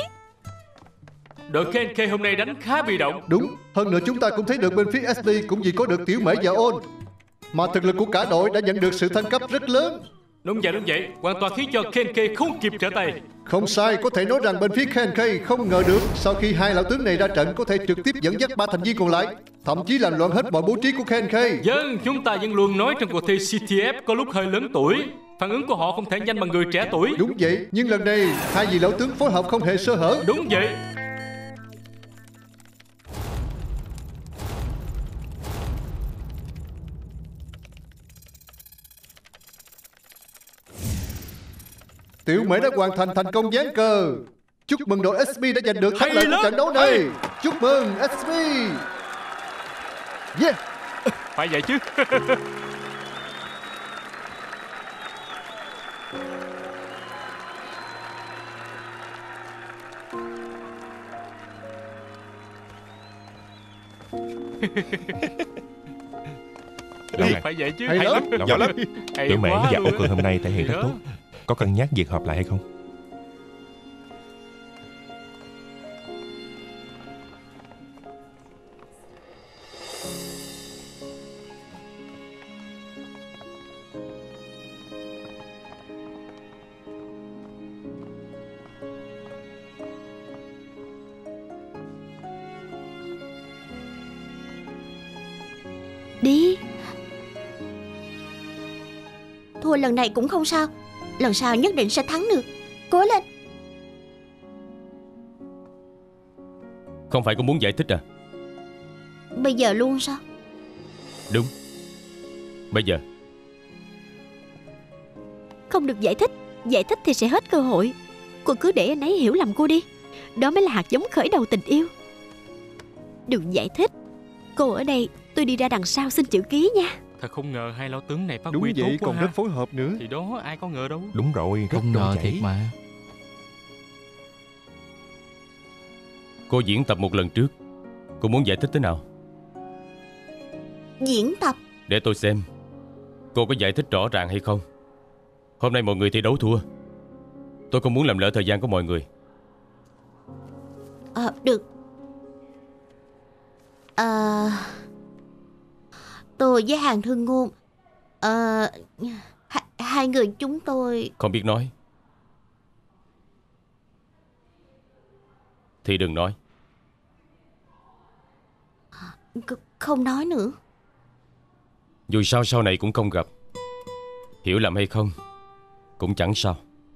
Đội ca en ca hôm nay đánh khá bị động. Đúng, hơn nữa chúng ta cũng thấy được bên phía ét pê cũng chỉ có được Tiểu Mễ và Ôn, mà thực lực của cả đội đã nhận được sự thăng cấp rất lớn. Đúng vậy, đúng vậy, hoàn toàn khiến cho ca en ca không kịp trở tay. Không sai, có thể nói rằng bên phía ca en ca không ngờ được sau khi hai lão tướng này ra trận có thể trực tiếp dẫn dắt ba thành viên còn lại, thậm chí làm loạn hết mọi bố trí của ca en ca. Vâng, chúng ta vẫn luôn nói trong cuộc thi xê tê ép có lúc hơi lớn tuổi, phản ứng của họ không thể nhanh bằng người trẻ tuổi. Đúng vậy, nhưng lần này hai vị lão tướng phối hợp không hề sơ hở. Đúng vậy. Tiểu Mễ đã hoàn thành thành công ván cờ. Chúc mừng đội ét pê đã giành được thắng lợi của trận đấu này. Hay. Chúc mừng ét pê. Yeah. Phải vậy chứ. Lão Ngạn, Phải vậy chứ. Hay lắm. Lão Giỏi Ngạn, lắm. Hay Tiểu Mễ quá và luôn Âu á. Cương hôm nay thể hiện rất Thì tốt. đó. Có cân nhắc việc họp lại hay không? Đi. Thua lần này cũng không sao, lần sau nhất định sẽ thắng được. Cố lên. Không phải cô muốn giải thích à? Bây giờ luôn sao? Đúng. Bây giờ. Không được giải thích. Giải thích thì sẽ hết cơ hội. Cô cứ để anh ấy hiểu lầm cô đi. Đó mới là hạt giống khởi đầu tình yêu. Đừng giải thích. Cô ở đây, tôi đi ra đằng sau xin chữ ký nha. Thật không ngờ hai lão tướng này phát Đúng huy tốt vậy, quá còn ha. rất phối hợp nữa. Thì đó, ai có ngờ đâu. Đúng rồi, rất Không trôi ngờ chảy. thiệt mà. Cô diễn tập một lần trước, cô muốn giải thích thế nào? Diễn tập. Để tôi xem cô có giải thích rõ ràng hay không. Hôm nay mọi người thi đấu thua, tôi không muốn làm lỡ thời gian của mọi người. Ờ, được. Ờ, tôi với Hàng Thương Ngôn, Ờ, hai, hai người chúng tôi. Không biết nói thì đừng nói. C- không nói nữa. Dù sao sau này cũng không gặp, hiểu lầm hay không cũng chẳng sao.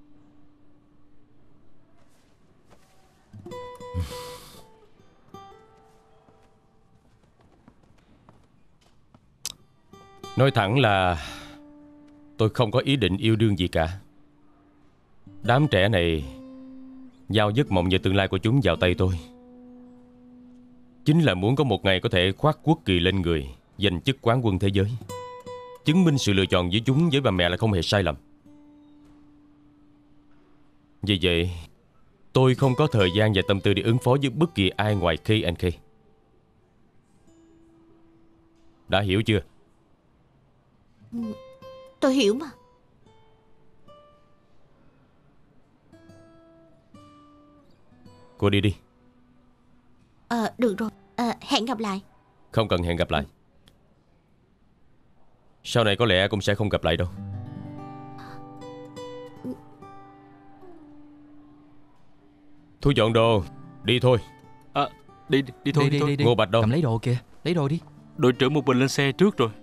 Nói thẳng là tôi không có ý định yêu đương gì cả. Đám trẻ này giao giấc mộng về tương lai của chúng vào tay tôi, chính là muốn có một ngày có thể khoác quốc kỳ lên người, giành chức quán quân thế giới, chứng minh sự lựa chọn giữa chúng với bà mẹ là không hề sai lầm. Vì vậy tôi không có thời gian và tâm tư để ứng phó với bất kỳ ai ngoài K and K. Đã hiểu chưa? Tôi hiểu mà. Cô đi đi. Ờ, được rồi. Ờ, hẹn gặp lại. Không cần hẹn gặp lại. Sau này có lẽ cũng sẽ không gặp lại đâu. Thu dọn đồ, đi thôi. À, đi đi thôi, Đi đi, đi thôi. đi đi. Ngô Bạch đâu? Cầm lấy đồ kìa. Lấy đồ đi. Đội trưởng một mình lên xe trước rồi.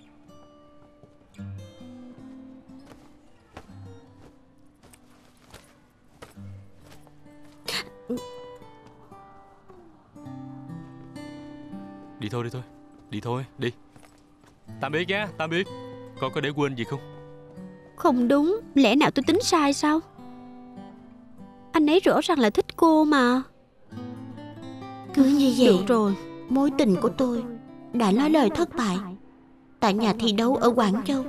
Đi thôi, đi thôi. Đi thôi, đi. Tạm biệt nha, tạm biệt. Con có để quên gì không? Không đúng. Lẽ nào tôi tính sai sao? Anh ấy rõ ràng là thích cô mà. Cứ như vậy, Được rồi. mối tình của tôi đã nói lời thất bại tại nhà thi đấu ở Quảng Châu.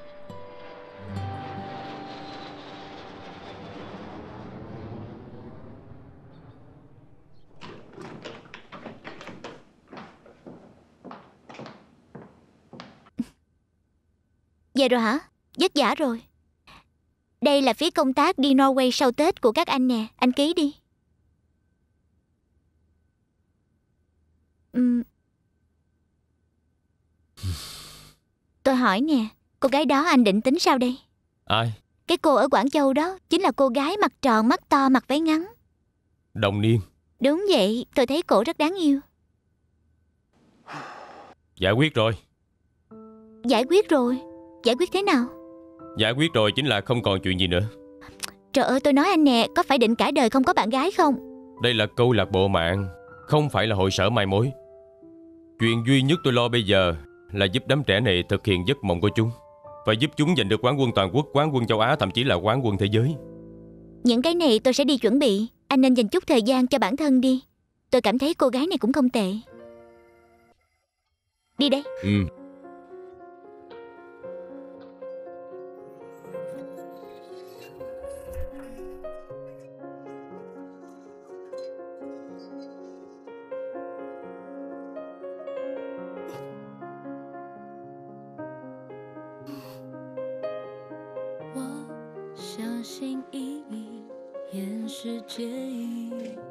Về rồi hả? Vất vả rồi. Đây là phí công tác đi Norway sau Tết của các anh nè. Anh ký đi. Ừm. Tôi hỏi nè, cô gái đó anh định tính sao đây? Ai? Cái cô ở Quảng Châu đó chính là cô gái mặt tròn, mắt to, mặc váy ngắn. Đồng niên. Đúng vậy, tôi thấy cổ rất đáng yêu. Giải quyết rồi. Giải quyết rồi. Giải quyết thế nào? Giải quyết rồi chính là không còn chuyện gì nữa. Trời ơi, tôi nói anh nè, có phải định cả đời không có bạn gái không? Đây là câu lạc bộ mạng, không phải là hội sở mai mối. Chuyện duy nhất tôi lo bây giờ là giúp đám trẻ này thực hiện giấc mộng của chúng, và giúp chúng giành được quán quân toàn quốc, quán quân châu Á, thậm chí là quán quân thế giới. Những cái này tôi sẽ đi chuẩn bị. Anh nên dành chút thời gian cho bản thân đi. Tôi cảm thấy cô gái này cũng không tệ. Đi đây. Ừ. 相信意义掩饰介意，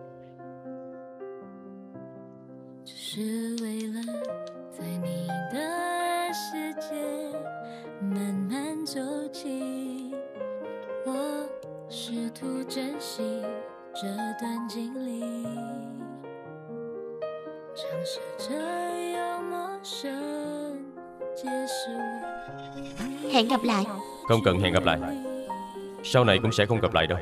只是为了在你的世界慢慢走起。我试图珍惜这段经历，尝试着用陌生解释我。 Hẹn gặp lại. Không cần hẹn gặp lại. Sau này cũng sẽ không gặp lại đâu.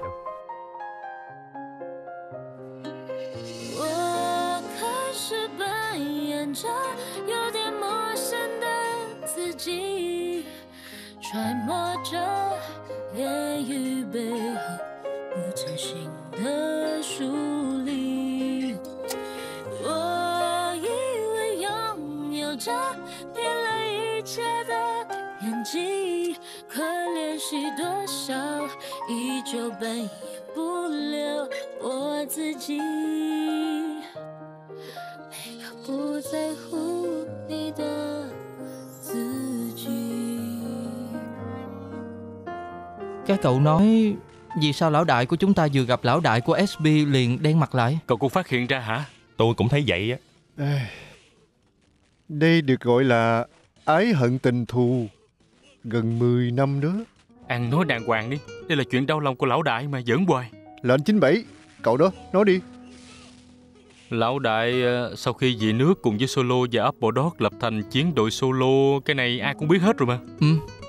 我开始扮演着有点陌生的自己，揣摩着言语背后不诚心的疏离。我以为拥有着骗了一切的演技，可怜惜多少，依旧扮演不了我自己。每个不在乎你的自己。 Các cậu nói vì sao lão đại của chúng ta vừa gặp lão đại của ét bê liền đen mặt lại? Cậu cũng phát hiện ra hả? Tôi cũng thấy vậy á. Đây được gọi là ái hận tình thù. Gần mười năm đó. Ăn nói đàng hoàng đi. Đây là chuyện đau lòng của lão đại mà giỡn hoài. Lệnh chín bảy, cậu đó, nói đi. Lão đại sau khi về nước cùng với Solo và Apple Dog lập thành chiến đội Solo, cái này ai cũng biết hết rồi mà. Ừ.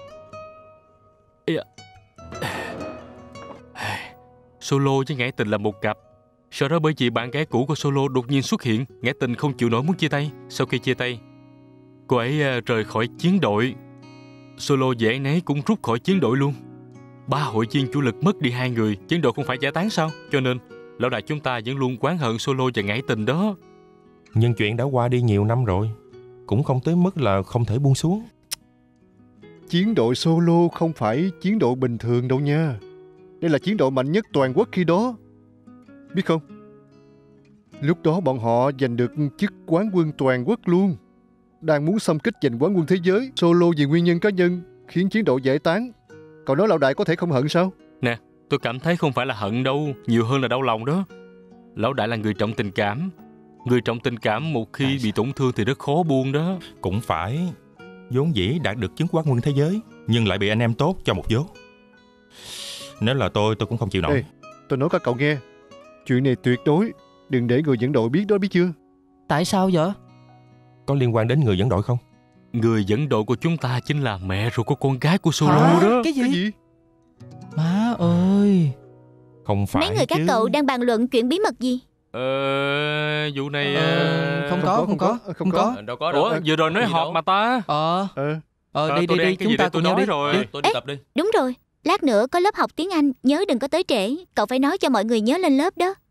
Solo với Ngải Tình là một cặp. Sau đó bởi vì bạn gái cũ của Solo đột nhiên xuất hiện, Ngải Tình không chịu nổi muốn chia tay. Sau khi chia tay, cô ấy rời khỏi chiến đội. Solo và ấy nấy cũng rút khỏi chiến đội luôn. Ba hội viên chủ lực mất đi hai người, chiến đội không phải giải tán sao? Cho nên lão đại chúng ta vẫn luôn oán hận Solo và Ngải Tình đó. Nhưng chuyện đã qua đi nhiều năm rồi, cũng không tới mức là không thể buông xuống. Chiến đội Solo không phải chiến đội bình thường đâu nha. Đây là chiến đội mạnh nhất toàn quốc khi đó. Biết không? Lúc đó bọn họ giành được chức quán quân toàn quốc luôn. Đang muốn xâm kích giành quán quân thế giới. Solo vì nguyên nhân cá nhân khiến chiến đội giải tán. Cậu nói lão đại có thể không hận sao? Nè, tôi cảm thấy không phải là hận đâu, nhiều hơn là đau lòng đó. Lão đại là người trọng tình cảm. Người trọng tình cảm một khi bị tổn thương thì rất khó buông đó. Cũng phải. Vốn dĩ đạt được chứng quán quân thế giới, nhưng lại bị anh em tốt cho một vố. Nếu là tôi, tôi cũng không chịu nổi. Ê, tôi nói các cậu nghe, chuyện này tuyệt đối đừng để người dẫn đội biết đó, biết chưa? Tại sao vậy? Có liên quan đến người dẫn đội không? Người dẫn đội của chúng ta chính là mẹ ruột của con gái của Solo Hả? đó. Cái gì? Cái gì? Má ơi. Không phải Mấy người các chứ. cậu đang bàn luận chuyện bí mật gì? Ờ, vụ này... Ờ, không, có, không có, không có. Đâu có đâu. Ủa, vừa rồi nói họp mà ta. Ờ, Ờ, ờ, Ờ, đi tôi đi đang đi, cái chúng gì ta đây, tôi cùng nhau nói đi. rồi. Đi. Tôi đi Ê. tập đi. Đúng rồi, lát nữa có lớp học tiếng Anh, nhớ đừng có tới trễ. Cậu phải nói cho mọi người nhớ lên lớp đó.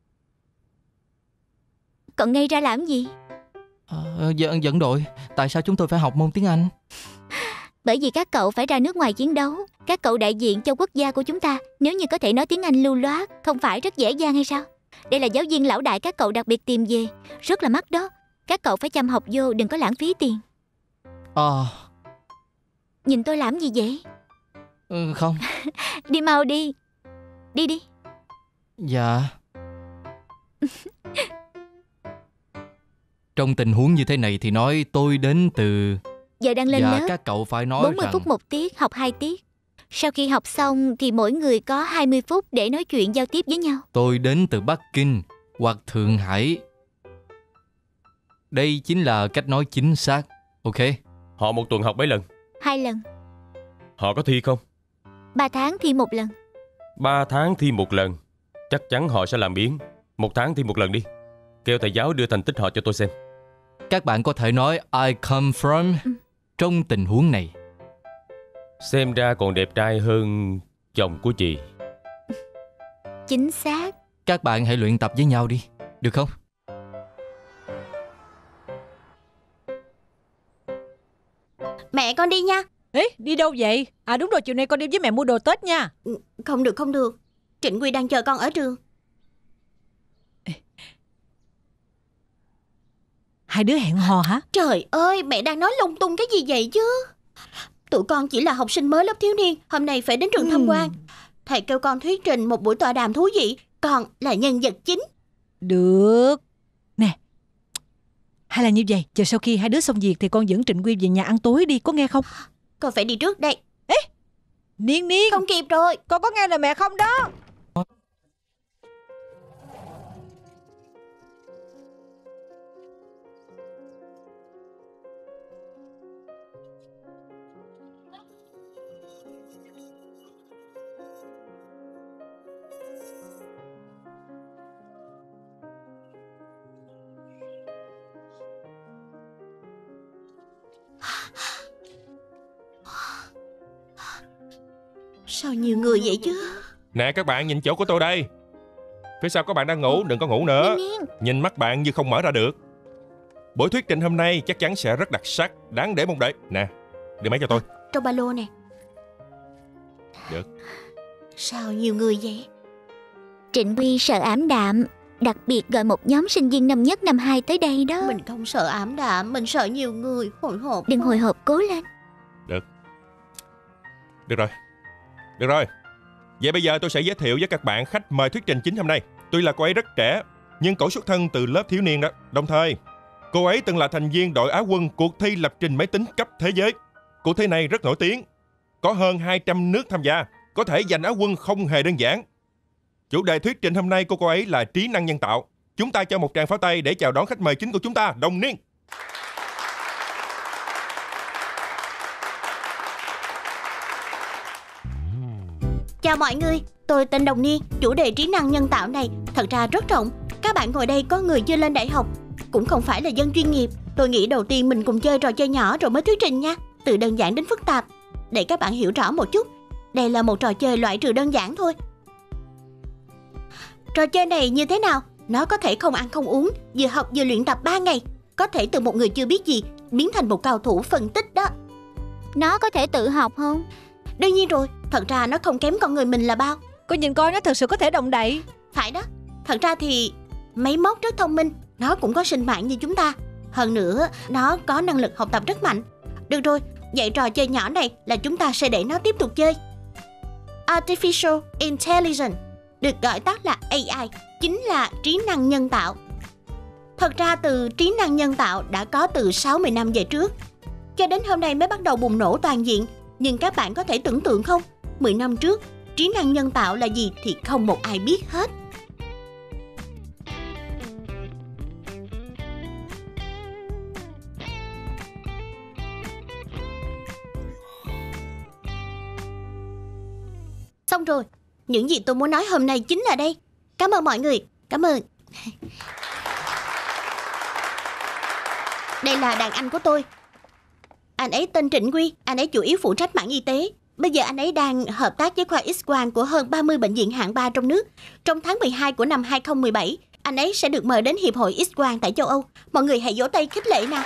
Cậu ngây ra làm gì? Ờ, dẫn, dẫn đội, tại sao chúng tôi phải học môn tiếng Anh? Bởi vì các cậu phải ra nước ngoài chiến đấu. Các cậu đại diện cho quốc gia của chúng ta. Nếu như có thể nói tiếng Anh lưu loát, không phải rất dễ dàng hay sao? Đây là giáo viên lão đại các cậu đặc biệt tìm về. Rất là mắc đó. Các cậu phải chăm học vô, đừng có lãng phí tiền. Ờ, Nhìn tôi làm gì vậy? ừ, không. Đi mau đi. Đi đi. Dạ. Trong tình huống như thế này thì nói tôi đến từ... Giờ đang lên Dạ, lớp. các cậu phải nói bốn mươi rằng... phút một tiết, học hai tiết. Sau khi học xong thì mỗi người có hai mươi phút để nói chuyện giao tiếp với nhau. Tôi đến từ Bắc Kinh hoặc Thượng Hải. Đây chính là cách nói chính xác. Ok. Họ một tuần học mấy lần? Hai lần. Họ có thi không? Ba tháng thi một lần. Ba tháng thi một lần. Chắc chắn họ sẽ làm biến. Một tháng thi một lần đi. Kêu thầy giáo đưa thành tích họ cho tôi xem. Các bạn có thể nói I come from ừ. trong tình huống này. Xem ra còn đẹp trai hơn chồng của chị. Chính xác. Các bạn hãy luyện tập với nhau đi, được không? Mẹ con đi nha. Ê, đi đâu vậy? À đúng rồi, chiều nay con đi với mẹ mua đồ Tết nha. Không được, không được. Trịnh Quy đang chờ con ở trường. Hai đứa hẹn hò hả? Trời ơi, mẹ đang nói lung tung cái gì vậy chứ? Tụi con chỉ là học sinh mới lớp thiếu niên, hôm nay phải đến trường tham quan. Thầy kêu con thuyết trình một buổi tọa đàm thú vị, con là nhân vật chính. Được. Nè, hay là như vậy, chờ sau khi hai đứa xong việc thì con dẫn Trịnh Quy về nhà ăn tối đi, có nghe không? Con phải đi trước đây. Ê, Niên Niên, không kịp rồi. Con có nghe lời mẹ không đó? Sao nhiều người vậy chứ? Nè các bạn, nhìn chỗ của tôi đây. Phía sau có bạn đang ngủ, đừng có ngủ nữa. Nhìn mắt bạn như không mở ra được. Buổi thuyết trình hôm nay chắc chắn sẽ rất đặc sắc, đáng để mong đợi. Nè, đưa máy cho tôi. Trong ba lô nè. Được. Sao nhiều người vậy? Trịnh Quy sợ ảm đạm, đặc biệt gọi một nhóm sinh viên năm nhất năm hai tới đây đó. Mình không sợ ảm đạm, mình sợ nhiều người. Hồi hộp. Đừng hồi hộp, cố lên. Được. Được rồi. Được rồi. Vậy bây giờ tôi sẽ giới thiệu với các bạn khách mời thuyết trình chính hôm nay. Tuy là cô ấy rất trẻ, nhưng cổ xuất thân từ lớp thiếu niên đó. Đồng thời, cô ấy từng là thành viên đội Á quân cuộc thi lập trình máy tính cấp thế giới. Cuộc thi này rất nổi tiếng, có hơn hai trăm nước tham gia, có thể giành Á quân không hề đơn giản. Chủ đề thuyết trình hôm nay của cô ấy là trí năng nhân tạo. Chúng ta cho một tràng pháo tay để chào đón khách mời chính của chúng ta, Đồng Niên. Chào mọi người, tôi tên Đồng Niên. Chủ đề trí năng nhân tạo này thật ra rất rộng. Các bạn ngồi đây có người chưa lên đại học, cũng không phải là dân chuyên nghiệp. Tôi nghĩ đầu tiên mình cùng chơi trò chơi nhỏ rồi mới thuyết trình nha. Từ đơn giản đến phức tạp, để các bạn hiểu rõ một chút. Đây là một trò chơi loại trừ đơn giản thôi. Trò chơi này như thế nào? Nó có thể không ăn không uống, vừa học vừa luyện tập ba ngày. Có thể từ một người chưa biết gì biến thành một cao thủ phân tích đó. Nó có thể tự học không? Đương nhiên rồi, thật ra nó không kém con người mình là bao. Cô nhìn coi, nó thật sự có thể động đậy. Phải đó, thật ra thì máy móc rất thông minh, nó cũng có sinh mạng như chúng ta. Hơn nữa, nó có năng lực học tập rất mạnh. Được rồi, vậy trò chơi nhỏ này là chúng ta sẽ để nó tiếp tục chơi. Artificial Intelligence, được gọi tắt là A I, chính là trí năng nhân tạo. Thật ra từ trí năng nhân tạo đã có từ sáu mươi năm về trước, cho đến hôm nay mới bắt đầu bùng nổ toàn diện. Nhưng các bạn có thể tưởng tượng không, mười năm trước, trí năng nhân tạo là gì thì không một ai biết hết. Xong rồi, những gì tôi muốn nói hôm nay chính là đây. Cảm ơn mọi người, cảm ơn. Đây là đàn anh của tôi. Anh ấy tên Trịnh Quy, anh ấy chủ yếu phụ trách mảng y tế. Bây giờ anh ấy đang hợp tác với khoa X-quang của hơn ba mươi bệnh viện hạng ba trong nước. Trong tháng mười hai của năm hai không một bảy, anh ấy sẽ được mời đến Hiệp hội X-quang tại châu Âu. Mọi người hãy vỗ tay khích lệ nào.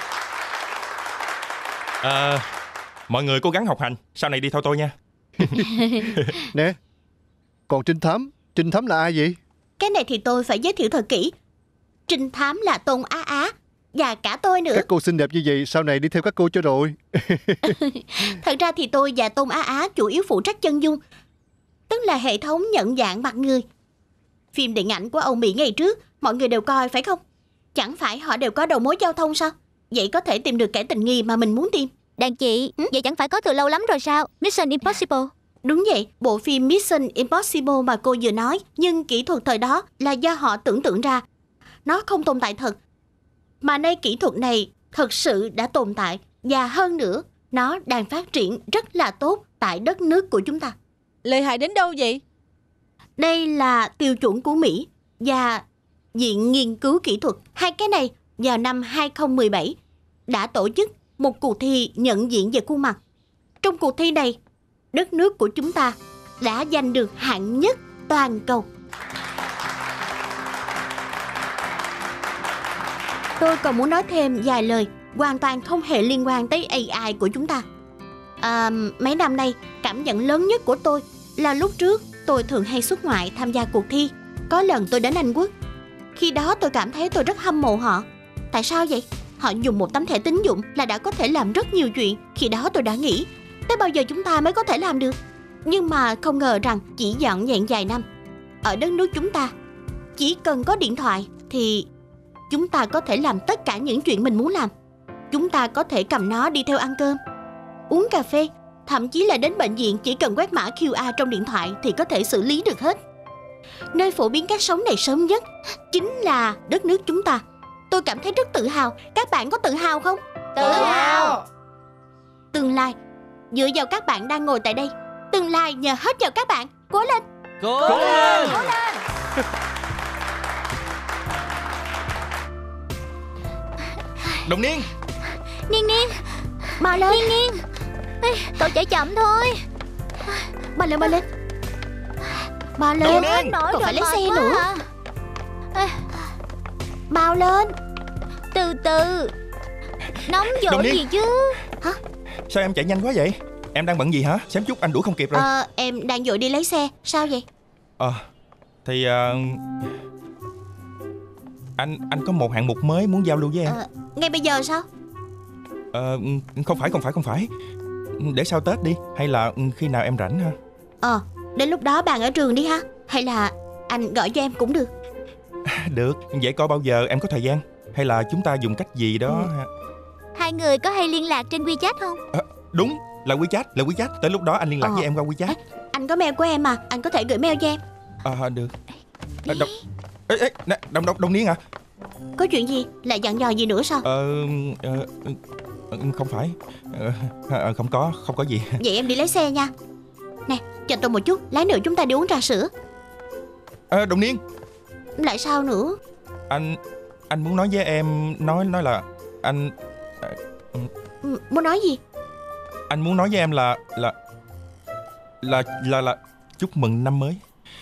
À, mọi người cố gắng học hành, sau này đi theo tôi nha. Nè, còn trinh thám, trinh thám là ai vậy? Cái này thì tôi phải giới thiệu thật kỹ. Trinh thám là Tôn Á Á, và cả tôi nữa. Các cô xinh đẹp như vậy, sau này đi theo các cô cho rồi. Thật ra thì tôi và Tôn Á Á chủ yếu phụ trách chân dung, tức là hệ thống nhận dạng mặt người. Phim điện ảnh của Âu Mỹ ngày trước, mọi người đều coi phải không? Chẳng phải họ đều có đầu mối giao thông sao? Vậy có thể tìm được kẻ tình nghi mà mình muốn tìm. Đàn chị, ừ? Vậy chẳng phải có từ lâu lắm rồi sao? Mission Impossible. Đúng vậy, bộ phim Mission Impossible mà cô vừa nói. Nhưng kỹ thuật thời đó là do họ tưởng tượng ra. Nó không tồn tại thật. Mà nay kỹ thuật này thật sự đã tồn tại. Và hơn nữa, nó đang phát triển rất là tốt tại đất nước của chúng ta. Lợi hại đến đâu vậy? Đây là tiêu chuẩn của Mỹ và Viện Nghiên cứu Kỹ thuật. Hai cái này vào năm hai không một bảy đã tổ chức một cuộc thi nhận diện về khuôn mặt. Trong cuộc thi này, đất nước của chúng ta đã giành được hạng nhất toàn cầu. Tôi còn muốn nói thêm vài lời hoàn toàn không hề liên quan tới A I của chúng ta. À, mấy năm nay, cảm nhận lớn nhất của tôi là lúc trước tôi thường hay xuất ngoại tham gia cuộc thi. Có lần tôi đến Anh Quốc. Khi đó tôi cảm thấy tôi rất hâm mộ họ. Tại sao vậy? Họ dùng một tấm thẻ tín dụng là đã có thể làm rất nhiều chuyện. Khi đó tôi đã nghĩ, tới bao giờ chúng ta mới có thể làm được? Nhưng mà không ngờ rằng chỉ dọn dẹn vài năm, ở đất nước chúng ta, chỉ cần có điện thoại thì chúng ta có thể làm tất cả những chuyện mình muốn làm. Chúng ta có thể cầm nó đi theo ăn cơm, uống cà phê, thậm chí là đến bệnh viện chỉ cần quét mã quy rờ trong điện thoại thì có thể xử lý được hết. Nơi phổ biến cách sống này sớm nhất chính là đất nước chúng ta. Tôi cảm thấy rất tự hào. Các bạn có tự hào không? Tự hào. Tương lai dựa vào các bạn đang ngồi tại đây. Tương lai nhờ hết vào các bạn. Cố lên. Cố, Cố lên. Cố lên. Đồng Niên. Niên Niên. Mau lên. Niên Niên. Ê, cậu chạy chậm thôi. Mau lên, mau lên. Mau lên. Nổi Còn phải lấy xe quá nữa à. Ê, mau lên. từ từ. Nóng Đồng vội Niên. gì chứ? Hả? Sao em chạy nhanh quá vậy? Em đang bận gì hả? Xém chút anh đuổi không kịp rồi. Ờ, em đang vội đi lấy xe. Sao vậy? Ờ, thì ờ, Anh anh có một hạng mục mới muốn giao lưu với em. Ờ, ngay bây giờ sao? Ờ, không phải không phải không phải Để sau Tết đi. Hay là khi nào em rảnh ha? Ờ, đến lúc đó bạn ở trường đi ha. Hay là anh gọi cho em cũng được. Được, vậy coi bao giờ em có thời gian. Hay là chúng ta dùng cách gì đó ha? Hai người có hay liên lạc trên WeChat không? À, đúng, là WeChat, là WeChat. Tới lúc đó anh liên lạc Ờ. với em qua WeChat. Ê, anh có mail của em mà, anh có thể gửi mail cho em. À, được. À, đồng... Ê, ê, nè, đồng, đồng, đồng Niên à? Có chuyện gì? Lại dặn dò gì nữa sao? Ờ, ờ, ờ, không phải. Ờ, ờ, không có, không có gì. Vậy em đi lấy xe nha. Nè, chờ tôi một chút, lát nữa chúng ta đi uống trà sữa. Ờ, đồng Niên. Lại sao nữa? Anh, anh muốn nói với em, nói nói là anh... Ừ, muốn nói gì? Anh muốn nói với em là là là là là chúc mừng năm mới.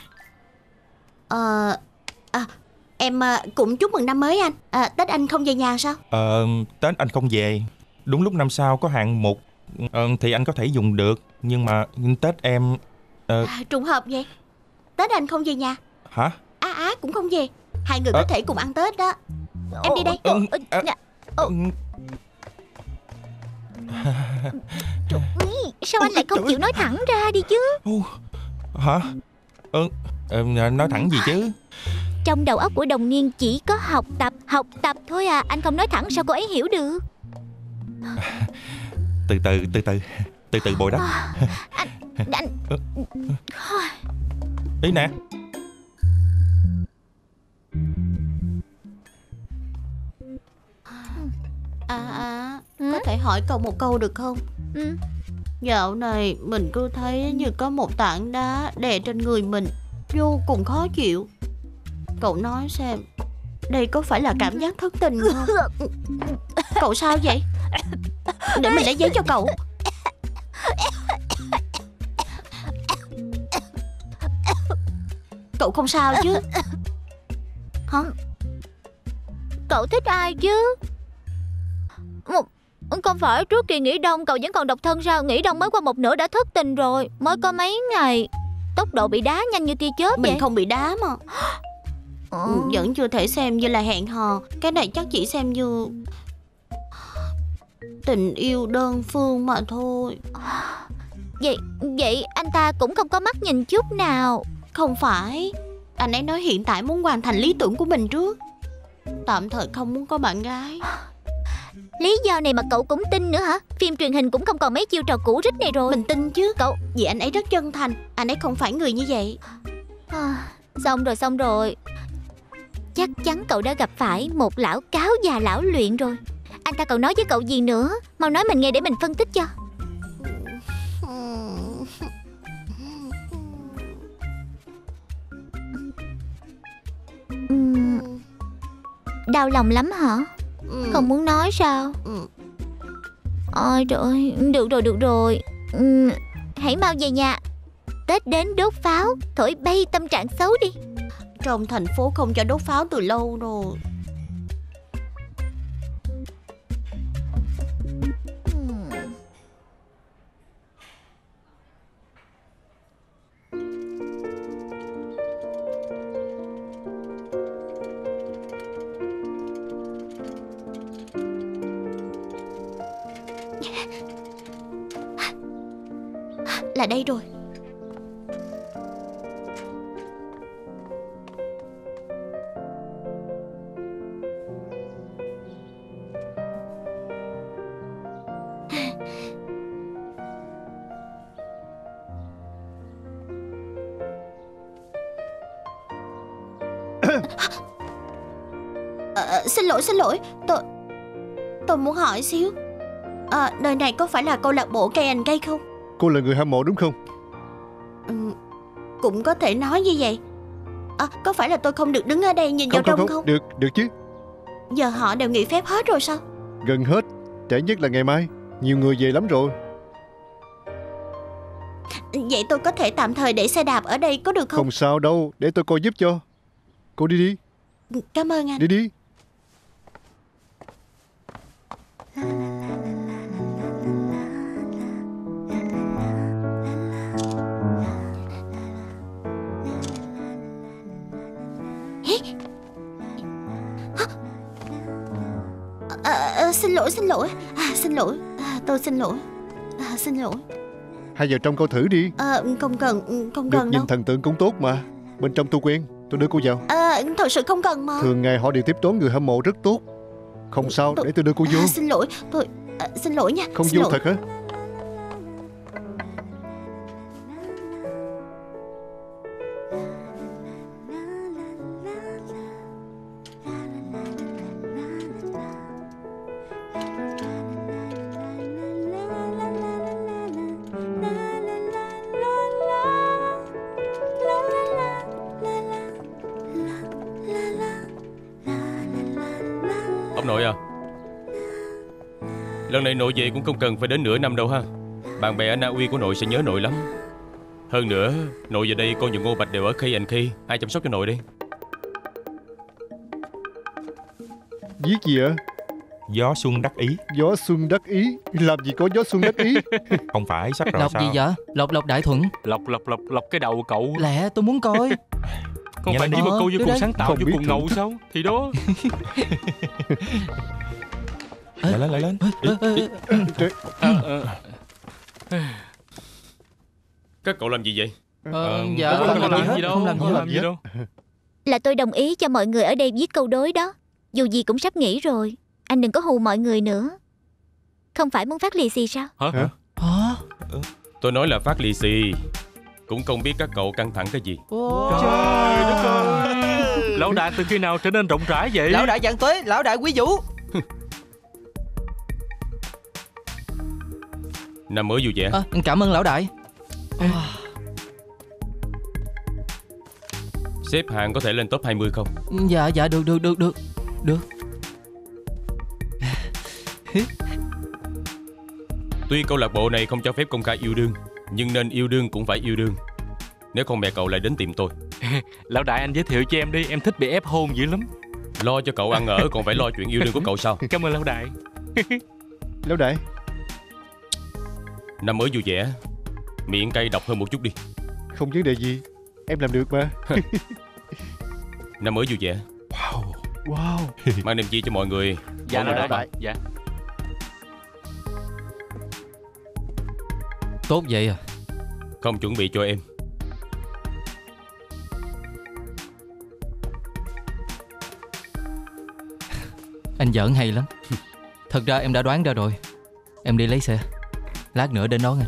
Ờ, à, em à, cũng chúc mừng năm mới anh. À, Tết anh không về nhà sao? Ờ, Tết anh không về. Đúng lúc năm sau có hạng mục ờ, thì anh có thể dùng được. Nhưng mà Tết em ờ, À, trùng hợp vậy. Tết anh không về nhà, hả? Á Á cũng không về. Hai người Ờ. có thể cùng ăn Tết đó. Em đi đây. Ừ, ờ, Ồ. ừ, Trời ơi, sao anh lại không chịu nói thẳng ra đi chứ? Ồ, hả? Ờ, ờ, nói thẳng gì chứ? Trong đầu óc của Đồng Niên chỉ có học tập, học tập thôi à. Anh không nói thẳng sao cô ấy hiểu được? Từ từ, từ từ, từ từ bồi đắp. Anh, anh... Ý nè. À, à, Ừ? có thể hỏi cậu một câu được không? Ừ. Dạo này mình cứ thấy như có một tảng đá đè trên người mình, vô cùng khó chịu. Cậu nói xem, đây có phải là cảm giác thất tình không? Cậu sao vậy? Để mình lấy giấy cho cậu. Cậu không sao chứ? Hả? Cậu thích ai chứ? Một... Không phải trước kỳ nghỉ đông cậu vẫn còn độc thân sao? Nghỉ đông mới qua một nửa đã thất tình rồi. Mới có mấy ngày. Tốc độ bị đá nhanh như tia chớp Mình vậy. không bị đá mà. Ờ. Vẫn chưa thể xem như là hẹn hò. Cái này chắc chỉ xem như tình yêu đơn phương mà thôi. Vậy, vậy anh ta cũng không có mắt nhìn chút nào. Không phải. Anh ấy nói hiện tại muốn hoàn thành lý tưởng của mình trước. Tạm thời không muốn có bạn gái. Lý do này mà cậu cũng tin nữa hả? Phim truyền hình cũng không còn mấy chiêu trò cũ rích này rồi. Mình tin chứ. Cậu... Vì anh ấy rất chân thành. Anh ấy không phải người như vậy. À, xong rồi xong rồi. Chắc chắn cậu đã gặp phải một lão cáo già lão luyện rồi. Anh ta còn nói với cậu gì nữa? Mau nói mình nghe để mình phân tích cho. Uhm, đau lòng lắm hả? Ừ. Không muốn nói sao? Ừ. Ôi trời ơi, được rồi được rồi. Uhm, hãy mau về nhà. Tết đến đốt pháo, thổi bay tâm trạng xấu đi. Trong thành phố không cho đốt pháo từ lâu rồi. là đây rồi. À, xin lỗi xin lỗi Tôi Tôi muốn hỏi xíu à, nơi này có phải là câu lạc bộ cây ảnh cây không? Cô là người hâm mộ đúng không? Ừ, cũng có thể nói như vậy. À, có phải là tôi không được đứng ở đây nhìn Không vào trong không không, không Được, được chứ. Giờ họ đều nghỉ phép hết rồi sao? Gần hết, trễ nhất là ngày mai. Nhiều người về lắm rồi. Vậy tôi có thể tạm thời để xe đạp ở đây có được không? Không sao đâu, để tôi coi giúp cho. Cô đi đi. Cảm ơn anh. Đi đi. À, à, xin lỗi xin lỗi à, Xin lỗi à, Tôi xin lỗi à, Xin lỗi. Hai giờ trong coi thử đi. à, Không cần Không Được cần nhìn đâu. thần tượng cũng tốt mà. Bên trong tôi quen, tôi đưa cô vào. à, Thật sự không cần mà. Thường ngày họ đều tiếp đón người hâm mộ rất tốt. Không sao, tôi... để tôi đưa cô vô. à, Xin lỗi Tôi à, Xin lỗi nha. Không xin vô lỗi. thật hả? Ông nội à, lần này nội về cũng không cần phải đến nửa năm đâu ha. Bạn bè ở Na Uy của nội sẽ nhớ nội lắm. Hơn nữa, nội về đây con và Ngô Bạch đều ở K and K. Ai chăm sóc cho nội đi? Viết gì ạ? Gió xuân đắc ý. Gió xuân đắc ý? Làm gì có gió xuân đắc ý? Không phải sắp rồi Lộc sao? gì vậy? Lộc Lộc Đại Thuận. Lộc lộc lộc lộc cái đầu cậu. Lẹ tôi muốn coi. Không Nghe phải nói chỉ đi. một câu vô Đưa cùng đây. sáng tạo Không vô biết cùng thưởng ngầu thức. sao? Thì đó. Lại lên, lại lên. Ê, ê, ê. À, à. Các cậu làm gì vậy? Ờ, dạ Không, không không làm làm gì gì hết. đâu, Không làm gì không hết. làm gì đâu. Là tôi đồng ý cho mọi người ở đây viết câu đối đó. Dù gì cũng sắp nghỉ rồi. Anh đừng có hù mọi người nữa. Không phải muốn phát lì xì sao? Hả? Hả? Hả? Tôi nói là phát lì xì. Cũng không biết các cậu căng thẳng cái gì. Trời đất ơi. Lão đại từ khi nào trở nên rộng rãi vậy? Lão đại vạn tuế, lão đại quý vũ. Năm mới vui vẻ. À, cảm ơn lão đại. Xếp hạng có thể lên top hai mươi không? Dạ dạ được được được được được. Tuy câu lạc bộ này không cho phép công khai yêu đương, nhưng nên yêu đương cũng phải yêu đương. Nếu không mẹ cậu lại đến tìm tôi. Lão đại anh giới thiệu cho em đi, em thích bị ép hôn dữ lắm. Lo cho cậu ăn ở còn phải lo chuyện yêu đương của cậu sao? Cảm ơn lão đại. Lão đại. Năm mới vui vẻ. Miệng cay độc hơn một chút đi. Không vấn đề gì, em làm được mà. Năm mới vui vẻ. Wow. Wow. Mang niềm vui cho mọi người. Dạ Mọi lão người đại. đại. Dạ. Tốt vậy à? Không chuẩn bị cho em. Anh giỡn hay lắm. Thật ra em đã đoán ra rồi. Em đi lấy xe. Lát nữa đến đón anh.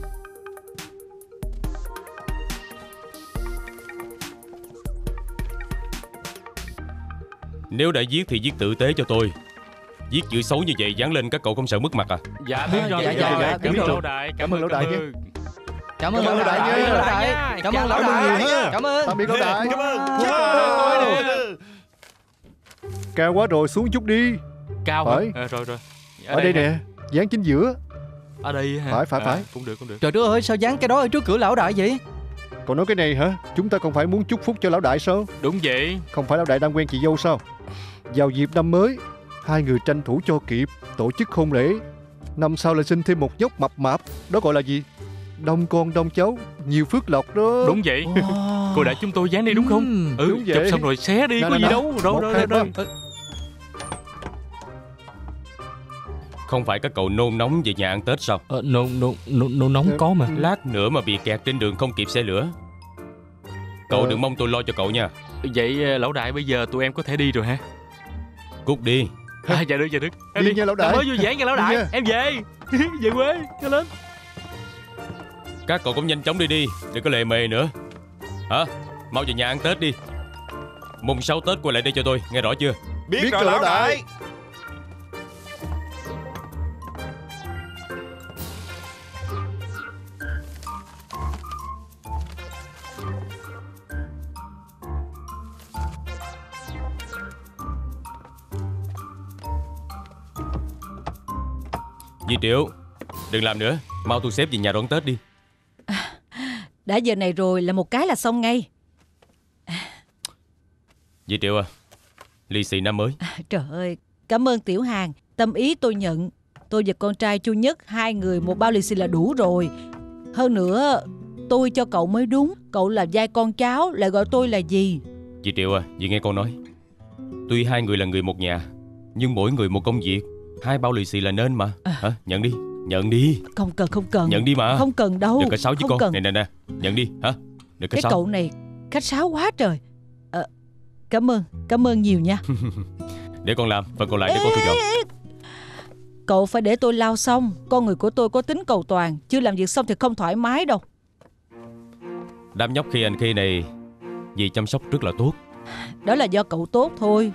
Nếu đã viết thì viết tử tế cho tôi. Viết chữ xấu như vậy dán lên các cậu không sợ mất mặt à? Dạ biết rồi, dạ, biết dạ, rồi. dạ, Cảm biết ơn rồi. lão đại. Cảm ơn lão đại nha. Cảm ơn Cảm ơn lão đại. lão đại nha. Lão đại. Cảm ơn lão Cảm ơn đại. nhiều ha. Cảm ơn. Tạm biệt lão đại. Cảm ơn. Wow. Cao quá rồi, xuống chút đi. Cao Phải. hả? À, rồi rồi. Ở đây hả? nè, dán chính giữa. Ở đây hả? Phải, phải, À, phải. Cũng được, cũng được. Trời đất ơi, sao dán cái đó ở trước cửa lão đại vậy? Còn nói cái này hả? Chúng ta không phải muốn chúc phúc cho lão đại sao? Đúng vậy. Không phải lão đại đang quen chị dâu sao? Vào dịp năm mới, hai người tranh thủ cho kịp tổ chức hôn lễ. Năm sau lại sinh thêm một nhóc mập mạp. Đó gọi là gì? Đông con đông cháu, nhiều phước lộc đó. Đúng vậy. Wow. Cô đã chúng tôi dán đi đúng không? Ừm. Ừ, đúng vậy. chụp xong rồi xé đi, Nè, có nè, gì nè. đâu. Đâu, Một, đâu, hai, đâu, ba. đâu. Không phải các cậu nôn nóng về nhà ăn Tết sao? Ờ, nôn, nôn, nôn, nôn nóng có mà. Lát nữa mà bị kẹt trên đường không kịp xe lửa. Cậu Ờ. đừng mong tôi lo cho cậu nha. Vậy lão đại bây giờ tụi em có thể đi rồi hả? Cút đi. À, dạ được, dạ được. Em Đi nha lão đại. Năm mới vui vẻ nha lão Đi đại. nha. Em về. Về quê, nhanh lên. Các cậu cũng nhanh chóng đi đi, đừng có lề mề nữa. Hả? Mau về nhà ăn Tết đi. Mùng sáu Tết quay lại đây cho tôi, nghe rõ chưa? Biết, Biết rồi rồi lão lão đại. đại. Di Triệu, đừng làm nữa, mau thu xếp về nhà đón Tết đi. Đã giờ này rồi là một cái là xong ngay. Di Triệu à, lì xì năm mới. Trời ơi, cảm ơn Tiểu Hàng. Tâm ý tôi nhận. Tôi và con trai Chu Nhất, hai người một bao lì xì là đủ rồi. Hơn nữa, tôi cho cậu mới đúng. Cậu là vai con cháu, lại gọi tôi là gì? Di Triệu à, dì nghe con nói. Tuy hai người là người một nhà, nhưng mỗi người một công việc. Hai bao lì xì là nên mà. À. Hả? Nhận đi, nhận đi. Không cần, không cần. Nhận đi mà. Không cần đâu. Đừng có sáo chứ không con. cần. Nè nè nè, nhận đi, hả? Đừng có Cái sáo. cậu này khách sáo quá trời. Ờ, cảm ơn, cảm ơn nhiều nha. Để con làm, phần còn lại để con thu dọn. Cậu phải để tôi lau xong. Con người của tôi có tính cầu toàn, chưa làm việc xong thì không thoải mái đâu. Đám nhóc khi anh khi này dì chăm sóc rất là tốt. Đó là do cậu tốt thôi.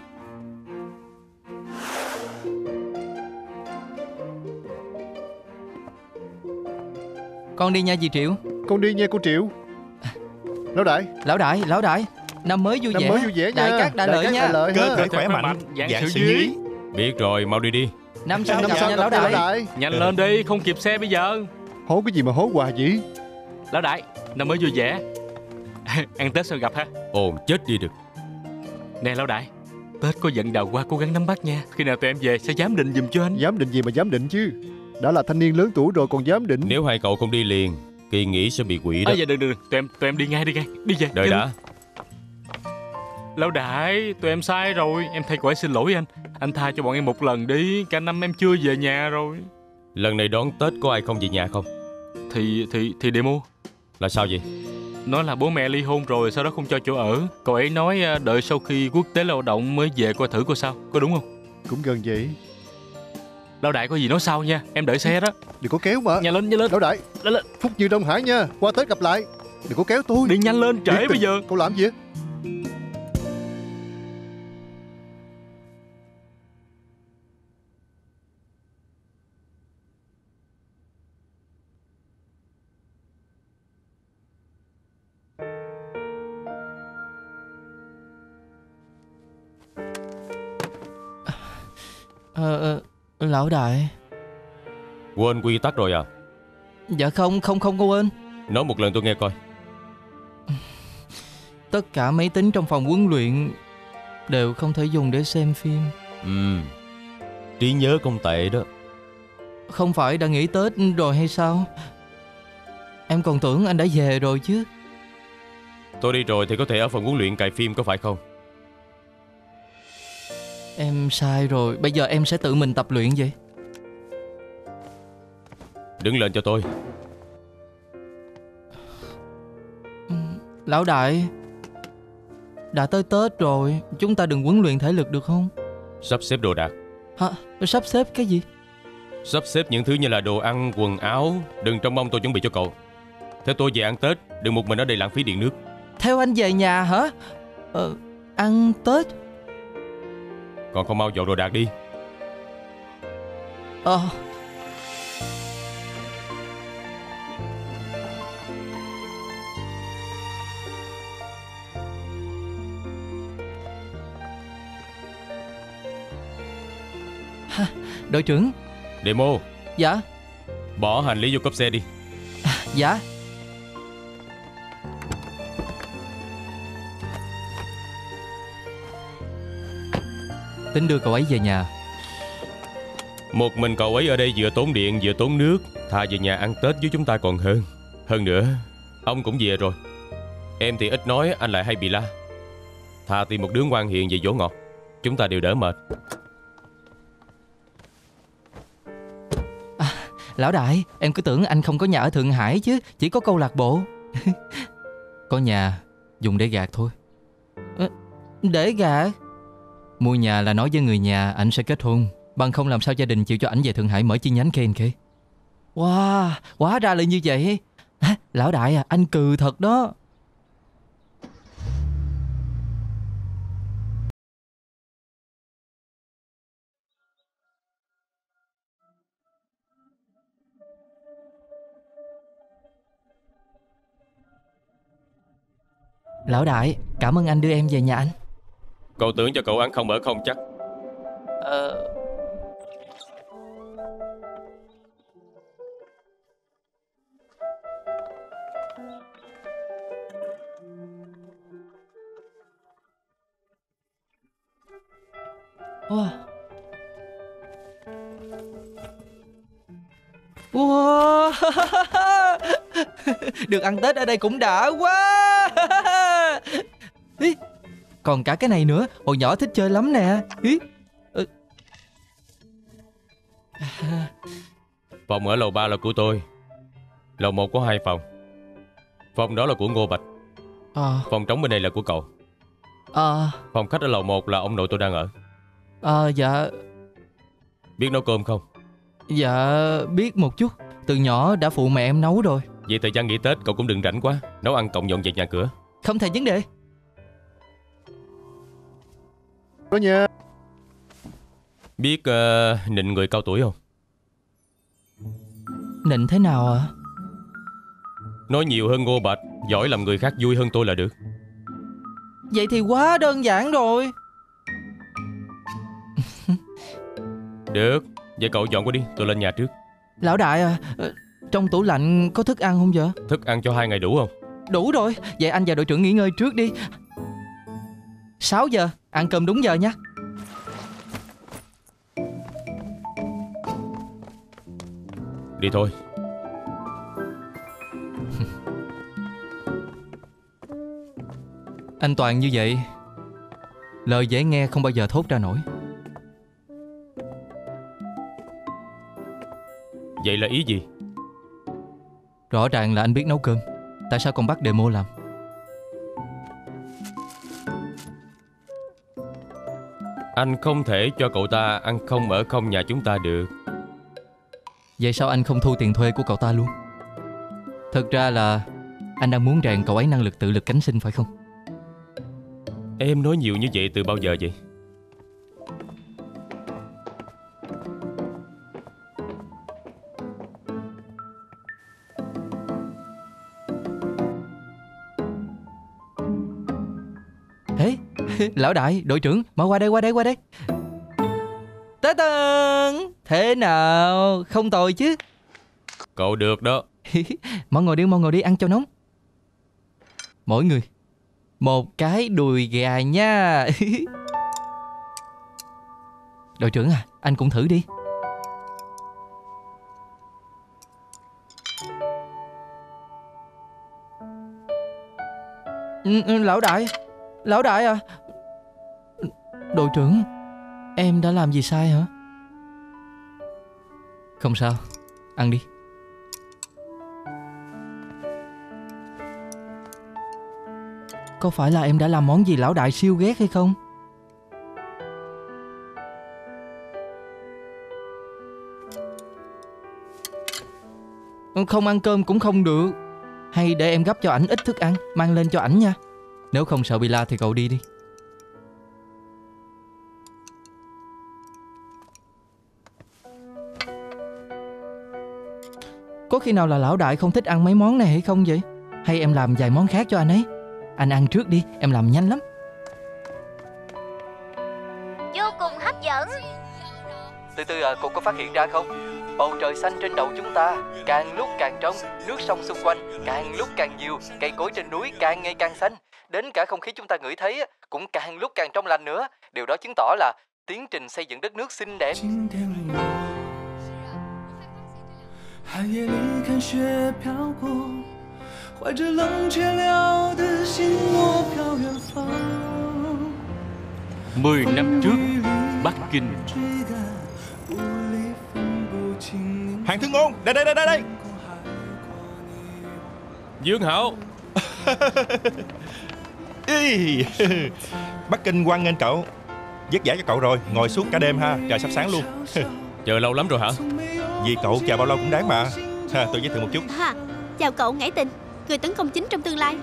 Con đi nha dì Triệu. Con đi nha cô Triệu. Lão đại. Lão đại, lão đại, năm mới vui Năm vẻ. mới vui vẻ nha. Đại cát đại lợi nha. đại lợi Cơ ha. thể khỏe mạnh, Dạng dạng sự sự nhí. nhí. Biết rồi, mau đi đi. Năm sau Năm gặp sau nha gặp lão lão đại. đại. Nhanh lên đi, không kịp xe bây giờ. Hố cái gì mà hố hoài vậy? Lão đại, năm mới vui vẻ. Ăn Tết sao gặp ha. Ồn chết đi được. Nè lão đại, Tết có vận đào qua cố gắng nắm bắt nha. Khi nào tụi em về sẽ giám định giùm cho anh. Giám định gì mà giám định chứ? Đã là thanh niên lớn tuổi rồi còn giám định. Nếu hai cậu không đi liền, Kỳ nghĩ sẽ bị quỷ đó. À, dạ đừng đừng, tụi em tụi em đi ngay đi ngay. Đi về. Đợi nhanh đã. lên. Lão đại, tụi em sai rồi. Em thay quả xin lỗi anh. Anh tha cho bọn em một lần đi. Cả năm em chưa về nhà rồi. Lần này đón Tết có ai không về nhà không? Thì thì thì demo Là sao vậy? nói là bố mẹ ly hôn rồi, sau đó không cho chỗ ở. Cậu ấy nói à, đợi sau khi quốc tế lao động mới về coi thử coi sao. Có đúng không? Cũng gần vậy. Lão đại có gì nói sau nha. Em đợi xe đó. Đừng có kéo mà. Nhanh lên, nhanh lên. Lão đại. Lên, lên. Phúc Như Đông Hải nha. Qua Tết gặp lại. Đừng có kéo tôi. Đi nhanh lên, trễ Biết bây tình. giờ. Cậu làm gì vậy? Ờ, ờ, lão đại. Quên quy tắc rồi à? Dạ không, không, không có quên. Nói một lần tôi nghe coi. Tất cả máy tính trong phòng huấn luyện đều không thể dùng để xem phim. Ừ, trí nhớ không tệ đó. Không phải đã nghỉ Tết rồi hay sao? Em còn tưởng anh đã về rồi chứ. Tôi đi rồi thì có thể ở phòng huấn luyện cài phim có phải không? Em sai rồi, bây giờ em sẽ tự mình tập luyện vậy. Đứng lên cho tôi. Lão đại, đã tới Tết rồi, chúng ta đừng huấn luyện thể lực được không? Sắp xếp đồ đạc. Hả? Sắp xếp cái gì? Sắp xếp những thứ như là đồ ăn, quần áo. Đừng trông mong tôi chuẩn bị cho cậu. Theo tôi về ăn Tết, đừng một mình ở đây lãng phí điện nước. Theo anh về nhà hả? Ờ, ăn Tết? Còn không mau dọn đồ đạc đi. Ờ. Ha, đội trưởng. Demo, Dạ. bỏ hành lý vô cốp xe đi. Dạ. Tính đưa cậu ấy về nhà. Một mình cậu ấy ở đây vừa tốn điện vừa tốn nước. Thà về nhà ăn Tết với chúng ta còn hơn. Hơn nữa, ông cũng về rồi. Em thì ít nói, anh lại hay bị la. Thà tìm một đứa ngoan hiền về dỗ ngọt, chúng ta đều đỡ mệt. Lão đại, em cứ tưởng anh không có nhà ở Thượng Hải chứ, chỉ có câu lạc bộ. Có nhà dùng để gạt thôi. À, để gạt? Mua nhà là nói với người nhà anh sẽ kết hôn, bằng không làm sao gia đình chịu cho ảnh về Thượng Hải mở chi nhánh ca en ca. Wow, hóa ra là như vậy. À, lão đại à, anh cừ thật đó. Lão đại, cảm ơn anh đưa em về nhà anh. Cậu tưởng cho cậu ăn không ở không chắc. Ờ... Wow. Wow. Được ăn Tết ở đây cũng đã quá. Ý, còn cả cái này nữa, hồi nhỏ thích chơi lắm nè. Ý. Ừ. Phòng ở lầu ba là của tôi. Lầu một có hai phòng. Phòng đó là của Ngô Bạch. À. Phòng trống bên này là của cậu. À. Phòng khách ở lầu một là ông nội tôi đang ở. À, dạ. Biết nấu cơm không? Dạ biết một chút. Từ nhỏ đã phụ mẹ em nấu rồi. Vậy thời gian nghỉ Tết cậu cũng đừng rảnh quá, nấu ăn cộng dọn dẹp nhà cửa. Không thành vấn đề. Có nhà. Biết uh, nịnh người cao tuổi không? Nịnh thế nào ạ? À? Nói nhiều hơn Ngô Bạch, giỏi làm người khác vui hơn tôi là được. Vậy thì quá đơn giản rồi. Được, vậy cậu dọn qua đi, tôi lên nhà trước. Lão đại à, trong tủ lạnh có thức ăn không vậy? Thức ăn cho hai ngày đủ không? Đủ rồi, vậy anh và đội trưởng nghỉ ngơi trước đi. Sáu giờ, ăn cơm đúng giờ nha. Đi thôi. Anh Toàn như vậy, lời dễ nghe không bao giờ thốt ra nổi. Vậy là ý gì? Rõ ràng là anh biết nấu cơm, tại sao còn bắt demo làm? Anh không thể cho cậu ta ăn không ở không nhà chúng ta được. Vậy sao anh không thu tiền thuê của cậu ta luôn? Thực ra là anh đang muốn rèn cậu ấy năng lực tự lực cánh sinh phải không? Em nói nhiều như vậy từ bao giờ vậy? Thế, lão đại, đội trưởng, mau qua đây, qua đây, qua đây. Tớ tần, thế nào, không tồi chứ? Cậu được đó. Mau ngồi đi, mau ngồi đi, ăn cho nóng. Mỗi người một cái đùi gà nha. Đội trưởng à, anh cũng thử đi. Ừ, ừ, lão đại, lão đại à. Đội trưởng, em đã làm gì sai hả? Không sao, ăn đi. Có phải là em đã làm món gì lão đại siêu ghét hay không? Không ăn cơm cũng không được. Hay để em gấp cho ảnh ít thức ăn, mang lên cho ảnh nha. Nếu không sợ bị la thì cậu đi đi. Có khi nào là lão đại không thích ăn mấy món này hay không vậy? Hay em làm vài món khác cho anh ấy? Anh ăn trước đi, em làm nhanh lắm. Vô cùng hấp dẫn. Từ từ à, cô có phát hiện ra không? Bầu trời xanh trên đầu chúng ta càng lúc càng trong, nước sông xung quanh càng lúc càng nhiều, cây cối trên núi càng ngày càng xanh, đến cả không khí chúng ta ngửi thấy cũng càng lúc càng trong lành nữa. Điều đó chứng tỏ là tiến trình xây dựng đất nước xinh đẹp. 寒夜里看雪飘过，怀着冷却了的心，我飘远方。 Mười năm trước, Bắc Kinh. Hàng Thương Ngôn, đây đây đây đây đây. Dương Hạo. Ý, Bắc Kinh hoan nghênh cậu. Vất vả cho cậu rồi, ngồi suốt cả đêm ha, trời sắp sáng luôn. Chờ lâu lắm rồi hả? Vì cậu chờ bao lâu cũng đáng mà. Ha, tôi giới thiệu một chút. Ha, chào cậu Ngải Tình, người tấn công chính trong tương lai.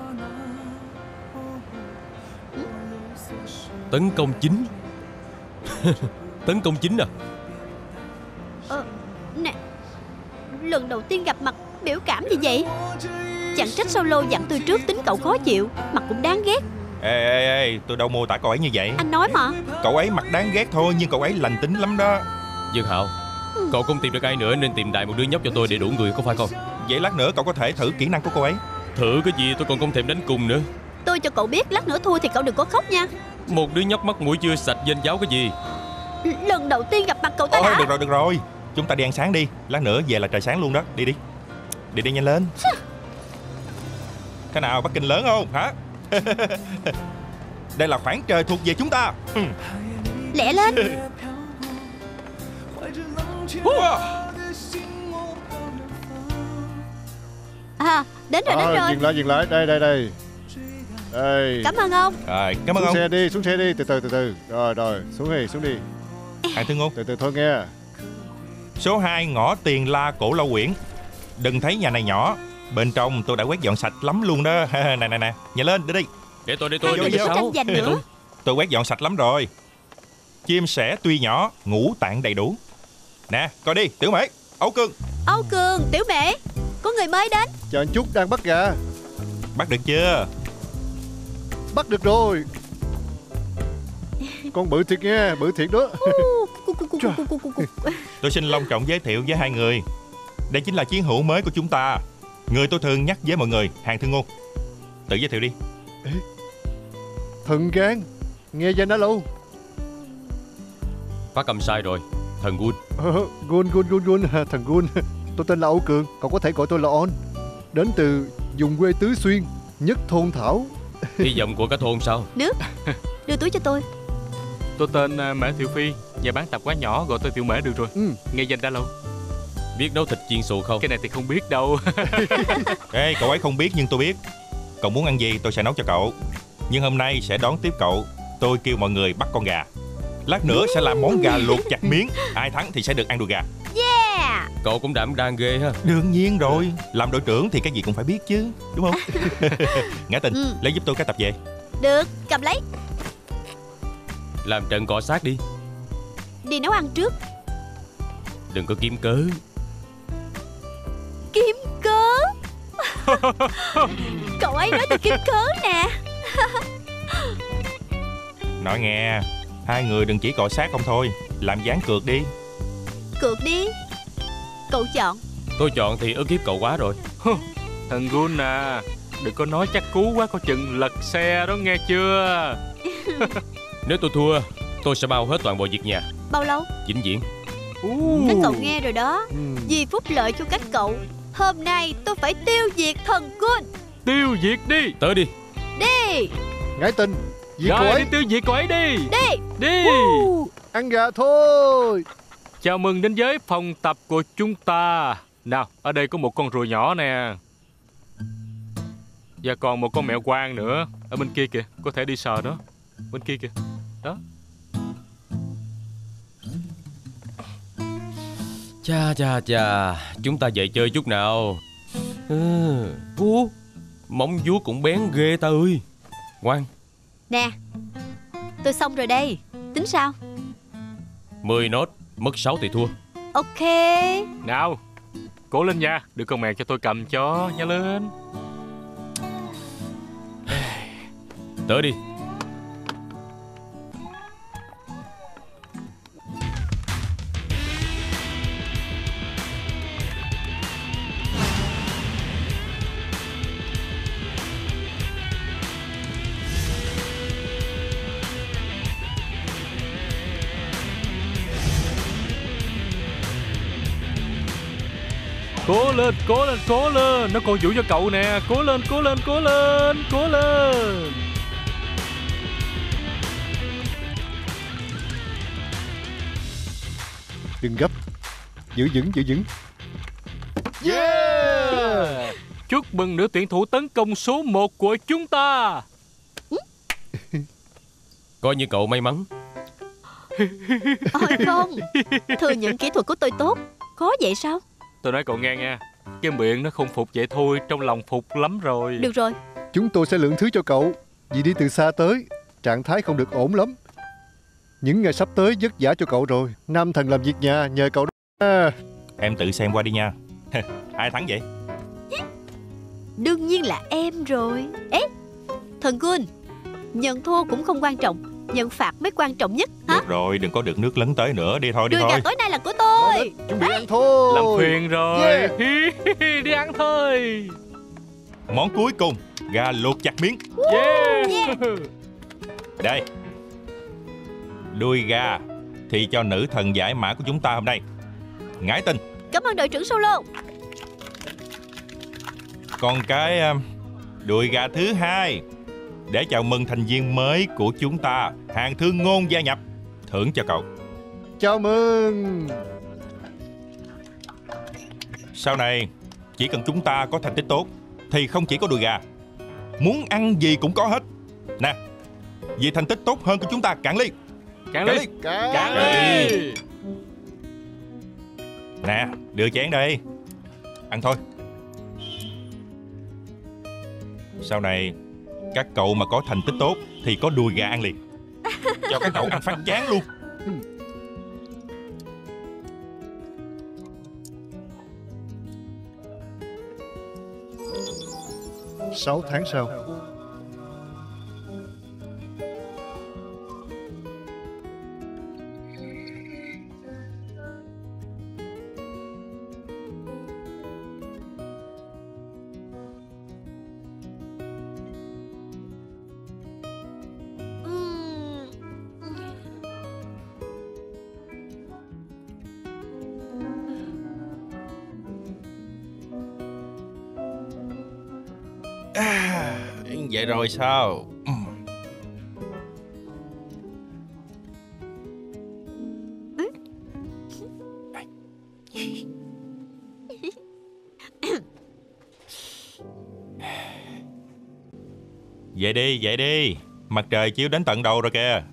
Tấn công chính. Tấn công chính à? Ờ, nè, lần đầu tiên gặp mặt biểu cảm gì vậy? Chẳng trách Solo dặn tôi trước tính cậu khó chịu, mặt cũng đáng ghét. Ê ê ê, tôi đâu mô tả cậu ấy như vậy. Anh nói mà. Cậu ấy mặt đáng ghét thôi, nhưng cậu ấy lành tính lắm đó. Dương Hạo, ừ. Cậu không tìm được ai nữa nên tìm đại một đứa nhóc cho tôi để đủ người, có phải không? Vậy lát nữa cậu có thể thử kỹ năng của cô ấy. Thử cái gì, tôi còn không thèm đánh cùng nữa. Tôi cho cậu biết, lát nữa thua thì cậu đừng có khóc nha. Một đứa nhóc mắt mũi chưa sạch danh giáo cái gì. Lần đầu tiên gặp mặt cậu ta. Ôi, đã được rồi được rồi, chúng ta đi ăn sáng đi. Lát nữa về là trời sáng luôn đó. Đi đi. Đi đi nhanh lên. Thế nào, Bắc Kinh lớn không hả? Đây là khoảng trời thuộc về chúng ta. Lẹ lên. À, đến rồi, đến à, rồi. Dừng lại, dừng lại, đây, đây, đây. Đây. Cảm ơn ông. Rồi, cảm ơn xuống ông. Xuống xe đi, xuống xe đi, từ từ, từ từ. Rồi, rồi, xuống đi, xuống đi. Hàng Thương Ngôn. Từ từ thôi nghe. Số hai ngõ Tiền La Cổ Lâu Quyển. Đừng thấy nhà này nhỏ, bên trong tôi đã quét dọn sạch lắm luôn đó. Nè nè nè, nhanh lên, đi đi. Để tôi, để tôi. Hai người đừng có tranh giành nữa. Tôi. tôi quét dọn sạch lắm rồi. Chim sẻ tuy nhỏ, ngũ tạng đầy đủ. Nè, coi đi, Tiểu Mễ, Âu Cương. Âu Cương, Tiểu Mễ, có người mới đến. Chờ anh chút, đang bắt gà. Bắt được chưa? Bắt được rồi. Con bự thiệt nghe, bự thiệt đó. Tôi xin long trọng giới thiệu với hai người. Đây chính là chiến hữu mới của chúng ta. Người tôi thường nhắc với mọi người, Hàng Thương Ngôn. Tự giới thiệu đi. Ê, Thần Gan, nghe danh đã lâu. Phát âm sai rồi, thần Gun. ờ, Gun, Gun, Gun, Gun, thần Gun. Tôi tên là Âu Cường, cậu có thể gọi tôi là On. Đến từ vùng quê Tứ Xuyên, Nhất Thôn Thảo. Hy vọng của cả thôn sao? Nước, đưa túi cho tôi. Tôi tên Mễ Tiểu Phi, nhà bán tạp hóa nhỏ, gọi tôi Tiểu Mễ được rồi. ừ. Nghe danh đã lâu. Biết nấu thịt chiên xù không? Cái này thì không biết đâu. Ê, cậu ấy không biết nhưng tôi biết. Cậu muốn ăn gì tôi sẽ nấu cho cậu. Nhưng hôm nay sẽ đón tiếp cậu. Tôi kêu mọi người bắt con gà. Lát nữa sẽ làm món gà luộc chặt miếng. Ai thắng thì sẽ được ăn đùi gà. Yeah. Cậu cũng đảm đang ghê ha. Đương nhiên rồi, làm đội trưởng thì cái gì cũng phải biết chứ, đúng không? Ngã Tình, ừ. lấy giúp tôi cái tập về. Được, cầm lấy. Làm trận cọ sát đi. Đi nấu ăn trước. Đừng có kiếm cớ. Kiếm cớ? Cậu ấy nói tôi kiếm cớ nè. Nói nghe, hai người đừng chỉ cọ sát không thôi, làm dáng cược đi. Cược đi. Cậu chọn. Tôi chọn thì ức hiếp cậu quá rồi. Thằng Gun à, đừng có nói chắc cú quá, có chừng lật xe đó nghe chưa. Nếu tôi thua, tôi sẽ bao hết toàn bộ việc nhà. Bao lâu? Vĩnh viễn. uh. Các cậu nghe rồi đó. ừ. Vì phúc lợi cho các cậu, hôm nay tôi phải tiêu diệt thần Gun. Tiêu diệt đi. Tới đi. Đi. Ngải Tình, diệt rồi, cậu ấy. đi tiêu diệt cậu ấy đi. Đi. Đi. uh. Ăn gà thôi. Chào mừng đến với phòng tập của chúng ta. Nào, ở đây có một con rùa nhỏ nè. Và còn một con mèo quang nữa. Ở bên kia kìa, có thể đi sờ đó. Bên kia kìa. Đó. Cha cha cha, chúng ta về chơi chút nào. ừ. Ủa, móng vuốt cũng bén ghê ta ơi. Ngoan. Nè, tôi xong rồi đây. Tính sao? Mười nốt, mất sáu thì thua. Ok. Nào, cố lên nha. Đưa con mèo cho tôi cầm cho, nhanh lên. Tới đi. Cố lên, cố lên, cố lên. Nó còn vũ cho cậu nè. Cố lên, cố lên, cố lên, cố lên. Đừng gấp. Giữ vững, giữ vững. Yeah! Chúc mừng nữ tuyển thủ tấn công số một của chúng ta. Coi như cậu may mắn. Ôi không, thừa nhận kỹ thuật của tôi tốt. Khó vậy sao? Tôi nói cậu nghe nha, cái miệng nó không phục vậy thôi, trong lòng phục lắm rồi. Được rồi. Chúng tôi sẽ lượng thứ cho cậu. Vì đi từ xa tới, trạng thái không được ổn lắm. Những ngày sắp tới vất vả cho cậu rồi. Nam thần làm việc nhà nhờ cậu đó. À. Em tự xem qua đi nha. Ai thắng vậy? Đương nhiên là em rồi. Ê, thần Gun, nhận thua cũng không quan trọng, nhận phạt mới quan trọng nhất hả? Được rồi, đừng có được nước lấn tới nữa. Đi thôi, đi Đùi thôi. gà tối nay là của tôi. Chuẩn bị ăn thôi. Làm phiền rồi. Yeah. Đi ăn thôi. Món cuối cùng, gà luộc chặt miếng. Yeah. Yeah. Đây, đuôi gà thì cho nữ thần giải mã của chúng ta hôm nay, Ngải Tình. Cảm ơn đội trưởng Solo. Còn cái um, đùi gà thứ hai để chào mừng thành viên mới của chúng ta, Hàng Thương Ngôn gia nhập, thưởng cho cậu. Chào mừng. Sau này chỉ cần chúng ta có thành tích tốt thì không chỉ có đùi gà, muốn ăn gì cũng có hết. Nè, vì thành tích tốt hơn của chúng ta, cạn ly. Cạn ly. Cạn ly. Nè, đưa chén đây. Ăn thôi. Sau này các cậu mà có thành tích tốt thì có đùi gà ăn liền. Cho các cậu ăn phát chán luôn. Sáu tháng sau. À, vậy rồi sao? Vậy đi, vậy đi. Mặt trời chiếu đến tận đầu rồi kìa.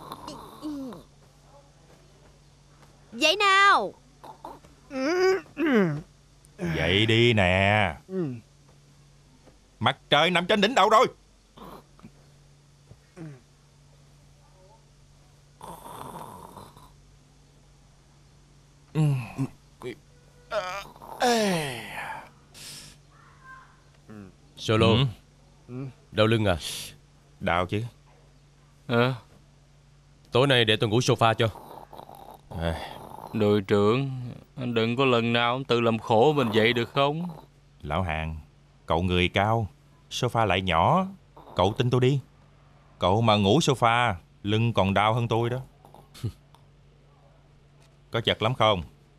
Vậy nào. Vậy đi nè. Mặt trời nằm trên đỉnh đầu rồi. Solo. Ừ. Đau lưng à? Đau chứ. À, Tối nay để tôi ngủ sofa cho. À, đội trưởng, anh đừng có lần nào tự làm khổ mình vậy được không? Lão Hàng, cậu người cao, sofa lại nhỏ. Cậu tin tôi đi. Cậu mà ngủ sofa, lưng còn đau hơn tôi đó. Có chật lắm không?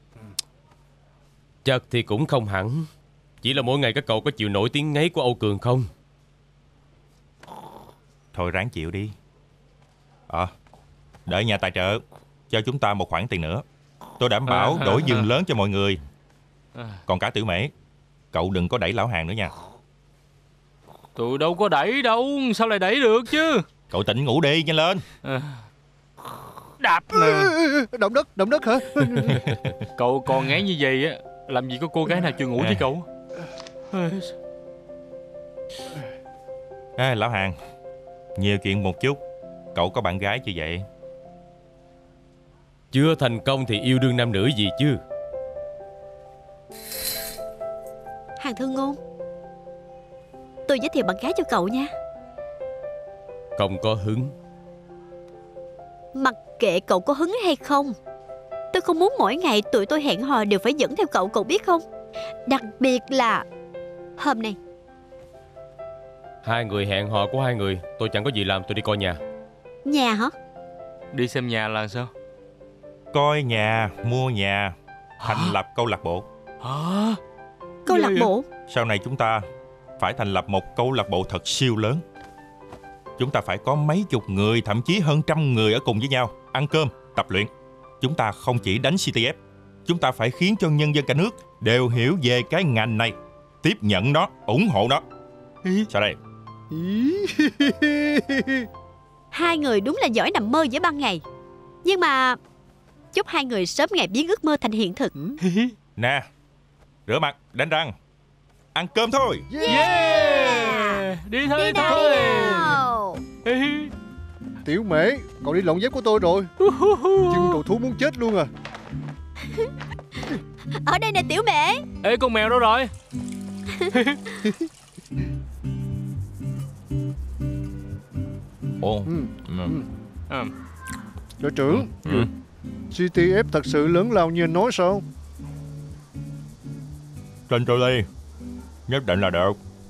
Chật thì cũng không hẳn. Chỉ là mỗi ngày các cậu có chịu nổi tiếng ngáy của Âu Cường không? Thôi ráng chịu đi. Ờ, đợi nhà tài trợ cho chúng ta một khoản tiền nữa. Tôi đảm bảo đổi giường lớn cho mọi người. Còn cả Tiểu Mễ, cậu đừng có đẩy Lão Hàng nữa nha. Tôi đâu có đẩy đâu, sao lại đẩy được chứ? Cậu tỉnh ngủ đi, nhanh lên. À, đạp nè. Động đất, động đất hả? Cậu còn ngán như vậy á, làm gì có cô gái nào chưa ngủ với cậu? À, Lão Hàng, nhiều chuyện một chút. Cậu có bạn gái chưa vậy? Chưa thành công thì yêu đương nam nữ gì chứ? Hàng Thương Ngôn, tôi giới thiệu bạn gái cho cậu nha. Không có hứng. Mặc kệ cậu có hứng hay không, tôi không muốn mỗi ngày tụi tôi hẹn hò đều phải dẫn theo cậu, cậu biết không? Đặc biệt là hôm nay. Hai người hẹn hò của hai người, tôi chẳng có gì làm, tôi đi coi nhà. Nhà hả? Đi xem nhà là sao? Coi nhà, mua nhà, thành lập câu lạc bộ. Hả? Câu lạc bộ? Sau này chúng ta phải thành lập một câu lạc bộ thật siêu lớn. Chúng ta phải có mấy chục người, thậm chí hơn trăm người ở cùng với nhau, ăn cơm, tập luyện. Chúng ta không chỉ đánh xê tê ép chúng ta phải khiến cho nhân dân cả nước đều hiểu về cái ngành này, tiếp nhận nó, ủng hộ nó. Sao đây? Hai người đúng là giỏi nằm mơ giữa ban ngày. Nhưng mà chúc hai người sớm ngày biến ước mơ thành hiện thực. Nè, rửa mặt, đánh răng, ăn cơm thôi. Yeah. Đi thôi, Đi nào, thôi. đi nào. Tiểu Mễ, cậu đi lộn dép của tôi rồi. Chân cậu thú muốn chết luôn à. Ở đây nè Tiểu Mễ. Ê, con mèo đâu rồi? Ồ. Ừ. Ừ. Ừ. Đội trưởng, Ừ. xê tê ép thật sự lớn lao như anh nói sao? Tin tôi đi, nhất định là được.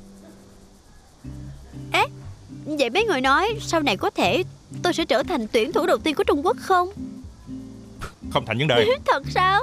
Ê, vậy mấy người nói sau này có thể tôi sẽ trở thành tuyển thủ đầu tiên của Trung Quốc không? Không thành vấn đề. Thật sao?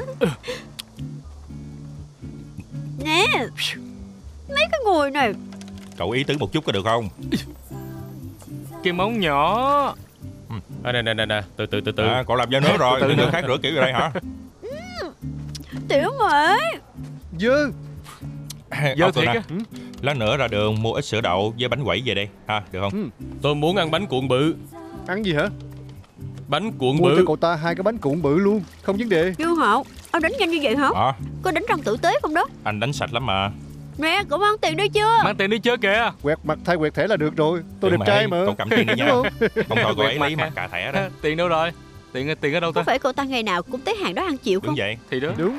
Nè, mấy cái người này. Cậu ý tứ một chút có được không? Cái móng nhỏ. À, nè nè nè nè, từ từ từ từ. À, cậu làm do nữa rồi, đừng người khác rửa kiểu như đây hả? Tiểu Mễ. Dơ. Dơ thiệt á. Lát nữa ra đường mua ít sữa đậu với bánh quẩy về đây ha, được không? Ừ. Tôi muốn ăn bánh cuộn bự. Ăn gì hả? Bánh cuộn Mua bự. cho cậu ta hai cái bánh cuộn bự luôn, không vấn đề. Dương Hậu, ông đánh nhanh như vậy hả? À, Có đánh răng tử tế không đó? anh đánh sạch lắm mà. Nè, cậu mang tiền đi chưa? Mang tiền đi chơi kìa. Quẹt mặt thay quẹt thẻ là được rồi. Tôi Tiểu đẹp Mễ, trai mà. cậu cầm tiền đi nha. Đúng không? Không thôi cô ấy Quẹt mặt lấy hả? mặt cà thẻ đó. Tiền đâu rồi? Tiền tiền ở đâu Có ta? phải cậu ta ngày nào cũng tới hàng đó ăn chịu Đúng không? vậy. Thì đó. Đúng.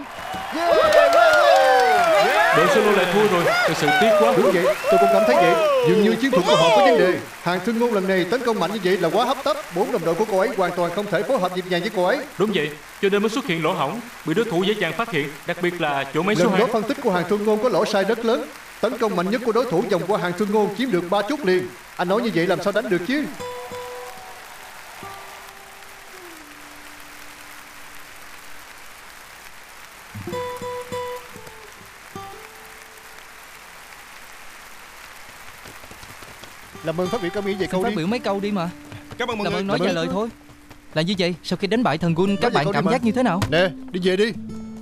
Đội solo lại thua rồi, thật sự tiếc quá. Đúng vậy, tôi cũng cảm thấy vậy. Dường như chiến thuật của họ có vấn đề. Hàng Thương Ngôn lần này tấn công mạnh như vậy là quá hấp tấp. Bốn đồng đội của cô ấy hoàn toàn không thể phối hợp nhịp nhàng với cô ấy. Đúng vậy, cho nên mới xuất hiện lỗ hổng, bị đối thủ dễ dàng phát hiện, đặc biệt là chỗ máy số Lần đó hai. phân tích của Hàng Thương Ngôn có lỗi sai rất lớn. Tấn công mạnh nhất của đối thủ vòng qua Hàng Thương Ngôn chiếm được ba chút liền. Anh nói như vậy làm sao đánh được chứ? Làm ơn phát biểu cảm nghĩ về câu Phát đi. biểu mấy câu đi mà. Cảm ơn mọi Làm người. ơn nói Cảm vài ơn. lời thôi. Là như vậy, sau khi đánh bại thần Gun, các vài bạn câu đi cảm mà. giác như thế nào? Nè, đi về đi.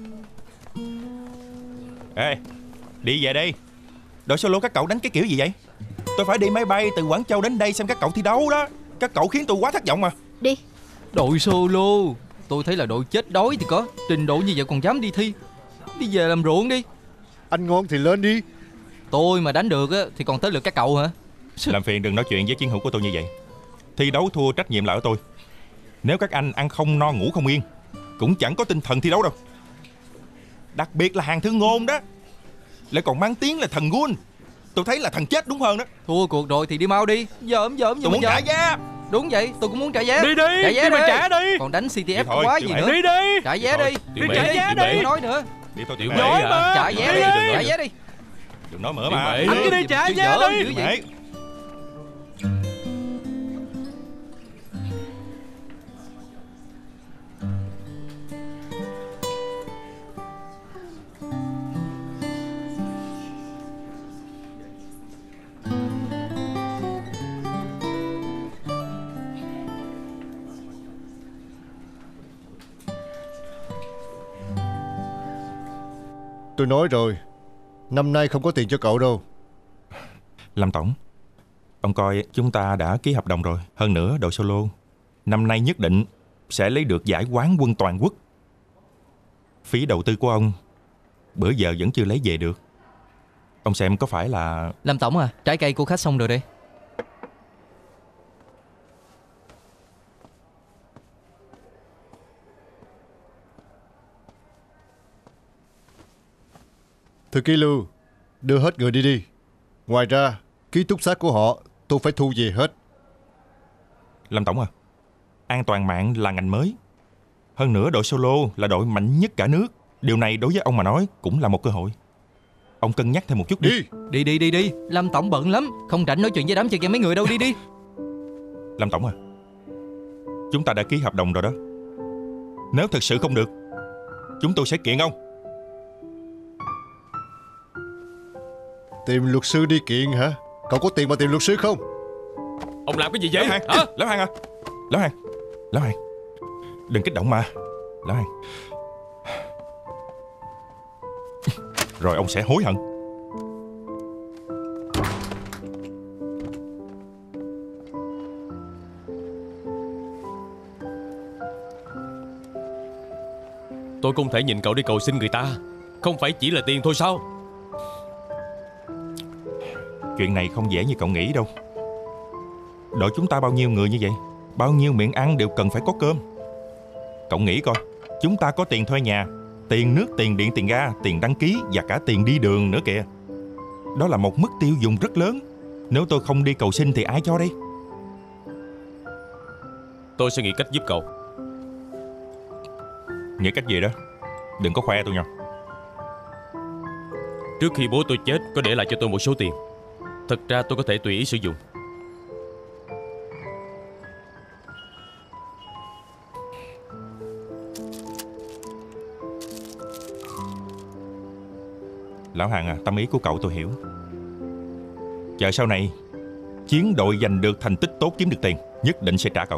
Ê, đi về đi. Đội solo các cậu đánh cái kiểu gì vậy? Tôi phải đi máy bay từ Quảng Châu đến đây xem các cậu thi đấu đó. Các cậu khiến tôi quá thất vọng mà. Đi. Đội solo, tôi thấy là đội chết đói thì có. Trình độ như vậy còn dám đi thi. Đi về làm ruộng đi. Anh ngon thì lên đi. Tôi mà đánh được á thì còn tới lượt các cậu hả? Làm phiền đừng nói chuyện với chiến hữu của tôi như vậy. Thi đấu thua trách nhiệm là ở tôi. Nếu các anh ăn không no ngủ không yên, cũng chẳng có tinh thần thi đấu đâu. Đặc biệt là Hàng Thương Ngôn đó, lại còn mang tiếng là thần Gun. Tôi thấy là thần chết đúng hơn đó. Thua cuộc rồi thì đi mau đi. Dởm dởm Tôi muốn trả giá. Đúng vậy, tôi cũng muốn trả giá. Đi đi, Trả giá đi mà đi. trả đi. Còn đánh xê tê ép Đi thôi, quá Tiểu gì Mễ. nữa. Đi đi. Trả giá Thôi, đi. Tiểu Đi Mễ, trả Tiểu giá Mễ. đi. Đừng nói nữa. Đi thôi Tiểu Tiểu Mễ Mễ. hả? Trả giá Đi, đi. đi, đi. Trả giá đi. Đừng nói mở Tiểu mà. Mễ. Anh cứ đi trả Chứ giá giỡn đi. dữ Tiểu vậy. Mễ. Tôi nói rồi, năm nay không có tiền cho cậu đâu. Lâm Tổng, ông coi chúng ta đã ký hợp đồng rồi. Hơn nữa đội solo năm nay nhất định sẽ lấy được giải quán quân toàn quốc. Phí đầu tư của ông bữa giờ vẫn chưa lấy về được. Ông xem có phải là... Lâm Tổng à, trái cây của khách xong rồi đây. Thư ký Lưu, đưa hết người đi đi. Ngoài ra, ký túc xá của họ tôi phải thu về hết. Lâm Tổng à, an toàn mạng là ngành mới. Hơn nữa đội solo là đội mạnh nhất cả nước. Điều này đối với ông mà nói cũng là một cơ hội. Ông cân nhắc thêm một chút đi. Đi. Đi đi đi đi. Lâm Tổng bận lắm, không rảnh nói chuyện với đám chơi game mấy người đâu. Đi đi. Lâm Tổng à, chúng ta đã ký hợp đồng rồi đó. Nếu thực sự không được, chúng tôi sẽ kiện ông. Tìm luật sư đi kiện hả? Cậu có tiền mà tìm luật sư không? Ông làm cái gì vậy? Lão Hàng, Hả? Lão Hàng à, Lão Hàng, Lão Hàng, đừng kích động mà. Lão Hàng, rồi ông sẽ hối hận. Tôi không thể nhìn cậu đi cầu xin người ta. Không phải chỉ là tiền thôi sao? Chuyện này không dễ như cậu nghĩ đâu. Đội chúng ta bao nhiêu người như vậy, bao nhiêu miệng ăn đều cần phải có cơm. Cậu nghĩ coi, chúng ta có tiền thuê nhà, tiền nước, tiền điện, tiền ga, tiền đăng ký và cả tiền đi đường nữa kìa. Đó là một mức tiêu dùng rất lớn. Nếu tôi không đi cầu xin thì ai cho đây? Tôi sẽ nghĩ cách giúp cậu. Nghĩ cách gì đó? Đừng có khoe tôi nha. Trước khi bố tôi chết có để lại cho tôi một số tiền. Thật ra tôi có thể tùy ý sử dụng. Lão Hàn à, tâm ý của cậu tôi hiểu. Chờ sau này chiến đội giành được thành tích tốt, kiếm được tiền, nhất định sẽ trả cậu.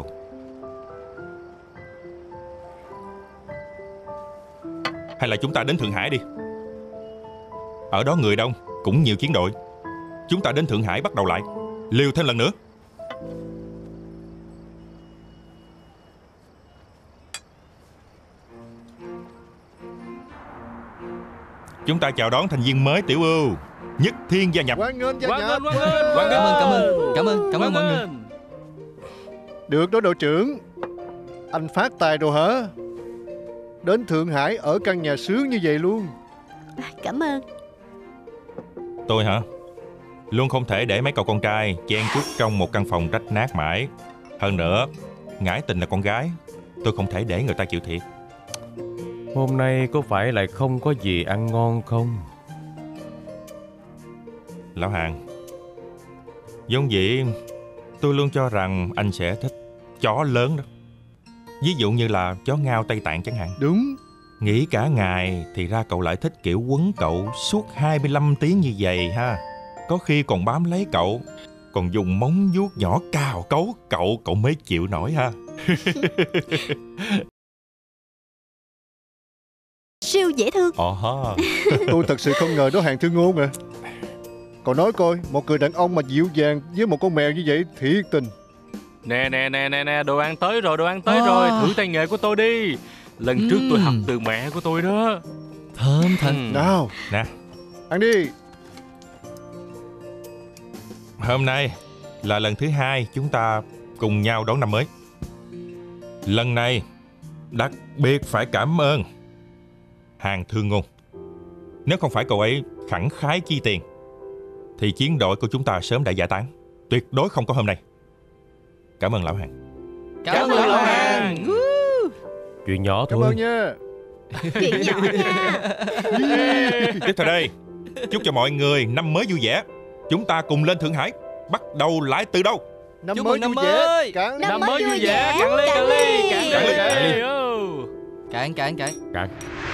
Hay là chúng ta đến Thượng Hải đi. Ở đó người đông, cũng nhiều chiến đội. Chúng ta đến Thượng Hải bắt đầu lại, liều thêm lần nữa. Chúng ta chào đón thành viên mới Tiểu Ưu, Nhất Thiên gia nhập. Hoan nghênh gia Hoan nhập. nghênh, hoan nghênh, hoan Cảm ơn, cảm ơn, nghênh. cảm ơn, cảm ơn Hoan mọi người. nghênh. Được đó đội trưởng. Anh phát tài rồi hả? Đến Thượng Hải ở căn nhà sướng như vậy luôn. Cảm ơn. Tôi hả? Luôn không thể để mấy cậu con trai chen chúc trong một căn phòng rách nát mãi. Hơn nữa, Ngải Tình là con gái, tôi không thể để người ta chịu thiệt. Hôm nay có phải lại không có gì ăn ngon không? Lão Hàn, vốn dĩ tôi luôn cho rằng anh sẽ thích chó lớn đó. Ví dụ như là chó ngao Tây Tạng chẳng hạn. Đúng. Nghĩ cả ngày thì ra cậu lại thích kiểu quấn cậu suốt hai mươi lăm tiếng như vậy ha. Có khi còn bám lấy cậu, còn dùng móng vuốt nhỏ cào cấu cậu, cậu mới chịu nổi ha. Siêu dễ thương. Ồ, Tôi thật sự không ngờ đó Hàng Thương Ngôn à. Cậu nói coi, một người đàn ông mà dịu dàng với một con mèo như vậy thiệt tình. Nè nè nè nè nè, đồ ăn tới rồi, đồ ăn tới À. rồi. Thử tay nghề của tôi đi. Lần trước tôi Ừm. học từ mẹ của tôi đó. Thơm thật. Ừm. Nào, nè, ăn đi. hôm nay là lần thứ hai chúng ta cùng nhau đón năm mới. Lần này đặc biệt phải cảm ơn Hàng Thương Ngôn. Nếu không phải cậu ấy khẳng khái chi tiền thì chiến đội của chúng ta sớm đã giải tán. Tuyệt đối không có hôm nay. Cảm ơn Lão Hàng. Cảm ơn Lão Hàng. Chuyện nhỏ Cảm thôi. ơn nha. Chuyện nhỏ nha. Tiếp theo đây, chúc cho mọi người năm mới vui vẻ. Chúng ta cùng lên Thượng Hải. Bắt đầu lại từ đâu? Năm Chúc mới mừng năm vui vẻ. mới. Cạn. Năm Năm mới mới vui vui vẻ. vẻ, cạn ly, cạn ly, cạn Cạn ly, ly, cạn cạn ly. ly. ô. Cạn, cạn, cạn. Cạn.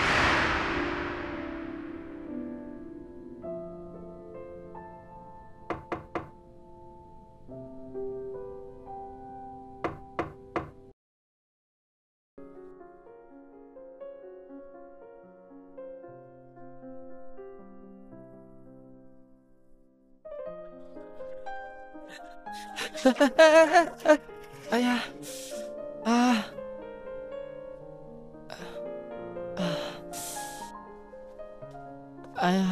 Ây da. À. À.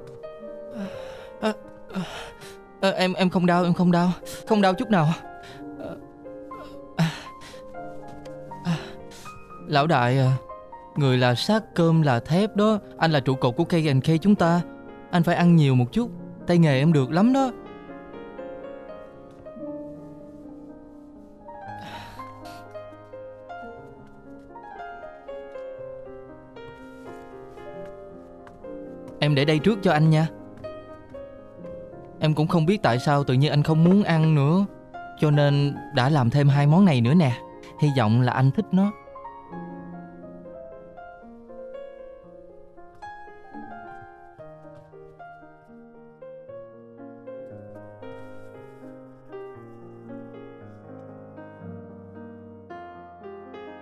À. À, em em không đau, em không đau, không đau chút nào. À. À. Lão đại à, người là xác cơm là thép đó, anh là trụ cột của K and K chúng ta, anh phải ăn nhiều một chút, tay nghề em được lắm đó. Em để đây trước cho anh nha. Em cũng không biết tại sao tự nhiên anh không muốn ăn nữa, cho nên đã làm thêm hai món này nữa nè. Hy vọng là anh thích nó.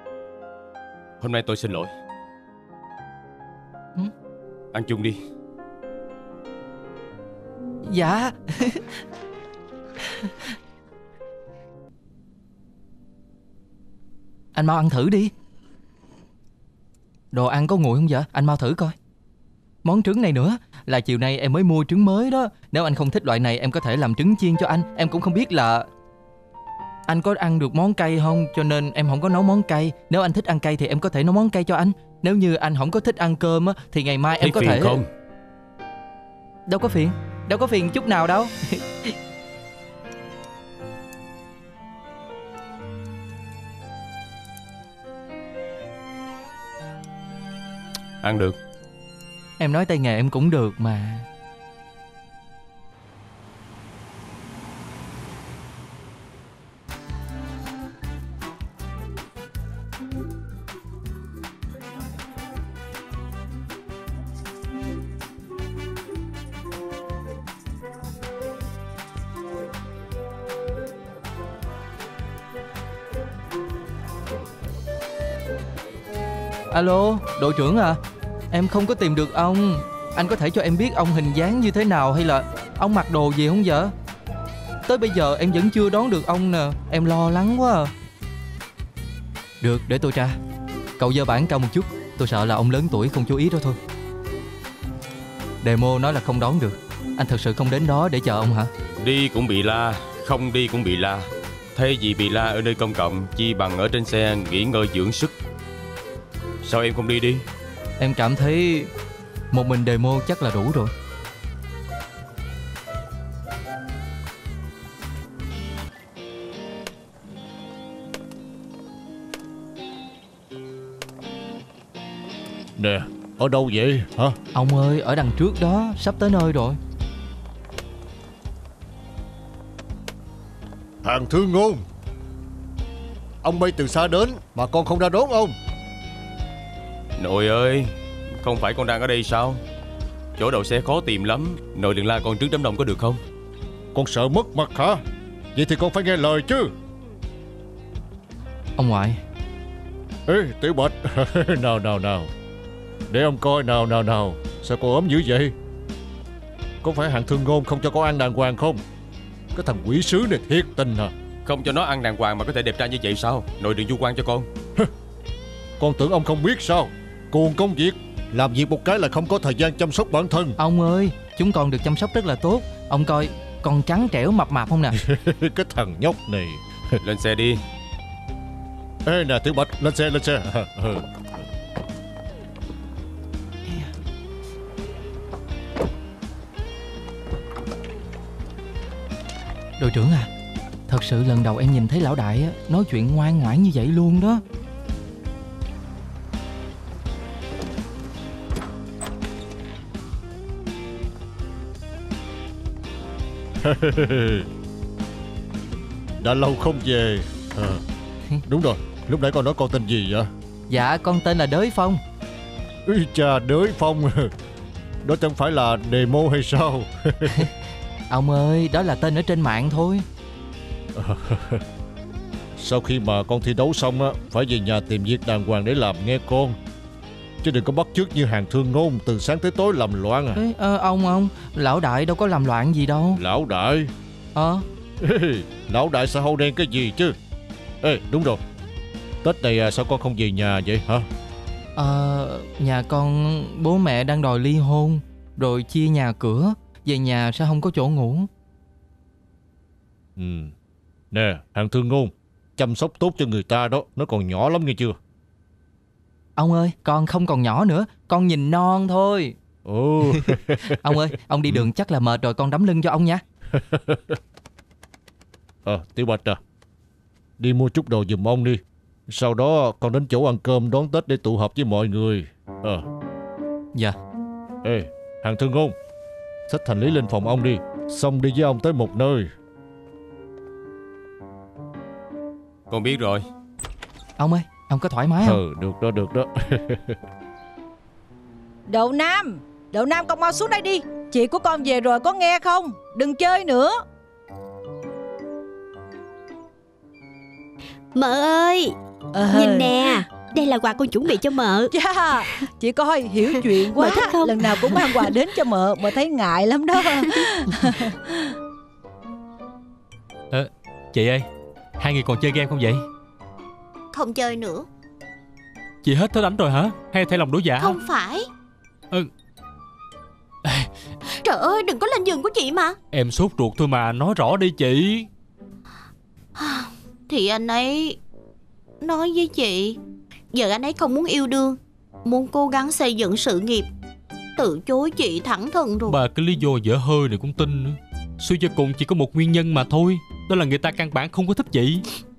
Hôm nay tôi xin lỗi. Ừ? Ăn chung đi. Dạ. Anh mau ăn thử đi. Đồ ăn có nguội không vậy? Anh mau thử coi. Món trứng này nữa là chiều nay em mới mua trứng mới đó. Nếu anh không thích loại này em có thể làm trứng chiên cho anh. Em cũng không biết là anh có ăn được món cay không, cho nên em không có nấu món cay. Nếu anh thích ăn cay thì em có thể nấu món cay cho anh. Nếu như anh không có thích ăn cơm á, thì ngày mai em có phiền thể không? Đâu có phiền. Đâu có phiền chút nào đâu. Ăn được. Em nói tay nghề em cũng được mà. Alo, đội trưởng à, em không có tìm được ông. Anh có thể cho em biết ông hình dáng như thế nào, hay là ông mặc đồ gì không vậy? Tới bây giờ em vẫn chưa đón được ông nè. Em lo lắng quá à. Được, để tôi tra. Cậu giơ bảng cao một chút. Tôi sợ là ông lớn tuổi không chú ý đó thôi. Demo nói là không đón được. Anh thật sự không đến đó để chờ ông hả? Đi cũng bị la, không đi cũng bị la. Thay vì bị la ở nơi công cộng, chi bằng ở trên xe nghỉ ngơi dưỡng sức. Sao em không đi đi? Em cảm thấy một mình demo chắc là đủ rồi. Nè, ở đâu vậy hả? Ông ơi, ở đằng trước đó, sắp tới nơi rồi. Hàng Thương Ngôn, ông bay từ xa đến mà con không ra đón ông. Nội ơi, không phải con đang ở đây sao? Chỗ đậu xe khó tìm lắm. Nội đừng la con trước đám đông có được không? Con sợ mất mặt hả? Vậy thì con phải nghe lời chứ. Ông ngoại. Ê, Tiểu Bạch. Nào nào nào, để ông coi. Nào nào nào, sao con ốm dữ vậy? Có phải Hàng Thương Ngôn không cho con ăn đàng hoàng không? Cái thằng quỷ sứ này thiệt tình hả? Không cho nó ăn đàng hoàng mà có thể đẹp trai như vậy sao? Nội đừng du quan cho con. Con tưởng ông không biết sao? Cuồng công việc, làm việc một cái là không có thời gian chăm sóc bản thân. Ông ơi, chúng con được chăm sóc rất là tốt. Ông coi, con trắng trẻo mập mạp không nè? Cái thằng nhóc này. Lên xe đi. Ê nè Tiểu Bạch, lên xe lên xe. Đội trưởng à, thật sự lần đầu em nhìn thấy lão đại á, nói chuyện ngoan ngoãn như vậy luôn đó. Đã lâu không về à. Đúng rồi, lúc nãy con nói con tên gì vậy? Dạ, con tên là Đới Phong. Ý cha, Đới Phong. Đó chẳng phải là demo hay sao? Ông ơi, đó là tên ở trên mạng thôi. Sau khi mà con thi đấu xong á, phải về nhà tìm việc đàng hoàng để làm nghe con. Chứ đừng có bắt chước như Hàng Thương Ngôn từ sáng tới tối làm loạn à. Ê, à, ông ông lão đại đâu có làm loạn gì đâu. Lão đại? Ờ Ê, lão đại sao hâu đen cái gì chứ? Ê, đúng rồi, Tết này sao con không về nhà vậy hả? Ờ, nhà con bố mẹ đang đòi ly hôn, rồi chia nhà cửa. Về nhà sao không có chỗ ngủ? Ừ. Nè, Hàng Thương Ngôn, chăm sóc tốt cho người ta đó, nó còn nhỏ lắm nghe chưa? Ông ơi, con không còn nhỏ nữa, con nhìn non thôi. Ồ. Ông ơi, ông đi đường chắc là mệt rồi, con đấm lưng cho ông nha. Ờ, à, Tiểu Bạch à, đi mua chút đồ giùm ông đi. Sau đó con đến chỗ ăn cơm đón Tết để tụ họp với mọi người. Ờ. À. Dạ. Ê, Hàng Thương Ngôn, xách hành lý lên phòng ông đi, xong đi với ông tới một nơi. Con biết rồi. Ông ơi, ông có thoải mái không? Ừ, được đó, được đó. Đậu Nam, Đậu Nam con mau xuống đây đi. Chị của con về rồi, có nghe không? Đừng chơi nữa. Mợ ơi, ờ. nhìn nè, Đây là quà con chuẩn bị cho mợ. Chà, chị coi hiểu chuyện quá. Mợ thích không? Lần nào cũng mang quà đến cho mợ, mợ thấy ngại lắm đó. Ờ, chị ơi, hai người còn chơi game không vậy? Không chơi nữa. Chị hết thích đánh rồi hả? Hay thay lòng đổi dạ? Không phải. Ừ. Trời ơi, đừng có lên giường của chị mà. Em sốt ruột thôi mà, nói rõ đi chị. Thì anh ấy nói với chị, giờ anh ấy không muốn yêu đương, muốn cố gắng xây dựng sự nghiệp. Từ chối chị thẳng thừng rồi. Bà cái lý do dở hơi này cũng tin nữa. Suy cho cùng chỉ có một nguyên nhân mà thôi. Đó là người ta căn bản không có thích chị.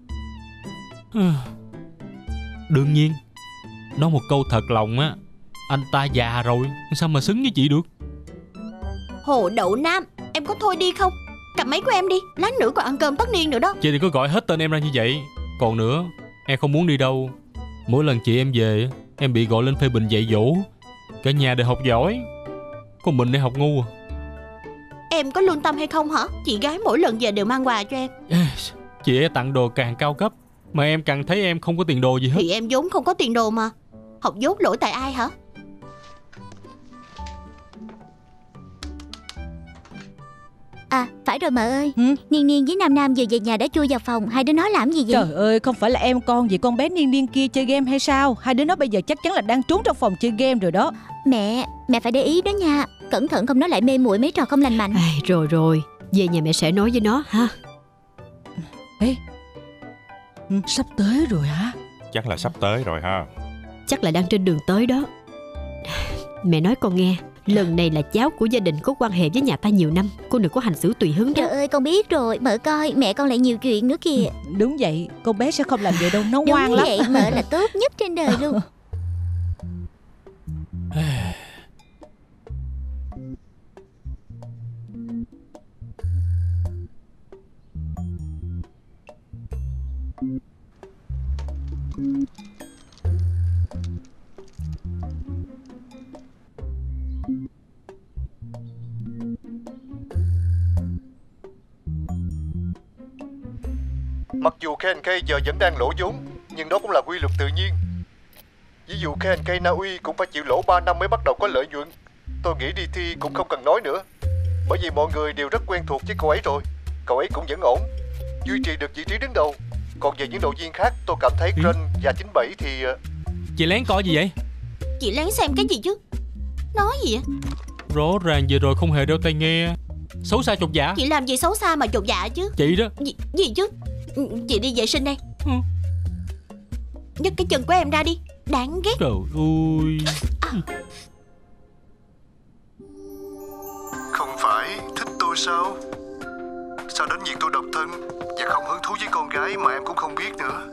Đương nhiên, nói một câu thật lòng á, anh ta già rồi, sao mà xứng với chị được. Hồ Đậu Nam, em có thôi đi không? Cầm máy của em đi, lát nữa còn ăn cơm tất niên nữa đó. Chị đừng có gọi hết tên em ra như vậy. Còn nữa, em không muốn đi đâu. Mỗi lần chị em về, em bị gọi lên phê bình dạy dỗ. Cả nhà đều học giỏi, còn mình đi học ngu à. Em có lương tâm hay không hả? Chị gái mỗi lần về đều mang quà cho em. Chị ấy tặng đồ càng cao cấp, mà em càng thấy em không có tiền đồ gì hết. Thì em vốn không có tiền đồ mà. Học dốt lỗi tại ai hả? À, phải rồi mợ ơi. ừ? Niên Niên với Nam Nam vừa về nhà đã chui vào phòng. Hai đứa nó làm gì vậy? Trời ơi, không phải là em con vậy con bé Niên Niên kia chơi game hay sao? Hai đứa nó bây giờ chắc chắn là đang trốn trong phòng chơi game rồi đó. Mẹ, mẹ phải để ý đó nha. Cẩn thận không nó lại mê muội mấy trò không lành mạnh. À, rồi rồi, về nhà mẹ sẽ nói với nó ha. Ê, sắp tới rồi hả? Chắc là sắp tới rồi ha. Chắc là đang trên đường tới đó. Mẹ nói con nghe, lần này là cháu của gia đình có quan hệ với nhà ta nhiều năm, cô đừng có hành xử tùy hứng đó. Trời ơi, con biết rồi. Mợ coi, mẹ con lại nhiều chuyện nữa kìa. Đúng vậy, con bé sẽ không làm vậy đâu, nó Đúng ngoan lắm. vậy, mợ là tốt nhất trên đời luôn. Mặc dù ca en ca giờ vẫn đang lỗ vốn, nhưng đó cũng là quy luật tự nhiên. Ví dụ ca en ca Na Uy cũng phải chịu lỗ ba năm mới bắt đầu có lợi nhuận. Tôi nghĩ đê tê cũng không cần nói nữa, bởi vì mọi người đều rất quen thuộc với cậu ấy rồi. Cậu ấy cũng vẫn ổn, duy trì được vị trí đứng đầu. Còn về những đội viên khác, tôi cảm thấy Green và chín bảy thì... Chị lén coi gì vậy? Chị lén xem cái gì chứ? Nói gì vậy? Rõ ràng vừa rồi không hề đeo tai nghe. Xấu xa chột dạ. Chị làm gì xấu xa mà chột dạ chứ? Chị đó. Gì, gì chứ? Chị đi vệ sinh đây. ừ. Nhấc cái chân của em ra đi. Đáng ghét. Trời ơi. à. Không phải thích tôi sao? Sao đến việc tôi độc thân và không hứng thú với con gái mà em cũng không biết nữa?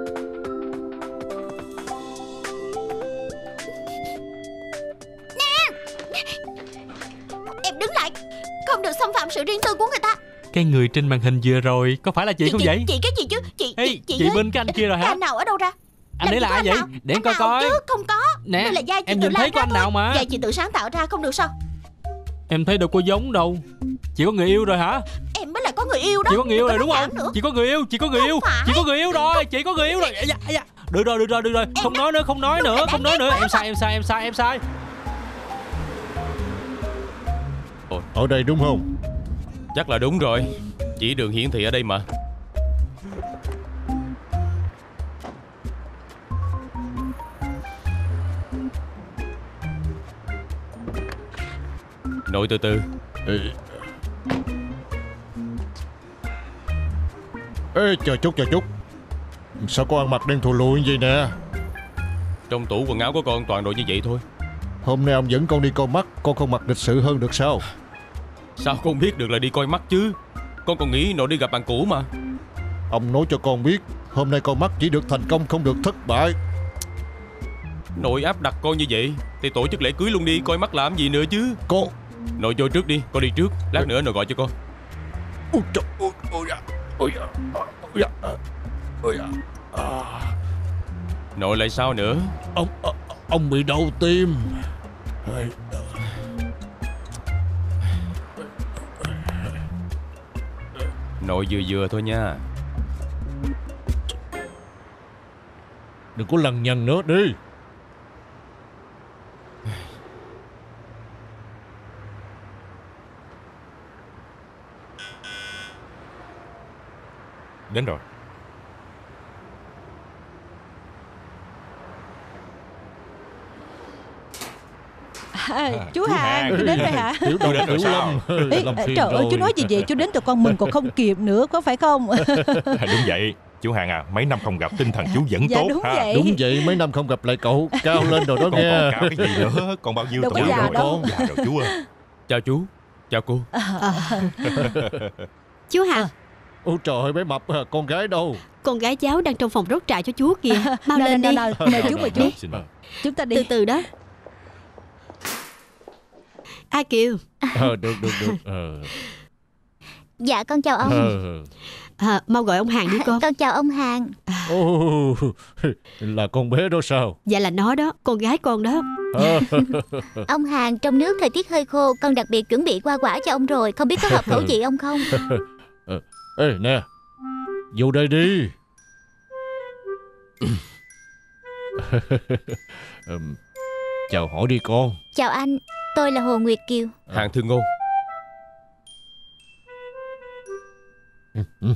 Nè, em đứng lại. Không được xâm phạm sự riêng tư của người ta. Cái người trên màn hình vừa rồi có phải là chị, chị không chị, vậy? Chị cái gì chứ? Chị Ê, chị, chị, chị bên cái anh kia rồi hả? Cái anh nào ở đâu ra? Anh ấy là ai vậy? Nào? Để em anh coi coi. Chứ không có. Nè, đây là vai chị em tự nhìn thấy làm của ra anh thôi. nào mà. Vai chị tự sáng tạo ra, không được sao? Em thấy đâu có giống đâu. Chị có người yêu rồi hả? Em mới là có người yêu đó. Chị có người yêu rồi đúng không? Nữa. Chị có người yêu, chị có người không yêu. Phải. Chị có người yêu rồi, chị có người yêu rồi. Ây da, ây da. Được rồi, được rồi, được rồi. Em không đã... nói nữa, không nói nữa, không nói nữa. Em sai, em sai, em sai, em sai. Ở đây đúng không? Chắc là đúng rồi. Chỉ đường hiển thị ở đây mà. Nội từ từ. Ê, Ê chờ chút chờ chút. Sao con ăn mặc đen thù lùi như vậy nè? Trong tủ quần áo của con toàn đồ như vậy thôi. Hôm nay ông dẫn con đi coi mắt, con không mặc lịch sự hơn được sao? Sao con biết được là đi coi mắt chứ? Con còn nghĩ nội đi gặp bạn cũ mà. Ông nói cho con biết, hôm nay coi mắt chỉ được thành công không được thất bại. Nội áp đặt con như vậy thì tổ chức lễ cưới luôn đi, coi mắt làm gì nữa chứ. Con Nội vô trước đi, con đi trước. Lát nữa nội gọi cho con. Ôi trời ơi, ôi da, ôi da, ôi da, ôi da. À. Nội lại sao nữa? Ông ông bị đau tim. Nội vừa vừa thôi nha. Đừng có lằng nhằng nữa đi. Đến rồi. À, chú Hàng, chú đến rồi hả? Tiểu Tôi đến rồi Tiểu sao? Lâm. Ê, Làm phiền trời ơi, rồi. chú nói gì vậy? Chú đến tụi con mình còn không kịp nữa, có phải không? Đúng vậy. Chú Hàng à, mấy năm không gặp tinh thần chú vẫn Dạ, tốt đúng ha. vậy. Đúng vậy, mấy năm không gặp lại cậu. Cao lên rồi đó Còn nghe. còn cao cái gì nữa? Còn bao nhiêu Đâu tuổi có già rồi? đâu. Già rồi chú ơi. Chào chú. Chào cô. Chú Hàng, Ôi trời ơi, bé Mập à, con gái đâu? con gái cháu đang trong phòng rót trà cho chú kìa. Mau Nào, lên nào, đi. nào, mời chú, mời chú. Xin mời. Chúng ta Từ đi. từ đó. A Kiều, Ờ, được, được, được. Ờ, Dạ con chào ông. ờ. à, mau gọi ông Hàng đi con. Con chào ông Hàng. Ồ, là con bé đó sao? Dạ là nó đó, con gái con đó. Ờ, Ông Hàng, trong nước thời tiết hơi khô, con đặc biệt chuẩn bị qua quả cho ông rồi. Không biết có hợp khẩu vị ông không? Ê, nè, vô đây đi. Ừm, chào hỏi đi con. Chào anh, tôi là Hồ Nguyệt Kiều. Hàng Thương Ngôn. Ừ, ừ.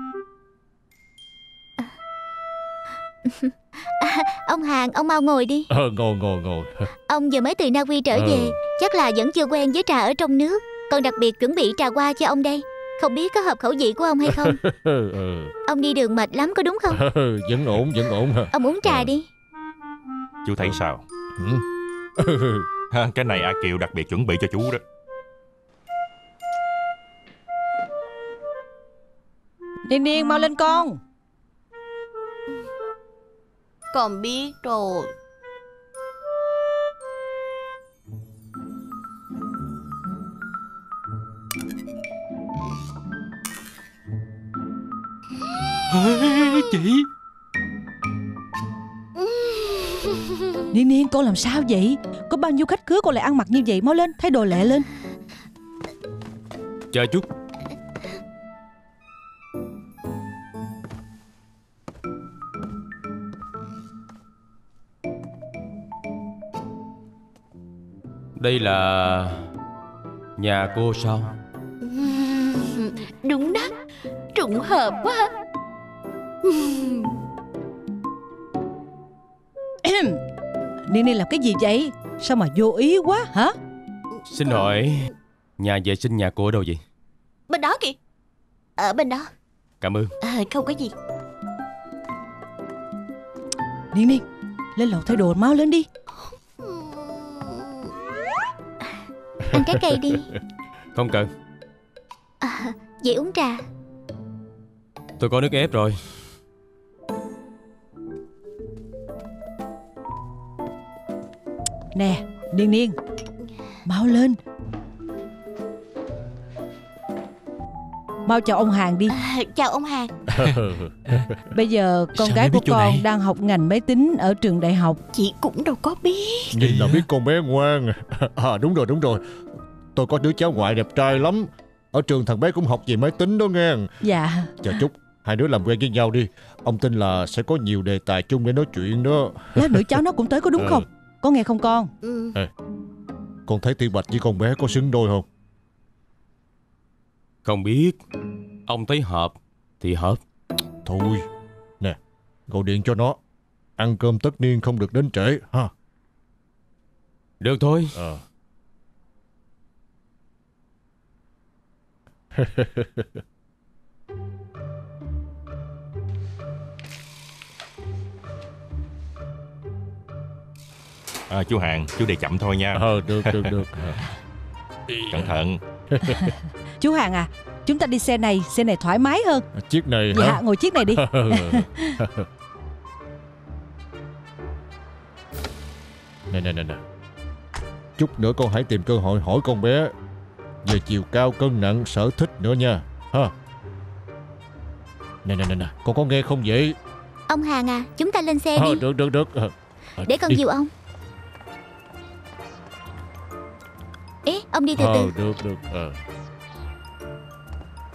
À, ông Hàng, ông mau ngồi đi. Ờ, ngồi, ngồi, ngồi. Ông vừa mới từ Na Uy trở Ờ. về, chắc là vẫn chưa quen với trà ở trong nước. Con đặc biệt chuẩn bị trà hoa cho ông đây. Không biết có hợp khẩu vị của ông hay không? Ờ, ờ, Ông đi đường mệt lắm có đúng không? ờ, vẫn ổn, vẫn ổn hả? Ông uống trà Ờ. đi. Chú thấy sao? Ừ. Ha, cái này A Kiều đặc biệt chuẩn bị cho chú đó. Niên Niên, mau lên con. Con biết rồi. Chị. Niên Niên, con làm sao vậy? Có bao nhiêu khách khứa con lại ăn mặc như vậy? Mau lên, thay đồ lẹ lên. Chờ chút. Đây là nhà cô sao? Đúng đó, trùng hợp quá. Niên Niên làm cái gì vậy? Sao mà vô ý quá hả? Xin hỏi nhà vệ sinh nhà cô ở đâu vậy? Bên đó kìa. Ở bên đó. Cảm ơn. À, không có gì. Niên Niên, lên lầu thay đồ mau lên đi. Ăn trái cây đi. Không cần. À, vậy uống trà. Tôi có nước ép rồi. Nè, Niên Niên, mau lên. Mau chào ông Hàng đi. À, chào ông Hàng. Bây giờ con Sao gái mới biết của chỗ con này? đang học ngành máy tính ở trường đại học. Chị cũng đâu có biết. Nhìn là biết con bé ngoan. À, đúng rồi, đúng rồi. Tôi có đứa cháu ngoại đẹp trai lắm. Ở trường thằng bé cũng học về máy tính đó nghe. Dạ. Chờ chút, hai đứa làm quen với nhau đi. Ông tin là sẽ có nhiều đề tài chung để nói chuyện đó. Lát nữa cháu nó cũng tới có đúng Ừ. không? Có nghe không con? Ừ. Con thấy Tiểu Bạch với con bé có xứng đôi không? Không biết. Ông thấy hợp thì hợp. Thôi, nè, gọi điện cho nó. Ăn cơm tất niên không được đến trễ ha. Được thôi. Ờ. À, chú Hàng, chú đi chậm thôi nha. Ờ, được, được, được. Ờ. Cẩn thận. Chú Hàng à, chúng ta đi xe này, xe này thoải mái hơn. Chiếc này Dạ, hả? ngồi chiếc này đi. Nè, nè, nè, nè. Chút nữa con hãy tìm cơ hội hỏi con bé về chiều cao, cân nặng, sở thích nữa nha. Ha. Nè, nè, nè, nè. Con có nghe không vậy? Ông Hàng à, chúng ta lên xe Ờ, đi. được, được, được. Ờ, ờ, Để con đi. dìu ông. Ê, ông đi từ Ờ, từ. được, được. Ờ.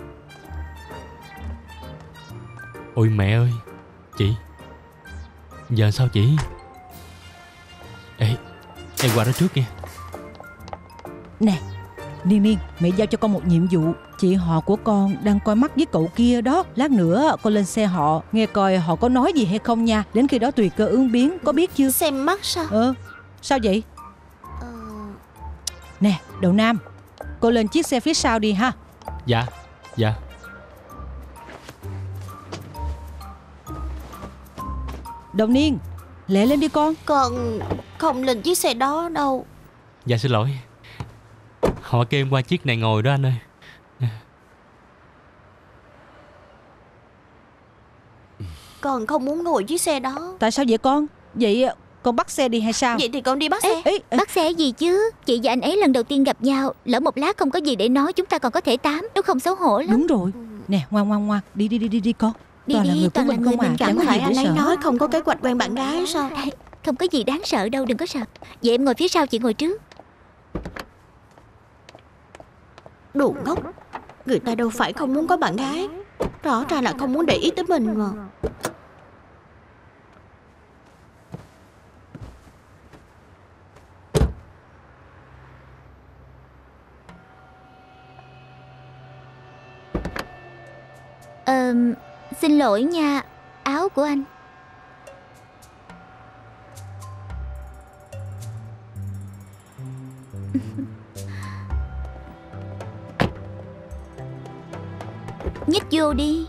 Ôi mẹ ơi. Chị. Giờ sao chị? Ê, em qua đó trước nha. Nè, Niên Niên, mẹ giao cho con một nhiệm vụ. Chị họ của con đang coi mắt với cậu kia đó. Lát nữa con lên xe họ, nghe coi họ có nói gì hay không nha. Đến khi đó tùy cơ ứng biến, có biết chưa? Xem mắt sao? Ờ, sao vậy? Ờ... Nè, Đậu Nam, cô lên chiếc xe phía sau đi ha. Dạ, dạ. Đậu Niên, lẹ lên đi con. Con không lên chiếc xe đó đâu. Dạ xin lỗi. Họ kêu em qua chiếc này ngồi đó anh ơi. Con không muốn ngồi chiếc xe đó. Tại sao vậy con? Vậy con bắt xe đi hay sao? Vậy thì con đi bắt xe. Ê, ê. Bắt xe gì chứ? Chị và anh ấy lần đầu tiên gặp nhau, lỡ một lát không có gì để nói, chúng ta còn có thể tám, nếu không xấu hổ lắm. Đúng rồi. Nè, ngoan ngoan ngoan, đi đi đi đi đi con. Đi Toàn đi, là người của toàn là mình người không à, mình chẳng Chẳng có phải gì anh để ấy sợ. nói không có kế hoạch quen bạn gái sao? Không có gì đáng sợ đâu, đừng có sợ. Vậy em ngồi phía sau, chị ngồi trước. Đồ ngốc. Người ta đâu phải không muốn có bạn gái, rõ ràng là không muốn để ý tới mình mà. Ờ, xin lỗi nha, áo của anh. Nhích vô đi.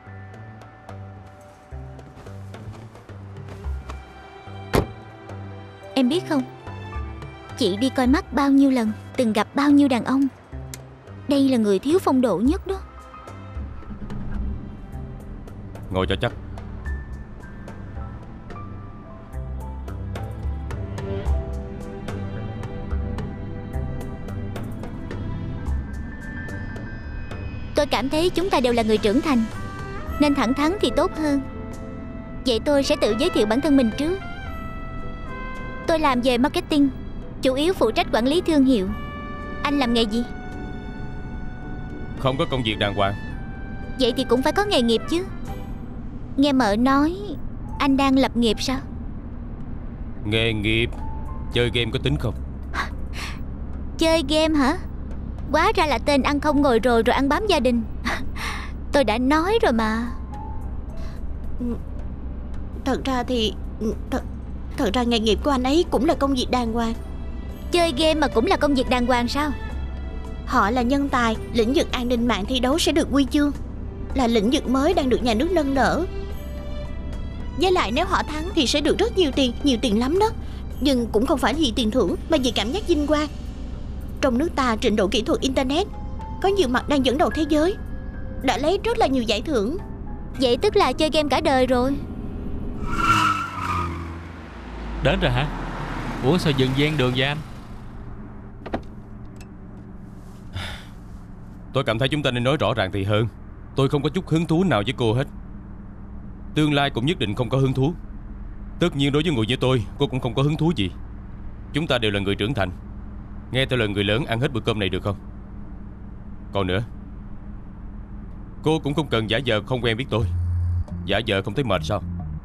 Em biết không, chị đi coi mắt bao nhiêu lần, từng gặp bao nhiêu đàn ông. Đây là người thiếu phong độ nhất đó. Ngồi cho chắc. Tôi cảm thấy chúng ta đều là người trưởng thành, nên thẳng thắn thì tốt hơn. Vậy tôi sẽ tự giới thiệu bản thân mình trước. Tôi làm về marketing, chủ yếu phụ trách quản lý thương hiệu. Anh làm nghề gì? Không có công việc đàng hoàng. Vậy thì cũng phải có nghề nghiệp chứ. Nghe mợ nói anh đang lập nghiệp sao? Nghề nghiệp chơi game có tính không? Chơi game hả? Quá ra là tên ăn không ngồi rồi rồi ăn bám gia đình. Tôi đã nói rồi mà. Thật ra thì Thật, thật ra nghề nghiệp của anh ấy cũng là công việc đàng hoàng. Chơi game mà cũng là công việc đàng hoàng sao? Họ là nhân tài, lĩnh vực an ninh mạng thi đấu sẽ được huy chương, là lĩnh vực mới đang được nhà nước nâng đỡ. Với lại nếu họ thắng thì sẽ được rất nhiều tiền, nhiều tiền lắm đó. Nhưng cũng không phải vì tiền thưởng mà vì cảm giác vinh quang. Trong nước ta trình độ kỹ thuật internet có nhiều mặt đang dẫn đầu thế giới, đã lấy rất là nhiều giải thưởng. Vậy tức là chơi game cả đời rồi. Đến rồi hả? Ủa sao dừng gian đường vậy anh? Tôi cảm thấy chúng ta nên nói rõ ràng thì hơn. Tôi không có chút hứng thú nào với cô hết. Tương lai cũng nhất định không có hứng thú. Tất nhiên đối với người như tôi, cô cũng không có hứng thú gì. Chúng ta đều là người trưởng thành. Nghe theo lời người lớn ăn hết bữa cơm này được không? Còn nữa, cô cũng không cần giả vờ không quen biết tôi. Giả vờ không thấy mệt sao?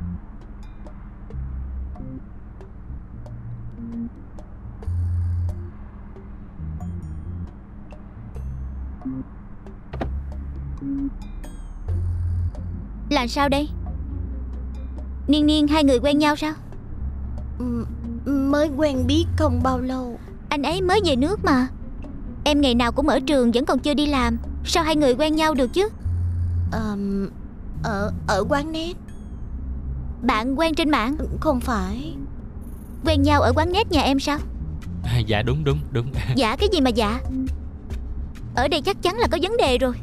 Là sao đây? Niên Niên hai người quen nhau sao? Ừ, mới quen biết không bao lâu. Anh ấy mới về nước mà. Em ngày nào cũng ở trường, vẫn còn chưa đi làm. Sao hai người quen nhau được chứ? à, Ở ở quán net. Bạn quen trên mạng? Không phải. Quen nhau ở quán net nhà em sao? À, dạ đúng đúng đúng. Dạ cái gì mà dạ? Ở đây chắc chắn là có vấn đề rồi.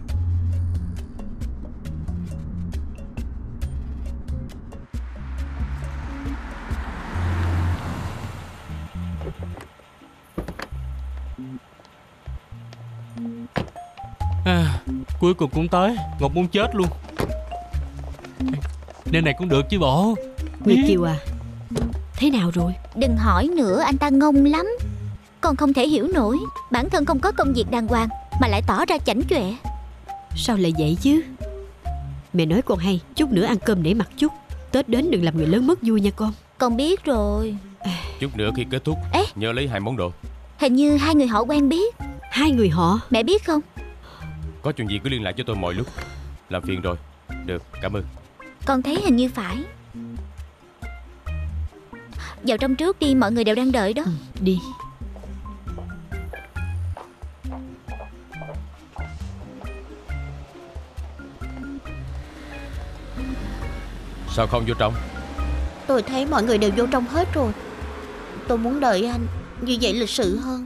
À, cuối cùng cũng tới. Ngọc muốn chết luôn. Nên này cũng được chứ bộ. Nguyệt Kiều à, thế nào rồi? Đừng hỏi nữa, anh ta ngông lắm. Con không thể hiểu nổi. Bản thân không có công việc đàng hoàng mà lại tỏ ra chảnh chọe. Sao lại vậy chứ? Mẹ nói con hay, chút nữa ăn cơm để mặc chút. Tết đến đừng làm người lớn mất vui nha con. Con biết rồi. Chút nữa khi kết thúc Ê, nhớ lấy hai món đồ. hình như hai người họ quen biết. Hai người họ? Mẹ biết không? Có chuyện gì cứ liên lạc cho tôi mọi lúc. Làm phiền rồi. Được, cảm ơn. Con thấy hình như phải. Vào trong trước đi, mọi người đều đang đợi đó. Ừ, đi. Sao không vô trong? Tôi thấy mọi người đều vô trong hết rồi. Tôi muốn đợi anh, như vậy lịch sự hơn.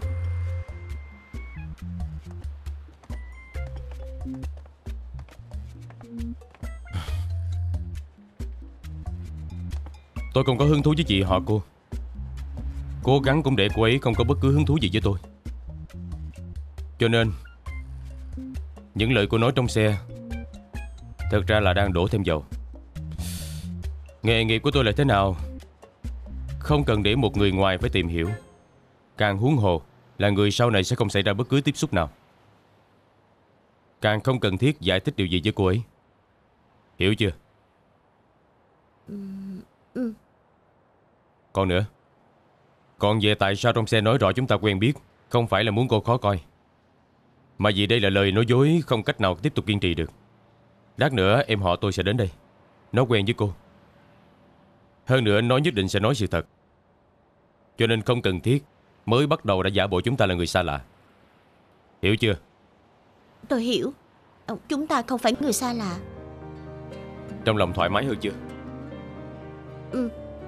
Tôi không có hứng thú với chị họ cô. Cố gắng cũng để cô ấy không có bất cứ hứng thú gì với tôi. Cho nên những lời cô nói trong xe thật ra là đang đổ thêm dầu. Nghề nghiệp của tôi là thế nào không cần để một người ngoài phải tìm hiểu. Càng huống hồ là người sau này sẽ không xảy ra bất cứ tiếp xúc nào. Càng không cần thiết giải thích điều gì với cô ấy. Hiểu chưa? Ừ. Ừ. Còn nữa, còn về tại sao trong xe nói rõ chúng ta quen biết, không phải là muốn cô khó coi, mà vì đây là lời nói dối không cách nào tiếp tục kiên trì được. Lát nữa em họ tôi sẽ đến đây, nó quen với cô. Hơn nữa nó nhất định sẽ nói sự thật. Cho nên không cần thiết mới bắt đầu đã giả bộ chúng ta là người xa lạ. Hiểu chưa? Tôi hiểu. Chúng ta không phải người xa lạ. Trong lòng thoải mái hơn chưa? Ừ.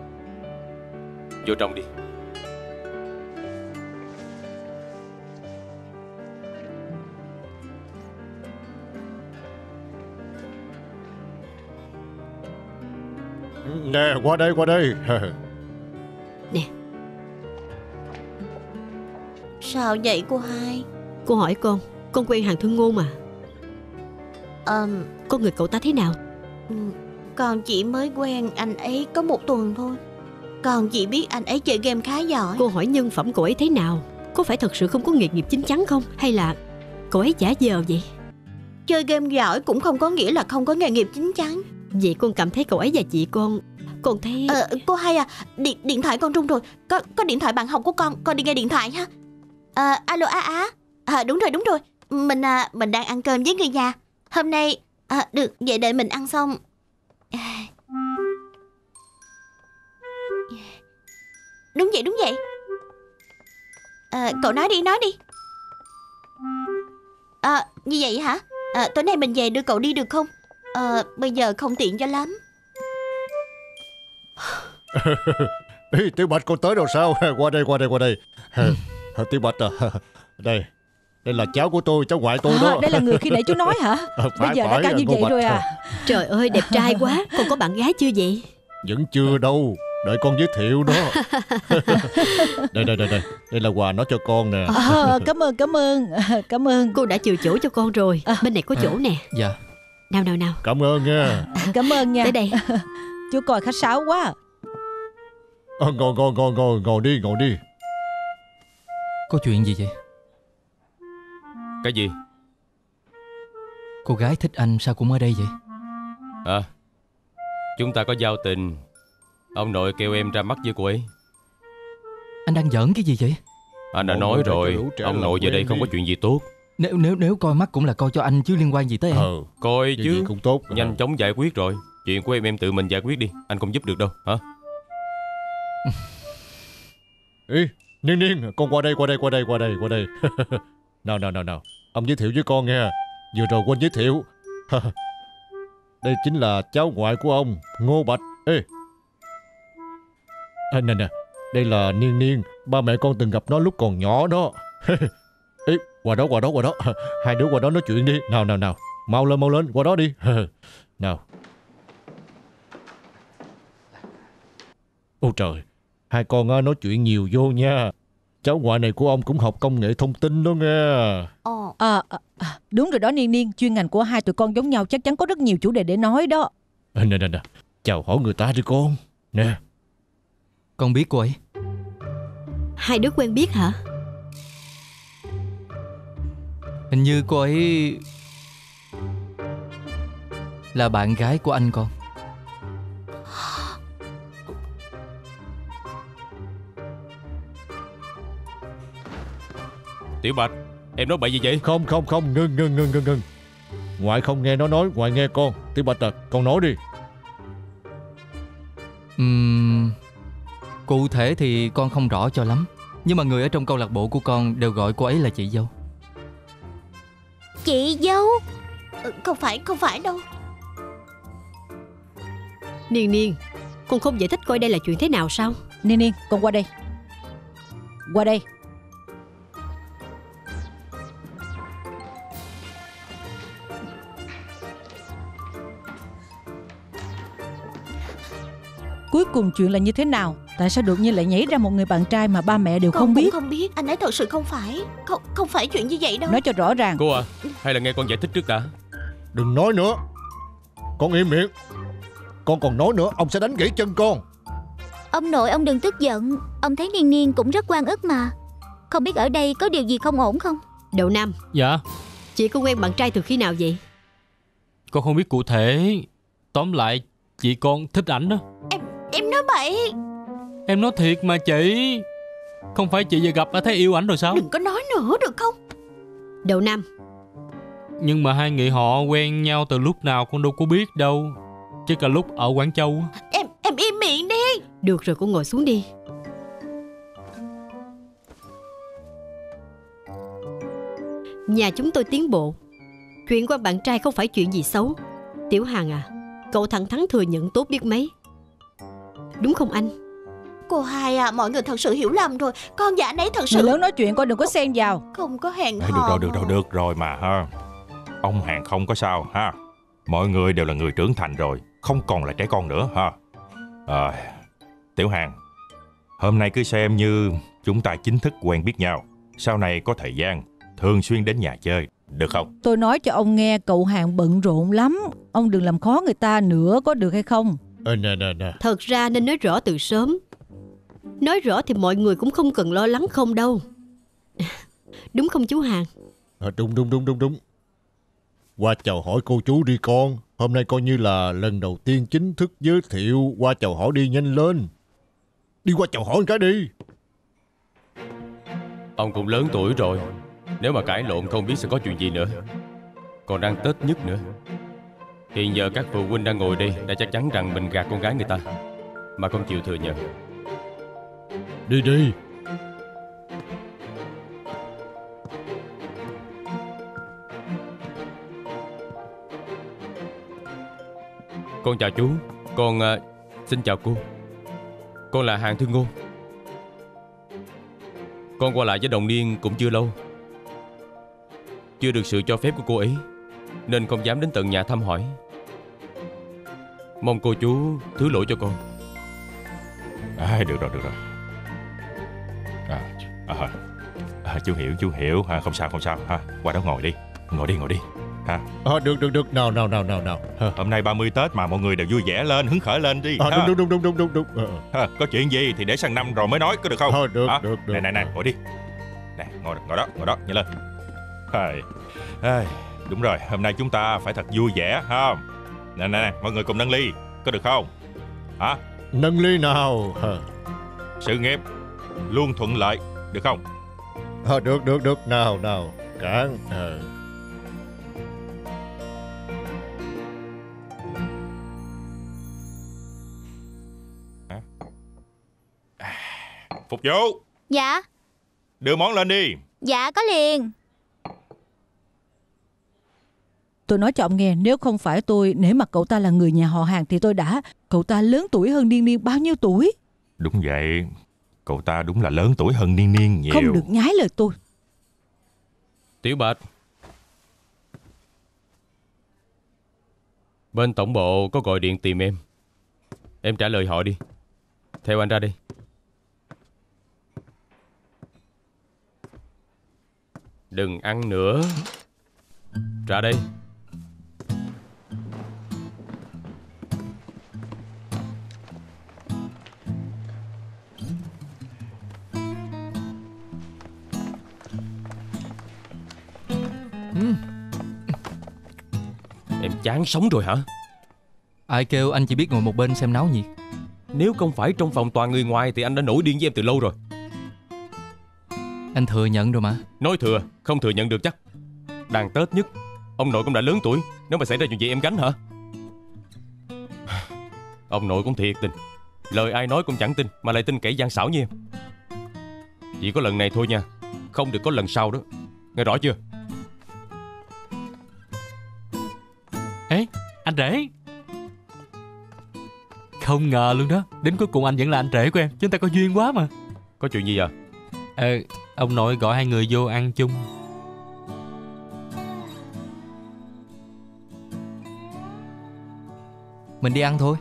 Vô trong đi. Nè, qua đây, qua đây. Nè. Sao vậy cô hai? Cô hỏi con, con quen hàng Thương Ngôn mà. um, Con người cậu ta thế nào? Con chỉ mới quen anh ấy có một tuần thôi. Con chỉ biết anh ấy chơi game khá giỏi. Cô hỏi nhân phẩm cậu ấy thế nào? Có phải thật sự không có nghề nghiệp chín chắn không? Hay là cậu ấy giả vờ vậy? Chơi game giỏi cũng không có nghĩa là không có nghề nghiệp chín chắn. Vậy con cảm thấy cậu ấy và chị con, con thấy... Ờ, cô hai à, điện, điện thoại con rung rồi. Có có điện thoại bạn học của con, con đi nghe điện thoại ha. À, alo Á Á. À, đúng rồi, đúng rồi. Mình à, mình đang ăn cơm với người nhà. Hôm nay, à, được, vậy đợi mình ăn xong. Đúng vậy, đúng vậy. À, cậu nói đi, nói đi. À, như vậy hả? À, tối nay mình về đưa cậu đi được không? À, bây giờ không tiện cho lắm. Ê, Tiểu Bạch con tới rồi sao? Qua đây, qua đây, qua đây. Tiểu Bạch à, đây, đây là cháu của tôi, cháu ngoại tôi à, đó. Đây là người khi nãy chú nói hả? À, phải, bây giờ phải, đã cao như vậy Bạch rồi à? Trời ơi, đẹp trai quá. Con có bạn gái chưa vậy? Vẫn chưa đâu, đợi con giới thiệu đó. Đây, đây, đây, đây, đây là quà nó cho con nè. À, cảm ơn, cảm ơn, cảm ơn. Cô đã chừa chỗ cho con rồi. À, bên này có chỗ nè. Dạ. Nào, nào, nào. Cảm ơn nha. Cảm ơn nha. Tới đây. Chú coi khách sáo quá. À, ngồi, ngồi, ngồi, ngồi, ngồi đi, ngồi đi. Có chuyện gì vậy? Cái gì? Cô gái thích anh sao cũng ở đây vậy? À, chúng ta có giao tình. Ông nội kêu em ra mắt với cô ấy. Anh đang giỡn cái gì vậy? Anh đã nói rồi, ông nội về đây không có chuyện gì tốt. Nếu nếu nếu coi mắt cũng là coi cho anh chứ liên quan gì tới em? Ờ, coi chứ chứ cũng tốt. Nhanh chóng giải quyết rồi. Chuyện của em em tự mình giải quyết đi. Anh không giúp được đâu hả? Ê, Niên Niên, con qua đây, qua đây, qua đây, qua đây, qua đây. Nào, nào, nào, nào. Ông giới thiệu với con nghe. Vừa rồi quên giới thiệu. Đây chính là cháu ngoại của ông, Ngô Bạch. Ê, à, nè nè, đây là Niên Niên. Ba mẹ con từng gặp nó lúc còn nhỏ đó. Ê, qua đó, qua đó, qua đó. Hai đứa qua đó nói chuyện đi. Nào, nào, nào. Mau lên, mau lên, qua đó đi. Nào. Ôi trời, hai con nói chuyện nhiều vô nha. Cháu ngoại này của ông cũng học công nghệ thông tin đó nghe. Ồ. À, à, à, đúng rồi đó Niên Niên. Chuyên ngành của hai tụi con giống nhau, chắc chắn có rất nhiều chủ đề để nói đó. À, nè nè nè, chào hỏi người ta đi con. Nè. Con biết cô ấy. Hai đứa quen biết hả? Hình như cô ấy là bạn gái của anh con. Tiểu Bạch, em nói bậy gì vậy? Không không không, ngưng ngưng ngưng ngưng ngưng. Ngoại không nghe nó nói, ngoại nghe con. Tiểu Bạch à, con nói đi. Uhm, cụ thể thì con không rõ cho lắm, nhưng mà người ở trong câu lạc bộ của con đều gọi cô ấy là chị dâu. Chị dâu? Ừ, không phải, không phải đâu. Niên Niên, con không giải thích coi đây là chuyện thế nào sao? Niên Niên, con qua đây. Qua đây. Cuối cùng chuyện là như thế nào? Tại sao đột nhiên lại nhảy ra một người bạn trai mà ba mẹ đều Con không biết? cũng không biết, anh ấy thật sự không phải. Không, không phải chuyện như vậy đâu. Nói cho rõ ràng. Cô à, hay là nghe con giải thích trước đã. Đừng nói nữa. Con im miệng. Con còn nói nữa, ông sẽ đánh gãy chân con. Ông nội ông đừng tức giận. Ông thấy Niên Niên cũng rất oan ức mà. Không biết ở đây có điều gì không ổn không? Đậu Nam. Dạ. Chị có quen bạn trai từ khi nào vậy? Con không biết cụ thể. Tóm lại chị con thích ảnh đó. Em, em nói bậy. Em nói thiệt mà chị. Không phải chị vừa gặp đã thấy yêu ảnh rồi sao? Đừng có nói nữa được không? Đậu Nam. Nhưng mà hai người họ quen nhau từ lúc nào con đâu có biết đâu. Chứ cả lúc ở Quảng Châu. Em, em im miệng đi. Được rồi, con ngồi xuống đi. Nhà chúng tôi tiến bộ. Chuyện qua bạn trai không phải chuyện gì xấu. Tiểu Hằng à, cậu thẳng thắn thừa nhận tốt biết mấy. Đúng không anh? Cô hai à, mọi người thật sự hiểu lầm rồi. Con và anh ấy thật sự... Người lớn nói chuyện con đừng có xen vào. Không có hẹn Ê, hò. được rồi, được rồi, được rồi mà ha. Ông Hàn không có sao ha. Mọi người đều là người trưởng thành rồi, không còn là trẻ con nữa ha. À, Tiểu Hàn, hôm nay cứ xem như chúng ta chính thức quen biết nhau. Sau này có thời gian thường xuyên đến nhà chơi, được không? Tôi nói cho ông nghe, cậu Hàn bận rộn lắm. Ông đừng làm khó người ta nữa, có được hay không? Ê, nè nè nè. Thật ra nên nói rõ từ sớm. Nói rõ thì mọi người cũng không cần lo lắng không đâu. Đúng không chú Hàn? À, đúng đúng đúng đúng đúng. Qua chào hỏi cô chú đi con. Hôm nay coi như là lần đầu tiên chính thức giới thiệu. Qua chào hỏi đi, nhanh lên. Đi qua chào hỏi một cái đi. Ông cũng lớn tuổi rồi. Nếu mà cãi lộn không biết sẽ có chuyện gì nữa. Còn đang Tết nhất nữa. Hiện giờ các phụ huynh đang ngồi đây đã chắc chắn rằng mình gạt con gái người ta mà không chịu thừa nhận. Đi đi. Con chào chú. Con uh, xin chào cô. Con là Hàn Thư Ngôn. Con qua lại với Đồng Niên cũng chưa lâu. Chưa được sự cho phép của cô ấy nên không dám đến tận nhà thăm hỏi. Mong cô chú thứ lỗi cho con. À, được rồi, được rồi. À, à, à, chú hiểu, chú hiểu. À, không sao, không sao. À, qua đó ngồi đi. Ngồi đi, ngồi đi. À, à, được, được, được. Nào, nào, nào, nào, nào. À, hôm nay ba mươi Tết mà mọi người đều vui vẻ lên, hứng khởi lên đi. À, à. đúng, đúng, đúng, đúng, đúng, đúng. À. À, có chuyện gì thì để sang năm rồi mới nói, có được không? À, được, à, được, được. Này, này, này, ngồi đi. Nè, ngồi, ngồi đó, ngồi đó, nhanh lên. À, à, đúng rồi, hôm nay chúng ta phải thật vui vẻ, ha. Nè, nè, nè, mọi người cùng nâng ly, có được không? Hả? Nâng ly nào. À. Sự nghiệp luôn thuận lợi, được không? À, được, được, được. Nào, nào. Cạn. À. Phục vụ. Dạ. Đưa món lên đi. Dạ có liền. Tôi nói cho ông nghe, nếu không phải tôi nể mặt cậu ta là người nhà họ Hàn thì tôi đã. Cậu ta lớn tuổi hơn Niên Niên bao nhiêu tuổi? Đúng vậy. Cậu ta đúng là lớn tuổi hơn Niên Niên nhiều. Không được nhái lời tôi. Tiểu Bạch, bên tổng bộ có gọi điện tìm em. Em trả lời họ đi. Theo anh ra đây. Đừng ăn nữa. Ra đây. Ừ. Em chán sống rồi hả? Ai kêu anh chỉ biết ngồi một bên xem náo nhiệt? Nếu không phải trong phòng toàn người ngoài thì anh đã nổi điên với em từ lâu rồi. Anh thừa nhận rồi mà. Nói thừa, không thừa nhận được chắc. Đàn tết nhất, ông nội cũng đã lớn tuổi, nếu mà xảy ra chuyện gì em gánh hả? Ông nội cũng thiệt tình, lời ai nói cũng chẳng tin, mà lại tin kẻ gian xảo như em. Chỉ có lần này thôi nha, không được có lần sau đó, nghe rõ chưa? Ê, anh rể. Không ngờ luôn đó, đến cuối cùng anh vẫn là anh rể của em. Chúng ta có duyên quá mà. Có chuyện gì à? Ờ, ông nội gọi hai người vô ăn chung. Mình đi ăn thôi.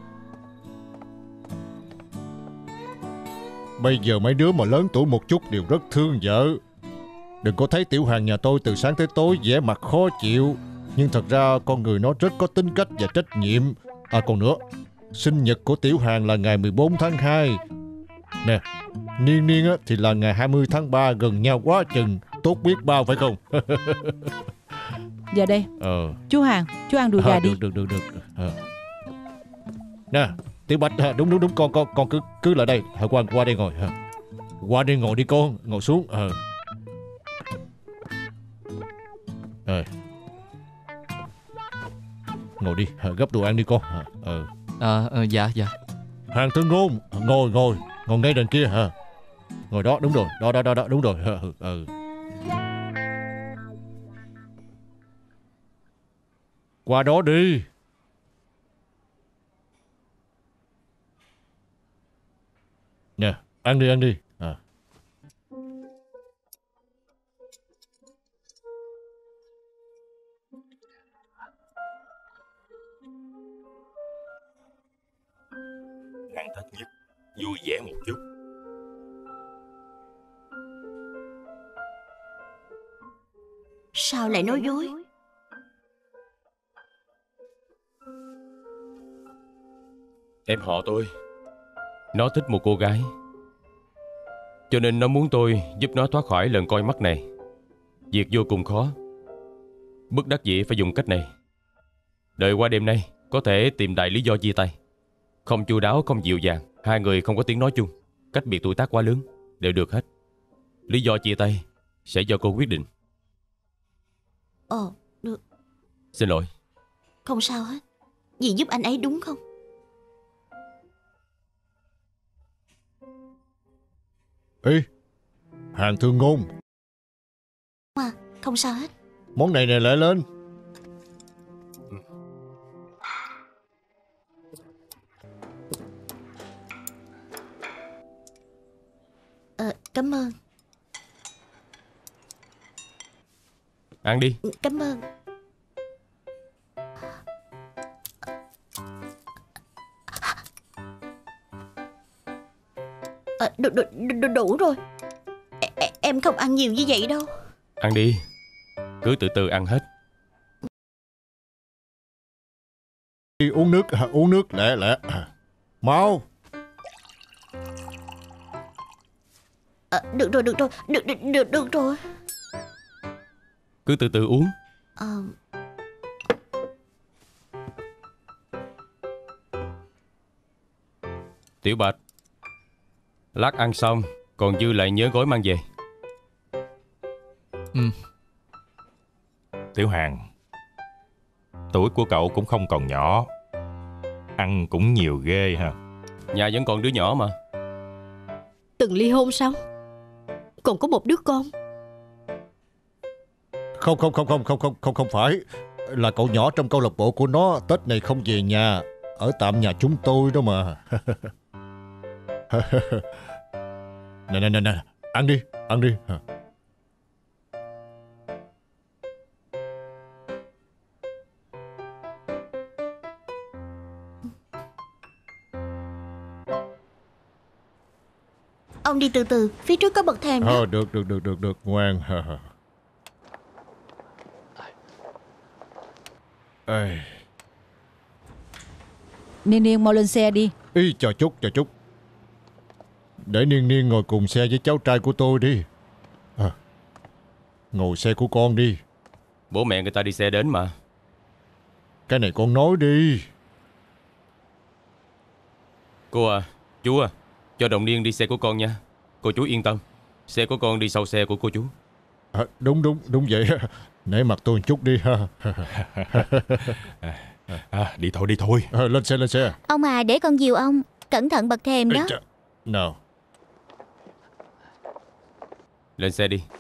Bây giờ mấy đứa mà lớn tuổi một chút đều rất thương vợ. Đừng có thấy Tiểu Hàn nhà tôi từ sáng tới tối vẻ mặt khó chịu, nhưng thật ra con người nó rất có tính cách và trách nhiệm. À còn nữa, sinh nhật của Tiểu Hàn là ngày mười bốn tháng hai. Nè, Niên Niên á, thì là ngày hai mươi tháng ba, gần nhau quá chừng. Tốt biết bao phải không? Giờ đây Ờ. Chú Hàn, chú ăn đùi gà à, đi. Được được được được. À. Nè, Tiểu Bạch, đúng đúng đúng, con con con cứ cứ lại đây. Hãy qua qua đây ngồi. À. Qua đây ngồi đi con, ngồi xuống. Ờ. Rồi. Ngồi đi, gấp đồ ăn đi con. Ờ. Ờ, à, dạ dạ. Hàng Thương Ngôn, ngồi ngồi, ngồi ngay đằng kia hả? Ngồi đó, đúng rồi, đó đó đó đó, đúng rồi. Ừ, ừ. Qua đó đi. Nè, ăn đi ăn đi. À. Ăn Tết nhất vui vẻ một chút. Sao lại nói dối? Em họ tôi, nó thích một cô gái, cho nên nó muốn tôi giúp nó thoát khỏi lần coi mắt này. Việc vô cùng khó, bất đắc dĩ phải dùng cách này. Đợi qua đêm nay có thể tìm đại lý do chia tay. Không chu đáo, không dịu dàng, hai người không có tiếng nói chung, cách biệt tuổi tác quá lớn, đều được hết. Lý do chia tay sẽ do cô quyết định. Ờ, được. Xin lỗi. Không sao hết. Dì giúp anh ấy đúng không? Ê, Hàng Thương Ngôn. Mà, không sao hết. Món này nè, lại lên. Ờ, cảm ơn. Ăn đi. Cảm ơn. À, đủ, đủ, đủ, đủ rồi. E, em không ăn nhiều như vậy đâu. Ăn đi, cứ từ từ ăn hết. Đi uống nước, uống nước lẹ lẹ. Mau. À, được rồi, được rồi, được, được, được, được rồi. Cứ từ từ uống. À... Tiểu Bạch, lát ăn xong còn dư lại nhớ gói mang về. Ừ. Tiểu Hàn, tuổi của cậu cũng không còn nhỏ, ăn cũng nhiều ghê ha. Nhà vẫn còn đứa nhỏ mà. Từng ly hôn sao? Còn có một đứa con. Không không không không không không không không phải. Là cậu nhỏ trong câu lạc bộ của nó Tết này không về nhà, ở tạm nhà chúng tôi đó mà. Nè nè nè nè, ăn đi, ăn đi. Ông đi từ từ, phía trước có bậc thềm đó. Ờ, được được được được được, ngoan. Ê. Niên Niên mau lên xe đi. Ý, chờ chút, chờ chút. Để Niên Niên ngồi cùng xe với cháu trai của tôi đi. À, ngồi xe của con đi. Bố mẹ người ta đi xe đến mà. Cái này con nói đi. Cô à, chú à, cho Đồng Niên đi xe của con nha. Cô chú yên tâm, Xe của con đi sau xe của cô chú. À, đúng đúng đúng vậy. Nể mặt tôi một chút đi ha. À, đi thôi đi thôi. À, lên xe lên xe. Ông à, để con dìu ông. Cẩn thận bậc thềm đó. Nào. Lên xe đi.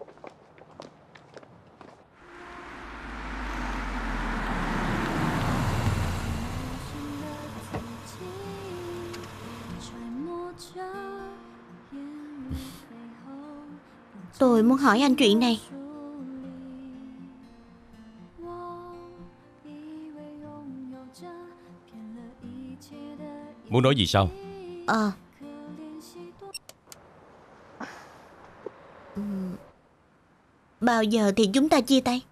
Tôi muốn hỏi anh chuyện này. Muốn nói gì sao? Ờ Ừm, Bao giờ thì chúng ta chia tay?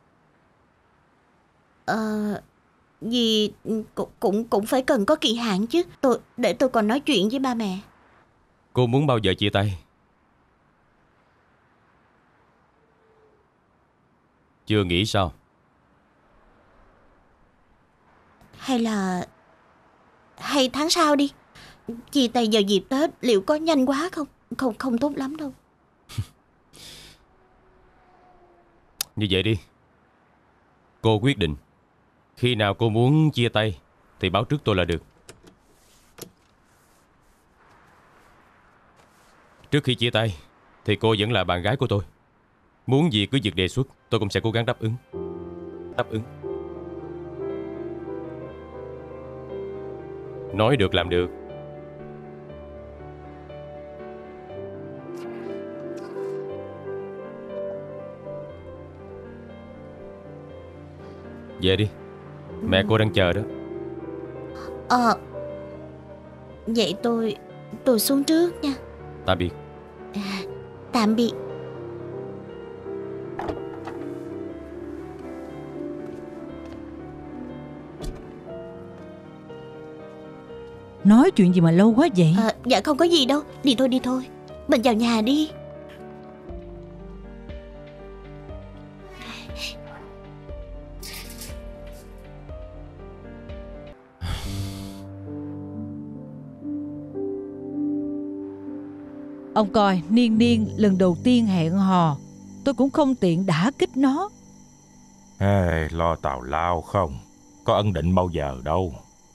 Ờ Vì cũng, cũng cũng phải cần có kỳ hạn chứ. Tôi để tôi còn nói chuyện với ba mẹ. Cô muốn bao giờ chia tay? Chưa nghĩ sao? Hay là Hay tháng sau đi. Chia tay vào dịp Tết liệu có nhanh quá không? Không không tốt lắm đâu. Như vậy đi. Cô quyết định. Khi nào cô muốn chia tay thì báo trước tôi là được. Trước khi chia tay thì cô vẫn là bạn gái của tôi. Muốn gì cứ việc đề xuất, tôi cũng sẽ cố gắng đáp ứng. Đáp ứng. Nói được làm được. Về đi. Mẹ cô đang chờ đó. Ờ Vậy tôi Tôi xuống trước nha. Tạm biệt. À, tạm biệt. Nói chuyện gì mà lâu quá vậy? À, dạ không có gì đâu. Đi thôi đi thôi. Mình vào nhà đi. Ông coi, Niên Niên lần đầu tiên hẹn hò, tôi cũng không tiện đả kích nó. Ê, lo tào lao không, có ân định bao giờ đâu.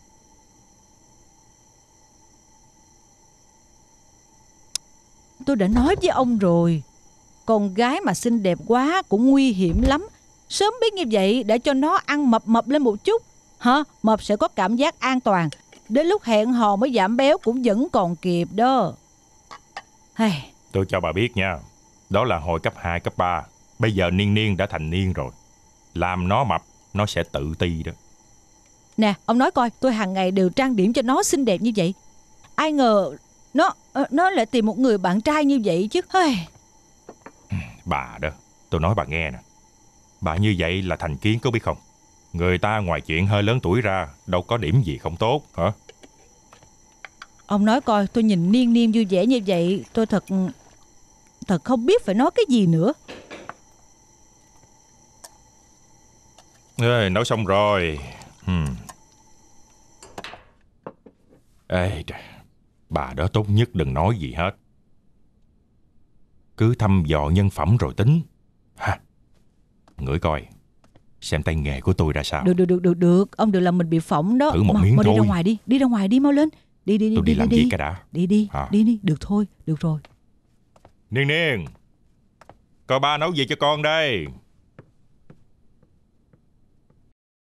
Tôi đã nói với ông rồi, con gái mà xinh đẹp quá cũng nguy hiểm lắm. Sớm biết như vậy để cho nó ăn mập mập lên một chút. Hả? Mập sẽ có cảm giác an toàn. Đến lúc hẹn hò mới giảm béo cũng vẫn còn kịp đó. Hey. Tôi cho bà biết nha, đó là hồi cấp hai, cấp ba. Bây giờ Niên Niên đã thành niên rồi. Làm nó mập, nó sẽ tự ti đó. Nè, ông nói coi, tôi hàng ngày đều trang điểm cho nó xinh đẹp như vậy. Ai ngờ Nó Nó lại tìm một người bạn trai như vậy chứ. Hey. Bà đó, tôi nói bà nghe nè. Bà như vậy là thành kiến có biết không? Người ta ngoài chuyện hơi lớn tuổi ra đâu có điểm gì không tốt hả? Ông nói coi, tôi nhìn Niên Niên vui vẻ như vậy, tôi thật Thật không biết phải nói cái gì nữa. Ê, nói xong rồi. hmm. Ê, bà đó tốt nhất đừng nói gì hết. Cứ thăm dò nhân phẩm rồi tính ha. Ngửi coi xem tay nghề của tôi ra sao. Được được được được được Ông đừng làm mình bị phỏng đó. Thử một mau, miếng mau thôi. Đi ra ngoài đi. Đi ra ngoài đi, mau lên. Đi đi đi. Tôi đi, đi làm đi, việc đi. cái đã. Đi đi à. đi đi. Được thôi, được rồi. Niên Niên, coi ba nấu gì cho con đây.